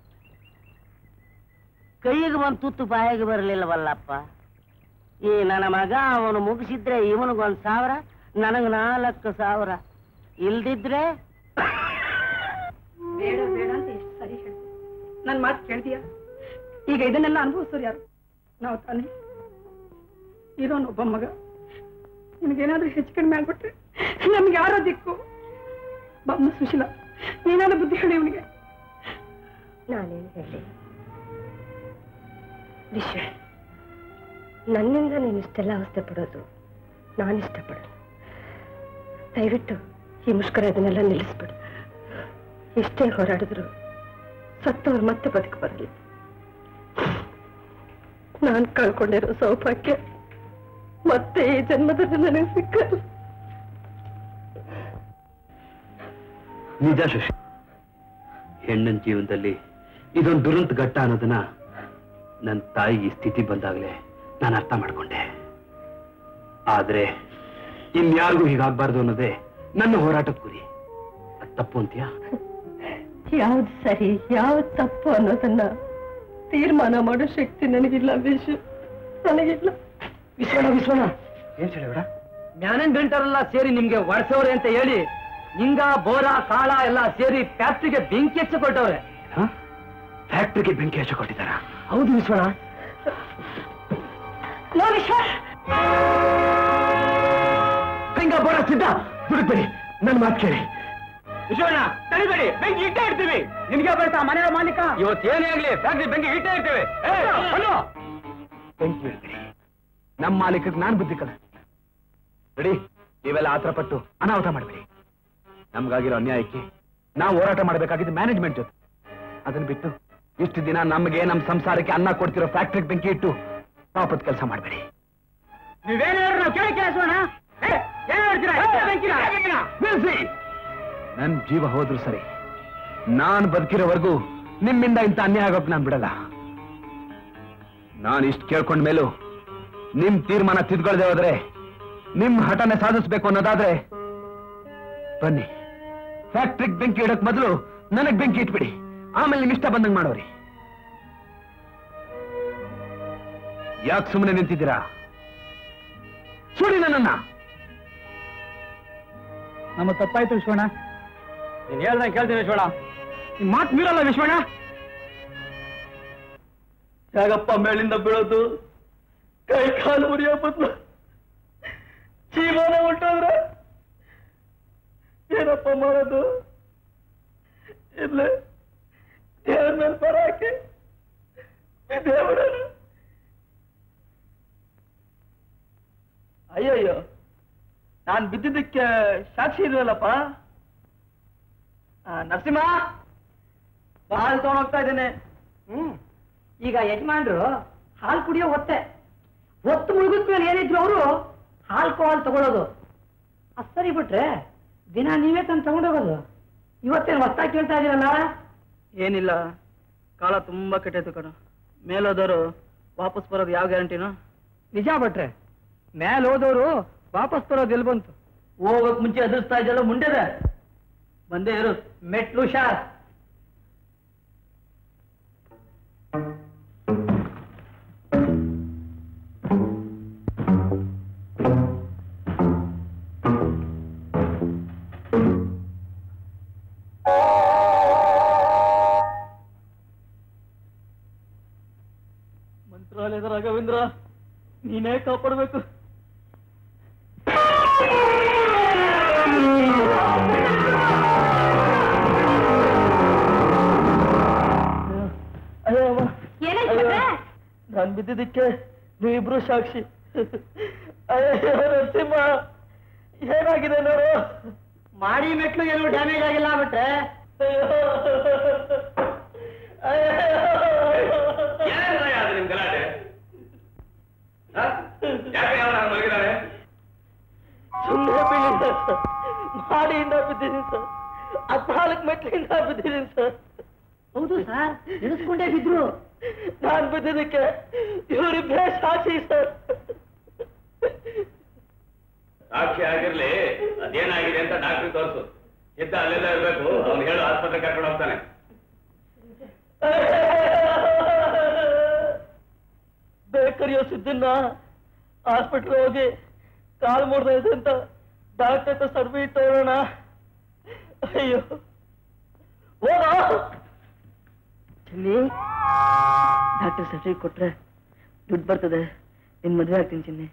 ಕೈಗೆ ಬಂದ್ ತುತ್ತು ಬಾಯಿಗೆ ಬರಲಿಲ್ಲವಲ್ಲಪ್ಪ. ಈ ನನ್ನ ಮಗ ಅವನು ಮುಗಿಸಿದ್ರೆ ಇವನಿಗೊಂದ್ ಸಾವಿರ, ನನಗ್ ನಾಲ್ಕು ಸಾವಿರ. ಇಲ್ದಿದ್ರೆ ಬೇಡ ಬೇಡ ಅಂತ ಎಷ್ಟು ಸರಿ ಹೇಳ್ತೀನಿ. ನನ್ನ ಮಾತು ಕೇಳ್ತೀಯ? ಈಗ ಇದನ್ನೆಲ್ಲ ಅನುಭವಿಸೋರು ಯಾರು? ನಾವು ತಾನೇ. ಇರೋನೊಬ್ಬ ಮಗ, ನಿಮಗೇನಾದ್ರೂ ಹೆಚ್ಚು ಕಡಿಮೆ ಆಗ್ಬಿಟ್ರೆ ನಮ್ಗೆ ಯಾರೋ ದಿಕ್ಕು? ಬಮ್ಮ ಸುಶೀಲ, ನೀನಾದ್ರೂ ಬುದ್ಧಿ ಹೇಳಿ ಇವನಿಗೆ. ನಾನೇನು ಹೇಳಿ ವಿಷಯ, ನನ್ನಿಂದ ನೀನು ಇಷ್ಟೆಲ್ಲ ಅವಸ್ಥೆ ಪಡೋದು ನಾನು ಇಷ್ಟಪಡೋದು. ದಯವಿಟ್ಟು ಈ ಮುಷ್ಕರ ಇದನ್ನೆಲ್ಲ ನಿಲ್ಲಿಸ್ಬಿಡು. ಎಷ್ಟೇ ಹೋರಾಡಿದ್ರು ಸತ್ತವ್ರು ಮತ್ತೆ ಬದುಕು ಬರಲಿ. ನಾನು ಕಳ್ಕೊಂಡಿರೋ ಸೌಭಾಗ್ಯ ಮತ್ತೆ ಈ ಜನ್ಮದಲ್ಲಿ ನನಗೆ ಸಿಕ್ಕಲ್ಲ. ನಿಜ ಶಶಿ, ಹೆಣ್ಣಿನ ಜೀವನದಲ್ಲಿ ಇದೊಂದು ದುರಂತ ಘಟ್ಟ ಅನ್ನೋದನ್ನ ನನ್ನ ತಾಯಿಗೆ ಸ್ಥಿತಿ ಬಂದಾಗಲೇ ನಾನು ಅರ್ಥ ಮಾಡ್ಕೊಂಡೆ. ಆದ್ರೆ ಇನ್ಯಾರಿಗೂ ಹೀಗಾಗಬಾರ್ದು ಅನ್ನೋದೇ ನನ್ನ ಹೋರಾಟದ ಗುರಿ. ಅದು ತಪ್ಪು ಅಂತೀಯಾ? ಯಾವ್ದು ಸರಿ ಯಾವ್ದು ತಪ್ಪು ಅನ್ನೋದನ್ನ ತೀರ್ಮಾನ ಮಾಡೋ ಶಕ್ತಿ ನನಗಿಲ್ಲ ವಿಶ್ವ, ನನಗಿಲ್ಲ. ವಿಶ್ವಣ ವಿಶ್ವಣ ಏನ್ ಹೇಳಿ ಬೇಡ, ಮ್ಯಾನೇಜ್ ಮೆಂಟರೆಲ್ಲ ಸೇರಿ ನಿಮ್ಗೆ ಒಡ್ಸವ್ರೆ ಅಂತ ಹೇಳಿ ಹಿಂಗ ಬೋರ ಕಾಳ ಎಲ್ಲ ಸೇರಿ ಫ್ಯಾಕ್ಟ್ರಿಗೆ ಬೆಂಕಿ ಹಚ್ಚಿ ಕೊಟ್ಟವ್ರೆ. ಫ್ಯಾಕ್ಟ್ರಿಗೆ ಬೆಂಕಿ ಹಚ್ಚಿ ಕೊಟ್ಟಿದ್ದಾರ? ಹೌದು ವಿಶ್ವಣ. ಹಿಂಗ ಬೋರ ಸಿದ್ಧ ದುಡುಕ್ಬೇಡಿ, ನನ್ನ ಮಾತು ಕೇಳಿ. ವಿಶ್ವಣ್ಣ ತಡಿಬೇಡಿ, ಬೆಂಕಿ ಇಟ್ಟೇ ಇಡ್ತೀವಿ. ನಿಮ್ಗೆ ಬರ್ತಾ ಮನೆಯ ಮಾಲೀಕ ಇವತ್ತೇನೇ ಆಗ್ಲಿ ಫ್ಯಾಕ್ಟ್ರಿ ಬೆಂಕಿ ಇಟ್ಟೇ ಇರ್ತೇವೆ. ಬೆಂಕಿ ಇಡ್ಬೇಡಿ, ನಮ್ಮ ಮಾಲೀಕಕ್ಕೆ ನಾನು ಬುದ್ಧಿ ಕಲ ಬಿಡಿ. ನೀವೆಲ್ಲ ಆತರ ಪಟ್ಟು ಅನಾಹುತ ಮಾಡಬೇಡಿ. ನಮ್ಗಾಗಿರೋ ಅನ್ಯಾಯಕ್ಕೆ ನಾವು ಹೋರಾಟ ಮಾಡಬೇಕಾಗಿದ್ದು ಮ್ಯಾನೇಜ್ಮೆಂಟ್ ಜೊತೆ. ಅದನ್ನ ಬಿಟ್ಟು ಇಷ್ಟು ದಿನ ನಮಗೆ ನಮ್ಮ ಸಂಸಾರಕ್ಕೆ ಅನ್ನ ಕೊಡ್ತಿರೋ ಫ್ಯಾಕ್ಟ್ರಿಗೆ ಬೆಂಕಿ ಇಟ್ಟು ಪಾಪದ ಕೆಲಸ ಮಾಡಬೇಡಿ. ನೀವೇನಾದ್ರು ನಾವು ಕೇಳಿ ಕೇಳಿಸೋಣ. ನನ್ ಜೀವ ಹೋದ್ರು ಸರಿ, ನಾನ್ ಬದುಕಿರೋವರೆಗೂ ನಿಮ್ಮಿಂದ ಇಂಥ ಅನ್ಯಾಯ ಆಗೋಕ್ ನಾನ್ ಬಿಡಲ್ಲ. ನಾನು ಇಷ್ಟು ಕೇಳ್ಕೊಂಡ ಮೇಲೂ ನಿಮ್ ತೀರ್ಮಾನ ತಿದ್ಕೊಳ್ದೆ ಹೋದ್ರೆ, ನಿಮ್ ಹಠನೆ ಸಾಧಿಸ್ಬೇಕು ಅನ್ನೋದಾದ್ರೆ ಬನ್ನಿ, ಫ್ಯಾಕ್ಟ್ರಿಗೆ ಬೆಂಕಿ ಇಡಕ್ ಮೊದಲು ನನಗ್ ಬೆಂಕಿ ಇಟ್ಬಿಡಿ, ಆಮೇಲೆ ನಿಮ್ ಇಷ್ಟ ಬಂದಂಗ್ ಮಾಡೋರಿ. ಯಾಕೆ ಸುಮ್ಮನೆ ನಿಂತಿದ್ದೀರಾ? ಸುಡಿ ನನ್ನನ್ನ. ನಮ್ಮ ತಪ್ಪಾಯ್ತು ವಿಶ್ವಣ್ಣ. ನೀನ್ ಹೇಳ್ದಂಗೆ ಕೇಳ್ತೀನಿ ವಿಶ್ವಣ್ಣ. ನಿನ್ ಮಾತು ಮೀರಲ್ಲ ವಿಶ್ವಣ್ಣ. ಯಾಗಪ್ಪ ಮೇಲಿಂದ ಬೀಳೋದು, ಕೈ ಕಾಲು ಮುರಿಯೋ ಬದಲು ಜೀವನ ಹೊಂಟೋದ್ರೆ ಏನಪ್ಪ ಮಾಡೋದು? ಇಲ್ಲೇ ದೇವ್ರ ಮೇಲೆ ಪರ ಹಾಕಿ ದೇವರನ್ನ. ಅಯ್ಯಯ್ಯೋ, ನಾನು ಬಿದ್ದಿದ್ದಕ್ಕೆ ಸಾಕ್ಷಿ ಇಲ್ವಲ್ಲಪ್ಪ. ನರಸಿಂಹ, ಹಾಲು ತಗೊಂಡೋಗ್ತಾ ಇದ್ದೇನೆ. ಹ್ಮ್ ಈಗ ಯಜಮಾನ್ರು ಹಾಲು ಕುಡಿಯೋ ಹೊತ್ತೆ ಹೊತ್ತು ಮುಳುಗಿದ ಮೇಲೆ ಏನಿದ್ರು ಅವರು ಹಾಲು ಹಾಲು ತಗೊಳ್ಳೋದು. ಅದು ಸರಿ ಬಿಟ್ರೆ ದಿನ ನೀವೇ ತಂದು ತಗೊಂಡೋಗೋದು. ಇವತ್ತೇನು ಹೊಸ್ತಾಗಿ ಕೇಳ್ತಾ ಇದೀರಲ್ಲ? ಏನಿಲ್ಲ, ಕಾಲ ತುಂಬಾ ಕೆಟ್ಟೈತು ಕಣ. ಮೇಲೋದವರು ವಾಪಸ್ ಬರೋದು ಯಾವ ಗ್ಯಾರಂಟಿನೋ? ನಿಜ ಬಿಟ್ರೆ ಮೇಲೆ ಹೋದವರು ವಾಪಸ್ ಬರೋದು ಎಲ್ಲಿ ಬಂತು? ಹೋಗಕ್ ಮುಂಚೆ ಎದುರಿಸ್ತಾ ಇದ್ದಲ್ಲ ಮುಂಡೆದೆ. ಬಂದೇ ಇರು, ಮೆಟ್ಲು ಶಾರ್. ಮಂತ್ರಾಲಯದ ರಾಘವೇಂದ್ರ, ನೀನೇ ಕಾಪಾಡಬೇಕು. ನಾನ್ ಬಿದ್ದಿದ್ದಕ್ಕೆ ನೀವಿಬ್ರು ಸಾಕ್ಷಿ. ಅಯ್ಯೋ ನರಸಿಂಹ, ಏನಾಗಿದೆ ನೋಡು. ಮಾಡಿ ಮೆಟ್ಲು ಎಲ್ಲೂ ಡ್ಯಾಮೇಜ್ ಆಗಿಲ್ಲ ಬಿಟ್ರೆ. ನಿಮ್ ಗಲಾಟೆ ಮಲಗಿದ್ದಾರೆ? ಸುಮ್ಮನೆ ಬೀಳಿಲ್ಲ ಸರ್, ಮಾಡಿಯಿಂದ ಬಿದ್ದಿದ್ದೀನಿ ಸರ್, ಹದ್ನಾಲ್ಕು ಮೆಟ್ಲಿಂದ ಬಿದ್ದಿದ್ದೀನಿ ಸರ್. ಹೌದು ಸರ್, ಇಳಿಸ್ಕೊಂಡೇ ಬಿದ್ರು. ನಾನ್ ಬಿದ್ದಿದ್ದಕ್ಕೆ ಇವರಿಬ್ಬರೇ ಸಾಕ್ಷಿ ಸರ್. ಸಾಕ್ಷಿ ಆಗಿರ್ಲಿ, ಅದೇನಾಗಿದೆ ಅಂತ ಡಾಕ್ಟ್ರಿಗೆ ತೋರಿಸು. ಇದ್ದ ಅಲ್ಲೆಲ್ಲ ಇರ್ಬೇಕು, ಅವ್ನು ಹೇಳು, ಆಸ್ಪತ್ರೆ ಕರ್ಕೊಂಡು ಹೋಗ್ತಾನೆ. ಬೇಕರಿಯೋ ಸಿದ್ದನ್ನ ಹಾಸ್ಪಿಟ್ಲ್ ಹೋಗಿ ಕಾಲು ಮುರಿದ ಇದೆ ಅಂತ ಡಾಕ್ಟರ್ ಹತ್ರ ಸರ್ಟಿಫಿಕೇಟ್ ತಗೊಳ್ಳೋಣ. ಅಯ್ಯೋ ಹೋಗ ಚಿನ್ನಿ ಡಾಕ್ಟರ್ ಸರ್ಟಿಫಿಕೇಟ್ ಕೊಟ್ರೆ ದುಡ್ಡು ಬರ್ತದೆ, ನಿನ್ ಮದುವೆ ಆಗ್ತೀನಿ ಚಿನ್ನಿ.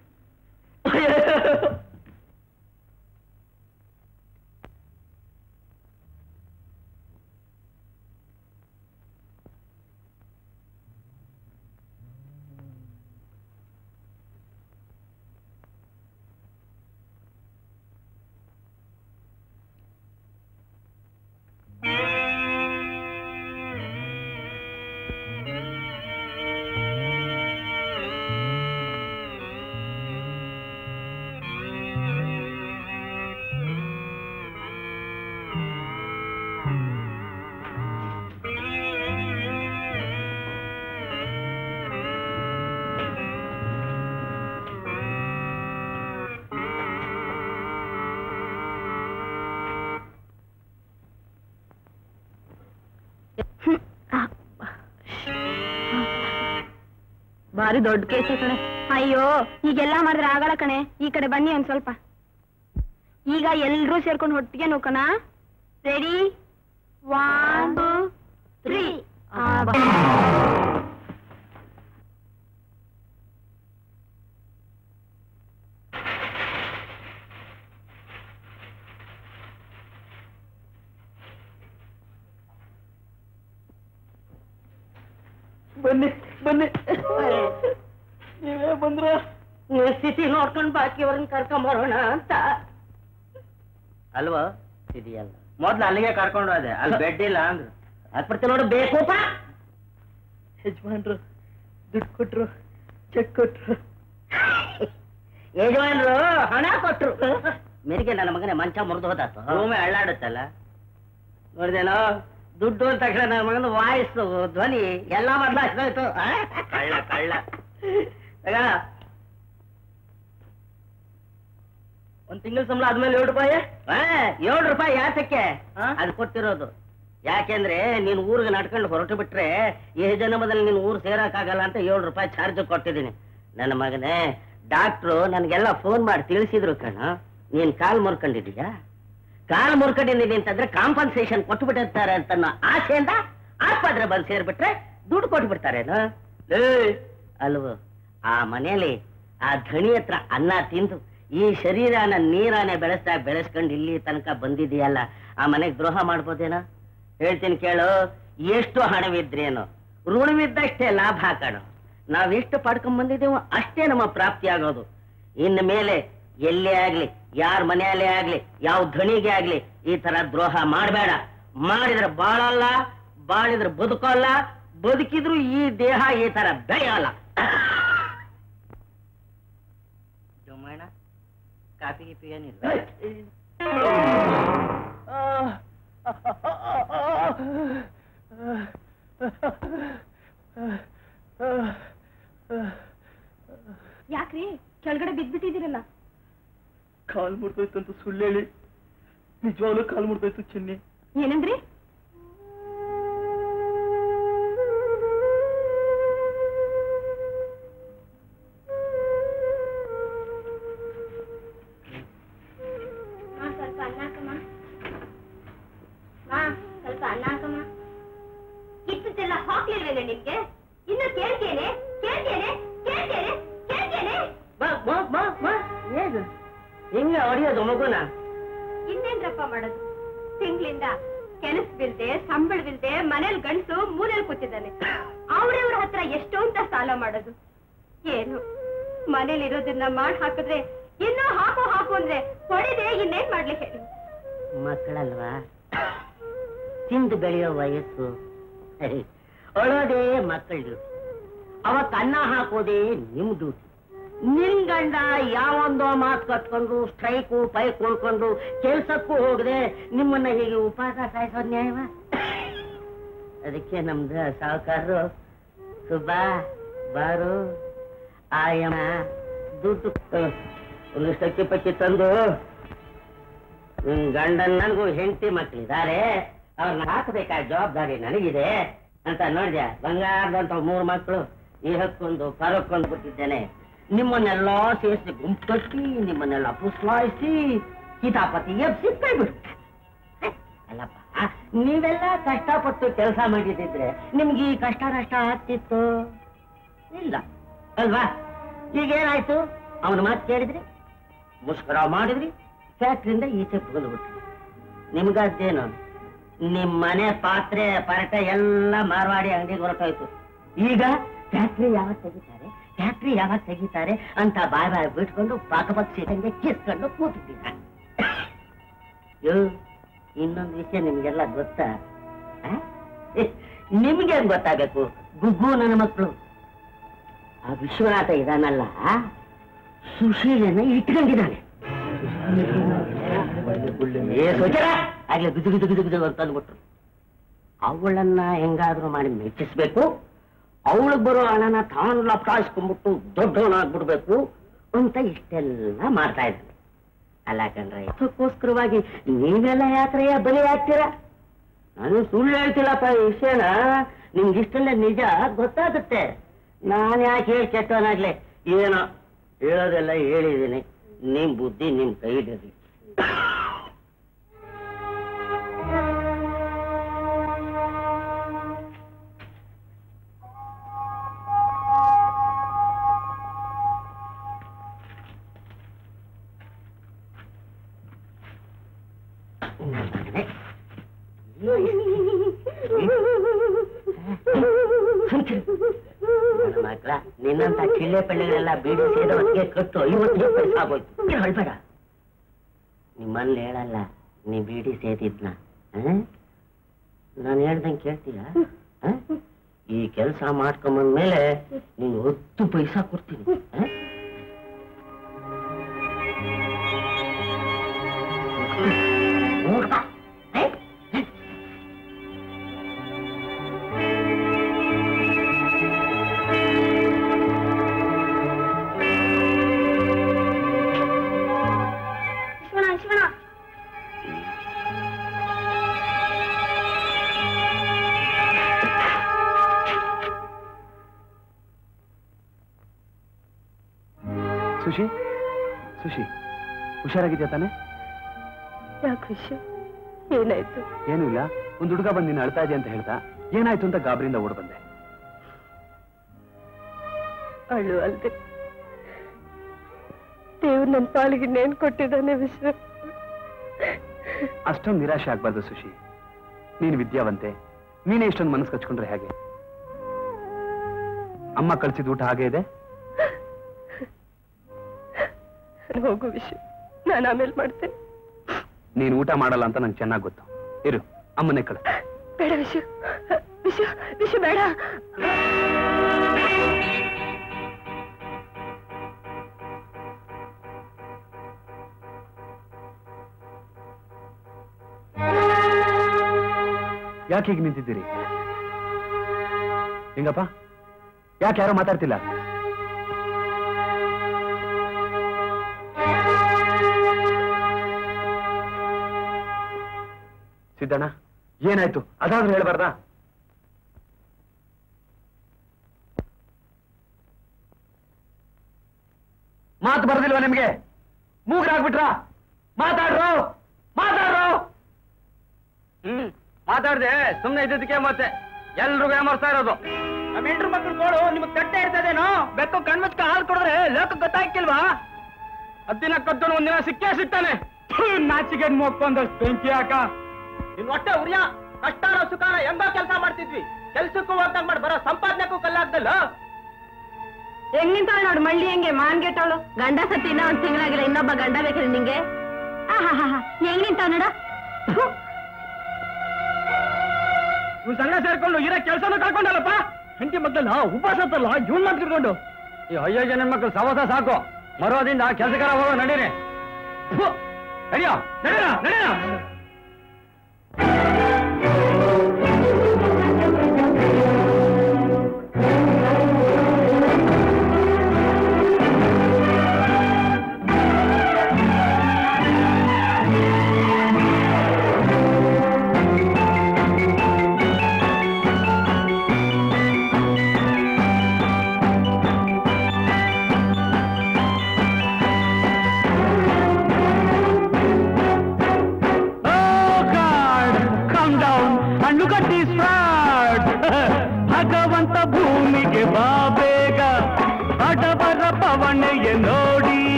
ಭಾರಿ ದೊಡ್ಡ ಕೇಸ ಕಣೆ. ಅಯ್ಯೋ ಈಗೆಲ್ಲಾ ಮಾಡಿದ್ರೆ ಆಗಲ್ಲ ಕಣೆ. ಈ ಕಡೆ ಬನ್ನಿ ಒಂದ್ ಸ್ವಲ್ಪ. ಈಗ ಎಲ್ರೂ ಸೇರ್ಕೊಂಡು ಹೊಟ್ಟಿಗೆ ನೋಕಣ. Ready, one two three. ಬನ್ನಿ ಬನ್ನಿ, ನೀವೇ ಬಂದ್ರ ಸ್ಥಿತಿ ನೋಡ್ಕೊಂಡು ಬಾಕಿಯವ್ರನ್ನ ಕರ್ಕೊಂಬರೋಣ ಅಂತ ಅಲ್ವಾ? ಇದೆಯಲ್ಲ, ಮೊದ್ಲು ಅಲ್ಲಿಗೆ ಕರ್ಕೊಂಡು ಹೋದೆ, ಅಲ್ಲಿ ಬೆಡ್ ಇಲ್ಲ ಅಂದ್ರು. ಅದ್ಬಿಡ್ತೆ ನೋಡು, ಬೇಕೂಪ. ಯಜಮಾನ್ರು ದುಡ್ಡು ಕೊಟ್ರು, ಚೆಕ್ ಕೊಟ್ರು. ಯಜಮಾನ್ರು ಹಣ ಕೊಟ್ರು. ಮೆರಿಗೆ ನನ್ನ ಮಗನೇ ಮಂಚ ಮುರಿದು ಹೋದಾತು, ರೂಮೆ ಅಳ್ಳಾಡುತ್ತಲ್ಲ. ನೋಡಿದೇನೋ, ದುಡ್ಡು ಅಂತ ತಕ್ಷಣ ನನ್ನ ಮಗನ ವಾಯ್ಸು, ಧ್ವನಿ ಎಲ್ಲ ಬದಲಾಯಿಸೋಯ್ತು. ಕಳ್ಳ ಕಳ್ಳ. ಒಂದ್ ತಿಂಗಳ ಸಂಬಳ ಆದ್ಮೇಲೆ ಏಳು ರೂಪಾಯಿ. ಏಳು ರೂಪಾಯಿ ಯಾತಕ್ಕೆ? ಅದು ಕೊಟ್ಟಿರೋದು ಯಾಕೆಂದ್ರೆ ನೀನ್ ಊರಿಗೆ ನಡ್ಕೊಂಡು ಹೊರಟು ಬಿಟ್ರೆ ಈ ಜನ್ಮದಲ್ಲಿ ನೀನ್ ಊರು ಸೇರಕ್ಕಾಗಲ್ಲ ಅಂತ ಏಳು ರೂಪಾಯಿ ಚಾರ್ಜ್ ಕೊಟ್ಟಿದ್ದೀನಿ. ನನ್ನ ಮಗನೇ, ಡಾಕ್ಟ್ರು ನನ್ಗೆಲ್ಲ ಫೋನ್ ಮಾಡಿ ತಿಳಿಸಿದ್ರು ಕಣ, ನೀನ್ ಕಾಲ್ ಮುರ್ಕೊಂಡಿದೀಯಾ, ಕಾಲ್ ಮುರ್ಕೊಂಡಿದ್ದೀನಿ ಅಂತಂದ್ರೆ ಕಾಂಪನ್ಸೇಷನ್ ಕೊಟ್ಟು ಬಿಟ್ಟಿರ್ತಾರೆ ಅಂತ ಆಸೆಯಿಂದ ಆಸ್ಪತ್ರೆ ಬಂದು ಸೇರ್ಬಿಟ್ರೆ ದುಡ್ಡು ಕೊಟ್ಟು ಬಿಡ್ತಾರೇನು ಅಲ್ವ? ಆ ಮನೆಯಲ್ಲಿ ಆ ಧಣಿ ಹತ್ರ ಅನ್ನ ತಿಂದು ಈ ಶರೀರನ ನೀರಾನೆ ಬೆಳೆಸ್ತಾ ಬೆಳೆಸ್ಕೊಂಡು ಇಲ್ಲಿ ತನಕ ಬಂದಿದೆಯಲ್ಲ, ಆ ಮನೆಗೆ ದ್ರೋಹ ಮಾಡ್ಬೋದೇನೋ? ಹೇಳ್ತೀನಿ ಕೇಳು, ಎಷ್ಟು ಹಣವಿದ್ರೇನು ಋಣವಿದ್ದಷ್ಟೇ ಲಾಭ ಹಾಕೋಣ. ನಾವೆಷ್ಟು ಪಡ್ಕೊಂಡ್ ಬಂದಿದ್ದೇವೋ ಅಷ್ಟೇ ನಮ್ಮ ಪ್ರಾಪ್ತಿ ಆಗೋದು. ಇನ್ನು ಮೇಲೆ ಎಲ್ಲೇ ಆಗ್ಲಿ, ಯಾರ ಮನೆಯಲ್ಲೇ ಆಗ್ಲಿ, ಯಾವ ಧಣಿಗೆ ಆಗ್ಲಿ ಈ ತರ ದ್ರೋಹ ಮಾಡಬೇಡ. ಮಾಡಿದ್ರೆ ಬಾಳಲ್ಲ, ಬಾಳಿದ್ರೆ ಬದುಕಲ್ಲ, ಬದುಕಿದ್ರು ಈ ದೇಹ ಈ ತರ ಬೆಳೆಯಲ್ಲ. ಜೋಮಣ್ಣ, ಕಾಫಿ ಗಿಫಿ ಏನಿಲ್ಲ? ಯಾಕ್ರಿ ಕೆಳಗಡೆ ಬಿದ್ಬಿಟ್ಟಿದ್ದೀರಲ್ಲ? ಕಾಲ್ ಮುಡ್ದೋಯ್ತು ಅಂತ ಸುಳ್ಳು ಹೇಳಿ ನಿಜವಾಗ್ಲೂ ಕಾಲ್ ಮುಡ್ದೋಯ್ತು ಚಿನ್ನಿ. ಏನಂದ್ರಿ? ಸ್ವಲ್ಪ ಅನ್ನ ಹಾಕಮ್ಮ, ಸ್ವಲ್ಪ ಅನ್ನ ಹಾಕಮ್ಮ. ಇಷ್ಟೆಲ್ಲ ಹಾಕ್ಲಿಲ್ವೇನೆ ನಿಮ್ಗೆ? ಇನ್ನು ಕೇಳ್ತೇನೆ ಕೇಳ್ತೇನೆ ಕೇಳ್ತೇನೆ ಕೇಳ್ತೇನೆ. ಹಿಂಗ ಹೊಡಿಯೋದು ಮಗುನ? ಇನ್ನೇನ್ರಪ್ಪ ಮಾಡೋದು? ತಿಂಗಳಿಂದ ಕೆಲಸವಿಲ್ದೆ ಸಂಬಳವಿಲ್ದೆ ಮನೇಲಿ ಗಂಡಸು ಮೂಲೆಯಲ್ಲಿ ಕೂತಿದ್ದಾನೆ. ಅವ್ರವ್ರ ಹತ್ರ ಎಷ್ಟೋ ಅಂತ ಸಾಲ ಮಾಡೋದು. ಏನು ಮನೇಲಿ ಇರೋದನ್ನ ಮಾಡಿ ಹಾಕಿದ್ರೆ ಇನ್ನೂ ಹಾಕು ಹಾಕು ಅಂದ್ರೆ ಹೊಡಿದೆ ಇನ್ನೇನ್ ಮಾಡ್ಲಿ ಹೇಳಿ? ಮಕ್ಕಳಲ್ವಾ, ತಿಂದು ಬೆಳೆಯೋ ವಯಸ್ಸು. ಅಳೋದೇ ಮಕ್ಕಳ ಡ್ಯೂಟಿ, ಅವತ್ತು ಅನ್ನ ಹಾಕೋದೇ ನಿಮ್ ಡ್ಯೂಟಿ. ನಿನ್ ಗಂಡ ಯಾವೊಂದೋ ಮಾತು ಕಟ್ಕೊಂಡು ಸ್ಟ್ರೈಕು ಪೈಕ್ ಉಳ್ಕೊಂಡು ಕೆಲ್ಸಕ್ಕೂ ಹೋಗದೆ ನಿಮ್ಮನ್ನ ಹೀಗೆ ಉಪವಾಸ ಸಾಯಿಸೋದ್ ನ್ಯಾಯವ? ಅದಕ್ಕೆ ನಮ್ದು ಸಾಹುಕಾರರು, ಸುಬ್ಬಾ ಬಾರು ಆಯಮ್ಮ ದುಡ್ಡು ಒಂದಿಷ್ಟು ಅಕ್ಕಿ ಪಕ್ಕಿ ತಂದು ನಿನ್ ಗಂಡನ್ ನನಗೂ ಹೆಂಡತಿ ಮಕ್ಕಳಿದ್ದಾರೆ, ಅವ್ರನ್ನ ಹಾಕಬೇಕಾದ ಜವಾಬ್ದಾರಿ ನನಗಿದೆ ಅಂತ ನೋಡಿದ್ಯಾ? ಬಂಗಾರದಂತ ಮೂರು ಮಕ್ಕಳು ಈ ಹಕ್ಕೊಂದು ಪರಕ್ಕೊಂದು ಬಿಟ್ಟಿದ್ದೇನೆ. ನಿಮ್ಮನ್ನೆಲ್ಲ ಸೇರಿಸಿ ಗುಂಪು ಕಟ್ಟಿ ನಿಮ್ಮನ್ನೆಲ್ಲ ಪುಸ್ಲಾಯಿಸಿ ಕಿತಾಪತಿ ಎಬ್ಸಿ ಕೈ ಬಿಡು. ಅಲ್ಲಪ್ಪ, ನೀವೆಲ್ಲ ಕಷ್ಟಪಟ್ಟು ಕೆಲಸ ಮಾಡಿದ್ರೆ ನಿಮ್ಗೆ ಈ ಕಷ್ಟ ನಷ್ಟ ಆಗ್ತಿತ್ತು ಇಲ್ಲ ಅಲ್ವಾ? ಈಗೇನಾಯ್ತು? ಅವನ ಮಾತು ಕೇಳಿದ್ರಿ, ಮುಷ್ಕರ ಮಾಡಿದ್ರಿ, ಫ್ಯಾಕ್ಟ್ರಿಯಿಂದ ಈಚೆ ಬಂದ್ಬಿಟ್ರಿ. ನಿಮ್ಗದ್ದೇನು ನಿಮ್ ಮನೆ ಪಾತ್ರೆ ಪರಟೆ ಎಲ್ಲ ಮಾರ್ವಾಡಿ ಅಂಗಡಿಗೆ ಹೊರಟೋಯ್ತು. ಈಗ ಫ್ಯಾಕ್ಟ್ರಿ ಯಾವಾಗ ತೆಗಿತಾರೆ ಫ್ಯಾಕ್ಟ್ರಿ ಯಾವಾಗ ತೆಗಿತಾರೆ ಅಂತ ಬಾಯ್ ಬಾಯ್ ಬಿಟ್ಕೊಂಡು ಪಾಕಪಕ್ಷಿ ಇದ್ದಂಗೆ ಕಿಸ್ಕೊಂಡು ಕೂತಿದ್ದೀರ. ಇನ್ನೊಂದು ವಿಷಯ ನಿಮ್ಗೆಲ್ಲ ಗೊತ್ತಾ? ನಿಮ್ಗೆ ಗೊತ್ತಾಗಬೇಕು, ಗುಗ್ಗು ನನ್ನ ಮಕ್ಕಳು ಆ ವಿಶ್ವನಾಥ ಇದಾನಲ್ಲ, ಸುಶೀಲನ ಇಟ್ಕೊಂಡಿದ್ದಾನೆ. ಏ ಸುಚರ ಆಗ್ಲೇ ಗುಜು ಗುಜು ಗುಜು ಗುಜು ಅಂತ ಅಂದ್ಬಿಟ್ರು. ಅವಳನ್ನ ಹೆಂಗಾದ್ರೂ ಮಾಡಿ ಮೆಚ್ಚಿಸ್ಬೇಕು, ಅವಳಿಗೆ ಬರೋ ಹಣನ ತಾನು ಲಪ್ಟಾಯಿಸ್ಕೊಂಡ್ಬಿಟ್ಟು ದೊಡ್ಡವನಾಗ್ಬಿಡ್ಬೇಕು ಅಂತ ಇಷ್ಟೆಲ್ಲ ಮಾಡ್ತಾ ಇದ್ದಾನೆ. ಅಲ್ಲ ಕಣ್ರೆ, ಅದಕ್ಕೋಸ್ಕರವಾಗಿ ನೀವೆಲ್ಲ ಯಾತ್ರೆಯ ಬಲಿ ಆಗ್ತೀರಾ? ನಾನು ಸುಳ್ಳು ಹೇಳ್ತಿಲ್ಲಪ್ಪ, ಈ ವಿಷಯನ ನಿಮ್ಗೆ ಇಷ್ಟೆಲ್ಲ ನಿಜ ಗೊತ್ತಾಗುತ್ತೆ. ನಾನು ಯಾಕೆ ಹೇಳಿ ಕೆಟ್ಟವನಾಗ್ಲೆ, ಏನೋ ಹೇಳೋದೆಲ್ಲ ಹೇಳಿದ್ದೀನಿ, ನಿಮ್ ಬುದ್ಧಿ ನಿಮ್ ಕೈಲಿರಲಿ. ಮಕ್ಕಳ, ನಿನ್ನಂತ ಚಿಳ್ಳೆ ಪಳ್ಳೆಗಳೆಲ್ಲ ಬೀಡಿ ಸೇದ ಹೊತ್ತಿಗೆ ಕಟ್ಟು ಐವತ್ತು ಪೈಸೆ ಆಗೋಯ್ತು. ಹೇಳ್ಬೇಡ, ನಿಮ್ಮಲ್ಲಿ ಹೇಳಲ್ಲ ನೀ ಬೀಡಿ ಸೇದಿದ್ನ. ನಾನು ಹೇಳ್ದಂಗೆ ಕೇಳ್ತೀಯ? ಈ ಕೆಲಸ ಮಾಡ್ಕೊಂಬಂದ್ಮೇಲೆ ನೀನು ಹತ್ತು ಪೈಸಾ ಕೊಡ್ತೀನಿ. ಸುಶಿ, ಸುಶಿ, ಹುಷಾರಾಗಿದ್ಯಾ ತಾನೆ? ಯಾಕೆ ವಿಷಯ ಏನಾಯ್ತು? ಏನೂ ಇಲ್ಲ, ಒಂದು ಹುಡುಗ ಬಂದು ನೀನು ಅಳ್ತಾ ಇದೆ ಅಂತ ಹೇಳ್ತಾ, ಏನಾಯ್ತು ಅಂತ ಗಾಬರಿಯಿಂದ ಓಡ್ ಬಂದೆ. ಅಳು ಅಲ್ದೆ ದೇವ್ರು ನನ್ನ ಪಾಲಿಗೆ ನೇನ್ ಕೊಟ್ಟಿದ್ದಾನೆ ವಿಷಯ. ಅಷ್ಟೊಂದು ನಿರಾಶೆ ಆಗ್ಬಾರ್ದು ಸುಶಿ. ನೀನು ವಿದ್ಯಾವಂತೆ, ನೀನೇ ಇಷ್ಟೊಂದು ಮನಸ್ಸು ಕಚ್ಕೊಂಡ್ರೆ ಹೇಗೆ? ಅಮ್ಮ ಕಳ್ಸಿದ ಊಟ ಹಾಗೆ ಇದೆ. ಹೋಗು ವಿಷಯ, ನಾನು ಆಮೇಲೆ ಮಾಡ್ತೇನೆ. ನೀನು ಊಟ ಮಾಡಲ್ಲ ಅಂತ ನಂಗೆ ಚೆನ್ನಾಗಿ ಗೊತ್ತು. ಇರು, ಅಮ್ಮನೇ ಕಳ. ಬೇಡ ವಿಷಯ, ವಿಷಯ ವಿಷಯ ಬೇಡ. ಯಾಕೆ ಹೀಗೆ ನಿಂತಿದ್ದೀರಿ? ಹೆಂಗಪ್ಪ, ಯಾಕೆ ಯಾರೋ ಮಾತಾಡ್ತಿಲ್ಲ? ಸಿದ್ದಣ್ಣ, ಏನಾಯ್ತು? ಅದಾದ್ರೂ ಹೇಳ್ಬಾರ್ದಾ? ಮಾತು ಬರೋದಿಲ್ವಾ ನಿಮ್ಗೆ? ಮೂಗ್ರಾಗ್ಬಿಟ್ರ? ಮಾತಾಡ್ರು ಮಾತಾಡ್ರು ಹ್ಮ್ ಮಾತಾಡ್ದೆ ಸುಮ್ನೆ ಇದ್ದಕ್ಕೆ ಮತ್ತೆ ಎಲ್ರಿಗೂ ಏಮರ್ಸ್ತಾ ಇರೋದು. ನಮ್ಮ ಹೆಂಡ್ರು ಮಕ್ಕಳು ನೋಡು, ನಿಮ್ಗೆ ತಟ್ಟೆ ಇರ್ತದೇನೋ? ಬೆಕ್ಕು ಕಣ್ಮುಚ್ಕ ಹಾಲು ಕೊಡಿದ್ರೆ ಲೋಕ ಗೊತ್ತಾಗ್ತಿಲ್ವಾ? ಹದ್ದಿನ ಕದ್ದನು ಒಂದಿನ ಸಿಕ್ಕೇ ಸಿಗ್ತಾನೆ. ನಾಚಿಗೆ ಮೋಕೊಂದಷ್ಟು ಬೆಂಕಿ ಹಾಕ. ನಿನ್ ಹೊಟ್ಟೆ ಉರಿಯ ಕಷ್ಟಾನ ಸುಖಾನ ಎಂಬ ಕೆಲಸ ಮಾಡ್ತಿದ್ವಿ, ಕೆಲ್ಸಕ್ಕೂ ಹೋಗ್ದಂಗ್ ಮಾಡಿ ಬರೋ ಸಂಪಾದನೆಗೂ ಕಲ್ಲಾಗ್ದಲ್ಲ. ಹೆಂಗ್ ನಿಂತಾಳ ನೋಡು ಮಳ್ಳಿ, ಹೆಂಗೆ ಮಾನ್ಗೆಟ್ಟವಳು. ಗಂಡ ಸತ್ತಿ ಇನ್ನ ಒಂದ್ ತಿಂಗಳಾಗಿಲ್ಲ, ಇನ್ನೊಬ್ಬ ಗಂಡ ಬೇಕ್ರಿ ನಿಂಗೆ. ಆಹಾ ಹೆಂಗ್ ನಿಂತಾವ ನೋಡ. ಇವ್ ಸಂಘ ಸೇರ್ಕೊಂಡು ಇರೋ ಕೆಲಸನೂ ಕಳ್ಕೊಂಡಲ್ಲಪ್ಪ. ಹೆಂಡತಿ ಮಕ್ಕಳನ್ನ ಉಪವಾಸತ್ತಲ್ಲ ಇವನ್ ಮಾತ್ಕಿರ್ಕೊಂಡು. ಈ ಅಯ್ಯೋ ಜನ ಮಕ್ಕಳು ಸವಾಸ ಸಾಕು. ಮರೋದಿಂದ ಕೆಲಸಗಾರ ಹೋಗೋ ನಡೀರಿ. ನಡಿಯೋ ನಡಿಯ ನಡಿಯ.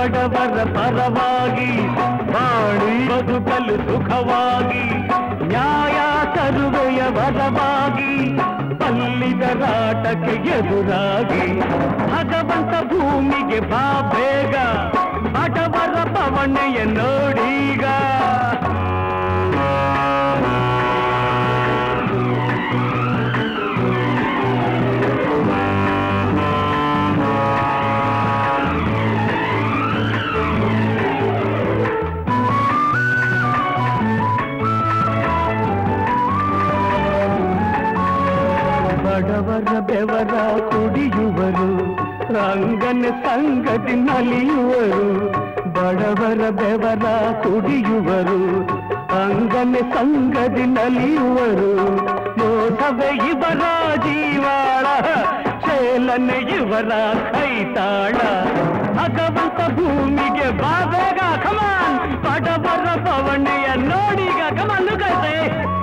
ಬಡವರ ಪರವಾಗಿ ಬಾಳಿ ಬದುಕಲು ಸುಖವಾಗಿ ನ್ಯಾಯ ತರುವೆಯ ವರವಾಗಿ ಬಲ್ಲಿದರಾಟಕ್ಕೆ ಎದುರಾಗಿ ಭಗವಂತ ಭೂಮಿಗೆ ಬಾ ಬೇಗ ಬಡವರ ಪವಣೆಯ ನೋಡೀಗ ಬಡವರ ಬೆವರ ಕುಡಿಯುವರು ರಂಗನ ಸಂಗತಿ ನಲಿಯುವರು ಬಡವರ ಬೆವರ ಕುಡಿಯುವರು ಅಂಗನ ಸಂಗತಿ ನಲಿಯುವರು ಮೋಸವೇ ಇವರ ಜೀವಾಳ ಚೇಲನೆ ಇವರ ಕೈತಾಳ ಭಗವಂತ ಭೂಮಿಗೆ ಬಾಬೇಗ ಕಮಾನ್ ಬಡವರ ಪವಣೆಯ ನೋಡಿಗ ಕಮಾನ್ ನುಗ್ಗೈತೆ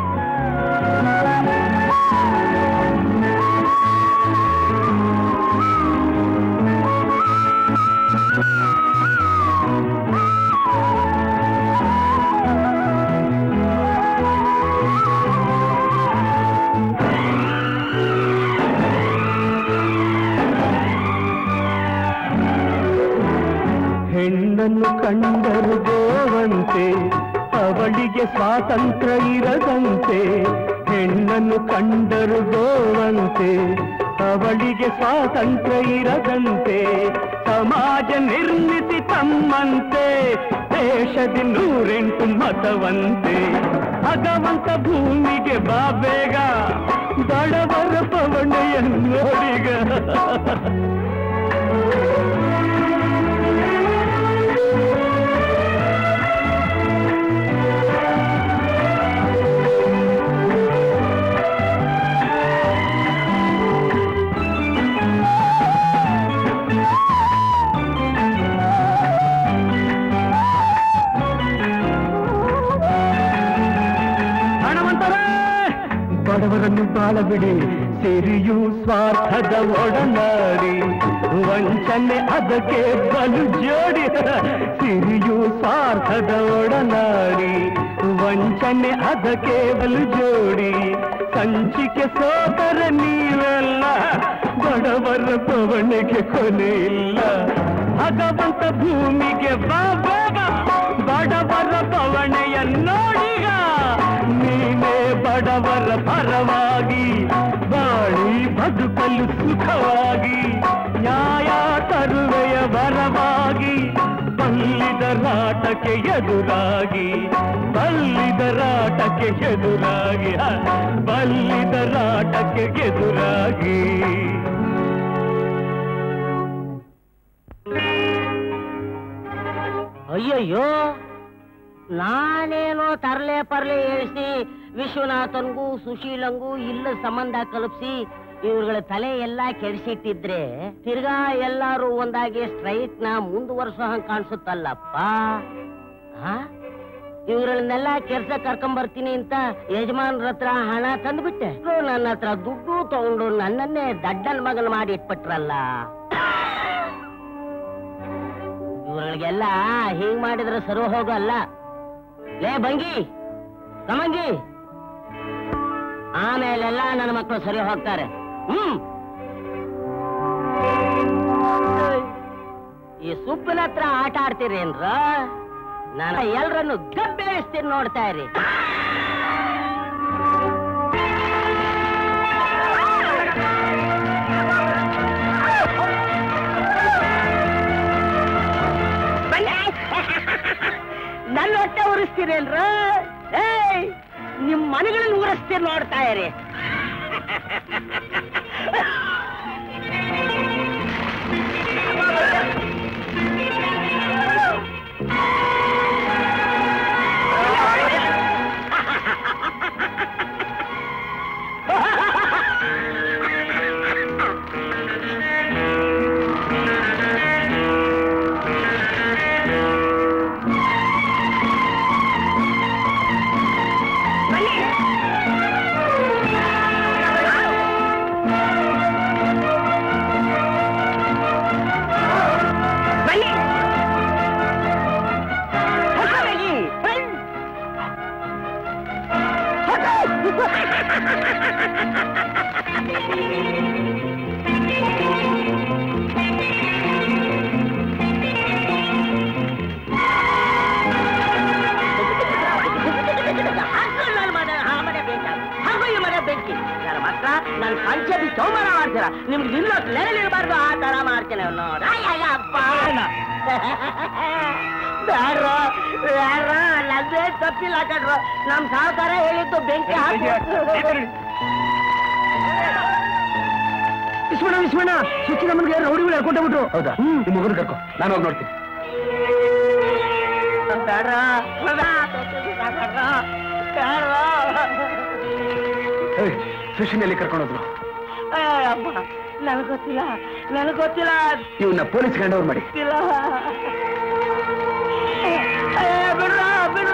ಹೆಣ್ಣನ್ನು ಕಂಡರು ಗೋವಂತೆ ಅವಳಿಗೆ ಸ್ವಾತಂತ್ರ್ಯ ಇರದಂತೆ ಹೆಣ್ಣನ್ನು ಕಂಡರು ಗೋವಂತೆ ಅವಳಿಗೆ ಸ್ವಾತಂತ್ರ್ಯ ಇರದಂತೆ ಸಮಾಜ ನಿರ್ಮಿಸಿ ತಮ್ಮಂತೆ ದೇಶದ ನೂರೆಂಟು ಮತವಂತೆ ಭಗವಂತ ಭೂಮಿಗೆ ಬಾ ಬೇಗ ಬಡವರ ಪವಣೆಯ ನೋಡಿಗ ಬಡವರನ್ನು ಬಾಳಬಿಡಿ ಸಿರಿಯು ಸ್ವಾರ್ಥದ ಒಡನಾಡಿ ವಂಚನೆ ಅದಕ್ಕೆ ಬಲು ಜೋಡಿ ಸಿರಿಯು ಸ್ವಾರ್ಥದ ಒಡನಾಡಿ ವಂಚನೆ ಅದಕ್ಕೆ ಬಲು ಜೋಡಿ ಸಂಚಿಕೆ ಸೋದರ ನೀವೆಲ್ಲ ಬಡವರ ಪವಣೆಗೆ ಕೊನೆ ಇಲ್ಲ ಭಗವಂತ ಭೂಮಿಗೆ ಬಾಬಾಗ ಬಡವರ ಪವಣೆಯ ನೋಡಿಗ ನೀನೇ ಬಡವರ ಪರವಾಗಿ ಬಾಳಿ ಬದುಕಲು ಸುಖವಾಗಿ ನ್ಯಾಯ ತರುವೆಯ ವರವಾಗಿ ಬಲ್ಲಿದರಾಟಕ್ಕೆ ಎದುರಾಗಿ ಬಲ್ಲಿದರಾಟಕ್ಕೆ ಎದುರಾಗಿ ಬಲ್ಲಿದರಾಟಕ್ಕೆ ಎದುರಾಗಿ ಅಯ್ಯಯ್ಯೋ ನಾನೇನೋ ತರ್ಲೆ ಪರ್ಲೆ ಹೇಳಿಸಿ ವಿಶ್ವನಾಥನ್ಗೂ ಸುಶೀಲಂಗೂ ಇಲ್ಲ ಸಂಬಂಧ ಕಲ್ಪಿಸಿ ಇವ್ರಗಳ ತಲೆ ಎಲ್ಲಾ ಕೆಡಿಸಿಟ್ಟಿದ್ರೆ ತಿರ್ಗಾ ಎಲ್ಲಾರು ಒಂದಾಗಿ ಸ್ಟ್ರೈಕ್ ನ ಮುಂದುವರ್ಸೋ ಹಂಗ ಕಾಣಿಸುತ್ತಲ್ಲಪ್ಪ ಇವ್ರನ್ನೆಲ್ಲ ಕೆಲ್ಸ ಕರ್ಕೊಂಬರ್ತೀನಿ ಅಂತ ಯಜಮಾನ್ರ ಹತ್ರ ಹಣ ತಂದ್ಬಿಟ್ಟೆ ನನ್ನ ಹತ್ರ ದುಡ್ಡು ತಗೊಂಡು ನನ್ನನ್ನೇ ದಡ್ಡನ್ ಮಗನ್ ಮಾಡಿ ಇಟ್ಬಿಟ್ರಲ್ಲ ಇವ್ರಗಳಿಗೆಲ್ಲ ಹೀಗ್ ಮಾಡಿದ್ರೆ ಸರು ಹೋಗಲ್ಲ ಲೇ ಬಂಗಿ ಕಮಂಗಿ ಆಮೇಲೆಲ್ಲ ನನ್ನ ಮಕ್ಕಳು ಸರಿ ಹೋಗ್ತಾರೆ ಹ್ಮ್ ಈ ಸುಪ್ಪಿನ ಹತ್ರ ಆಟ ಆಡ್ತೀರೇನ್ರ ನಾನು ಎಲ್ರನ್ನು ಗಬ್ಬೆಳಿಸ್ತೀನಿ ನೋಡ್ತಾ ಇರಿ ನನ್ನ ಹೊಟ್ಟೆ ಉರಿಸ್ತೀರೇನ್ರ ಏಯ್ ನಿಮ್ ಮನೆಗಳನ್ನ ಉರಿಸ್ತೀರಿ ನೋಡ್ತಾ ಇರಿ ನಾನು ಪಂಚಾಯತಿ ಚೌಮಾರ ಮಾಡ್ತೀರ ನಿಮ್ಗೆ ನಿಲ್ಲೋಕ್ ನೆರಳಿರಬಾರ್ದು ಆ ತರ ಮಾಡ್ತೇನೆ ನೋಡ ಬ್ಯಾಡ್ರೋ ಬ್ಯಾಡ್ರ ನನ್ನೇ ತಪ್ಪಿಲ್ಲ ಕಣ್ರು ನಮ್ ಸಹಕಾರ ಹೇಳಿದ್ದು ಬೆಂಕಿ ವಿಶ್ವಣ್ಣ ವಿಶ್ವಣ್ಣ ಸುಚ್ಚಿನ ಮನೆಗೆ ರೌಡಿಗಳು ಹೇಳ್ಕೊಂಡೆ ಬಿಟ್ರು. ಹೌದಾ? ನಿಮ್ಮ ಮಗನ ಕರ್ಕೊ, ನಾನು ಹೋಗಿ ನೋಡ್ತೀನಿ. ಬ್ಯಾಡ್ರ ಸುಶಿನಲ್ಲಿ ಕರ್ಕೊಂಡೋದ್ರು. ಅಮ್ಮ ನನಗ್ ಗೊತ್ತಿಲ್ಲ ನನಗ್ ಗೊತ್ತಿಲ್ಲ. ಇವನ್ನ ಪೊಲೀಸ್ ಹ್ಯಾಂಡ್ ಓವರ್ ಮಾಡಿ. ಬಿಡ್ರ ಬಿಡ್ರ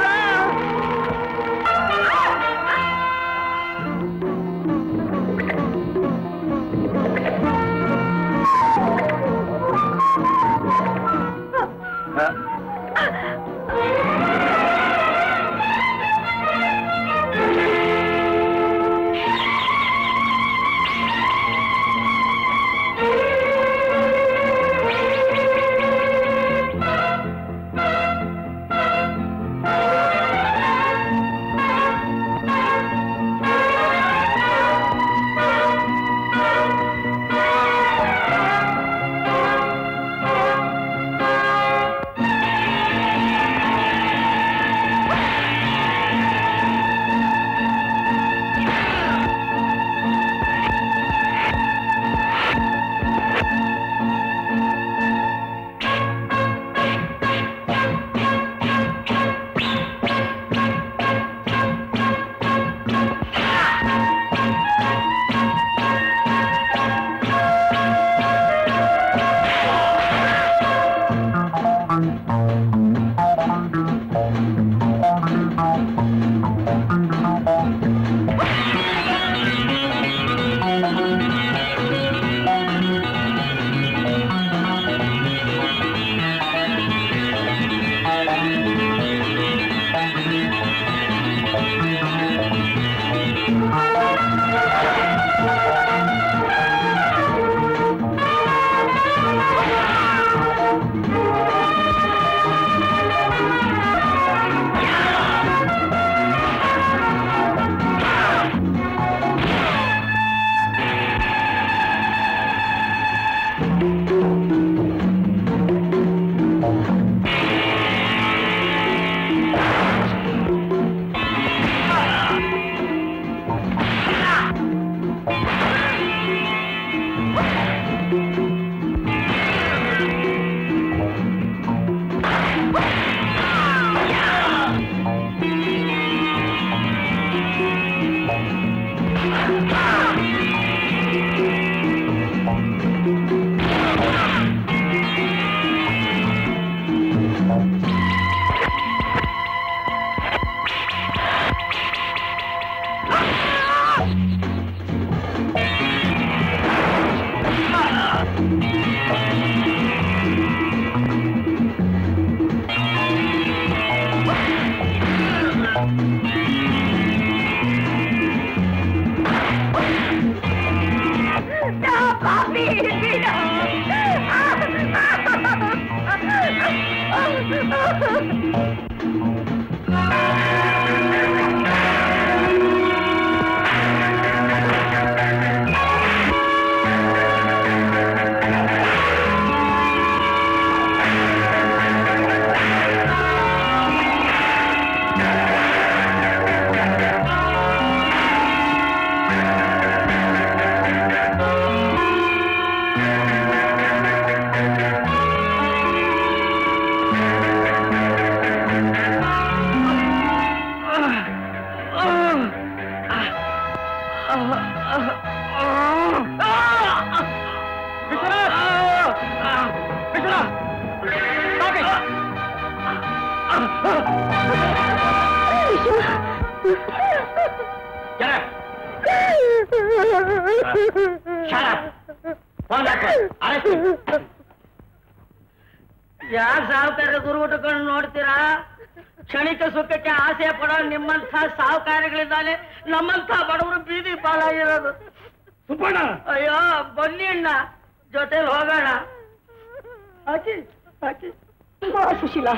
ಯಾಕೆ ಸಾವುಕಾರ ಗುರುಗುಟ್ಟಕೊಂಡು ನೋಡ್ತೀರಾ? ಕ್ಷಣಿಕ ಸುಖಕ್ಕೆ ಆಸೆ ಪಡೋ ನಿಮ್ಮಂಥ ಸಾಹುಕಾರಿಗಳಿಂದಾನೆ ನಮ್ಮಂಥ ಬಡವರು ಬೀದಿ ಪಾಲಾಗಿರೋದು. ಸುಬ್ಬಣ್ಣ, ಅಯ್ಯೋ ಬನ್ನಿ ಅಣ್ಣ, ಜೊತೆಲಿ ಹೋಗೋಣ. ಹಾಕಿ ಹಾಕಿ ಸುಶೀಲಾ,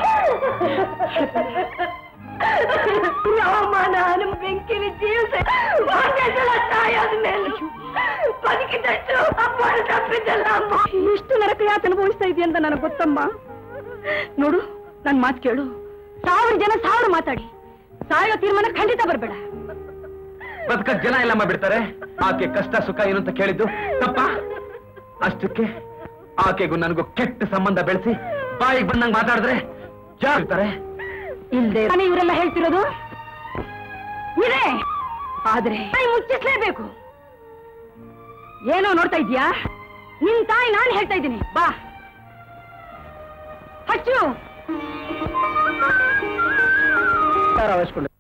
ನಾನು ಬೆಂಕಿಲಿ ಜೀವಿಸ ತಾಯಾದ ಮೇಲೆ ಬದುಕಿದಷ್ಟು ಅಪ್ಪ ತಪ್ಪಿದ್ದಲ್ಲ ಅಮ್ಮ. ಇಷ್ಟು ನರಕ ಯಾಕೆ ಅನುಭವಿಸ್ತಾ ಇದೆಯಾ ಅಂತ ನನಗೆ ಗೊತ್ತಮ್ಮ. ನೋಡು, ನನ್ ಮಾತು ಕೇಳು. ಸಾವಿರ ಜನ ಸಾವಿರ ಮಾತಾಡಿ ಸಾಯೋ ತೀರ್ಮಾನ ಖಂಡಿತ ಬರ್ಬೇಡ. ಬದುಕ ಜನ ಎಲ್ಲಮ್ಮ ಬಿಡ್ತಾರೆ. ಆಕೆ ಕಷ್ಟ ಸುಖ ಏನು ಅಂತ ಕೇಳಿದ್ದು ತಪ್ಪ. ಅಷ್ಟಕ್ಕೆ ಆಕೆಗೂ ನನಗೂ ಕೆಟ್ಟ ಸಂಬಂಧ ಬೆಳೆಸಿ ಬಾಯಿಗೆ ಬಂದಂಗೆ ಮಾತಾಡಿದ್ರೆ ಜಾರ್ತಾರೆ. ಇಲ್ದೆ ಇವರೆಲ್ಲ ಹೇಳ್ತಿರೋದು ಇದೆ, ಆದ್ರೆ ಮುಚ್ಚಿಸ್ಲೇಬೇಕು. ಏನೋ ನೋಡ್ತಾ ಇದ್ಯಾ? ನಿನ್ ತಾಯಿ ನಾನು ಹೇಳ್ತಾ ಇದ್ದೀನಿ, ಬಾ ಹಚ್ಚು. ಅವಶ್ಯಕೊಂಡು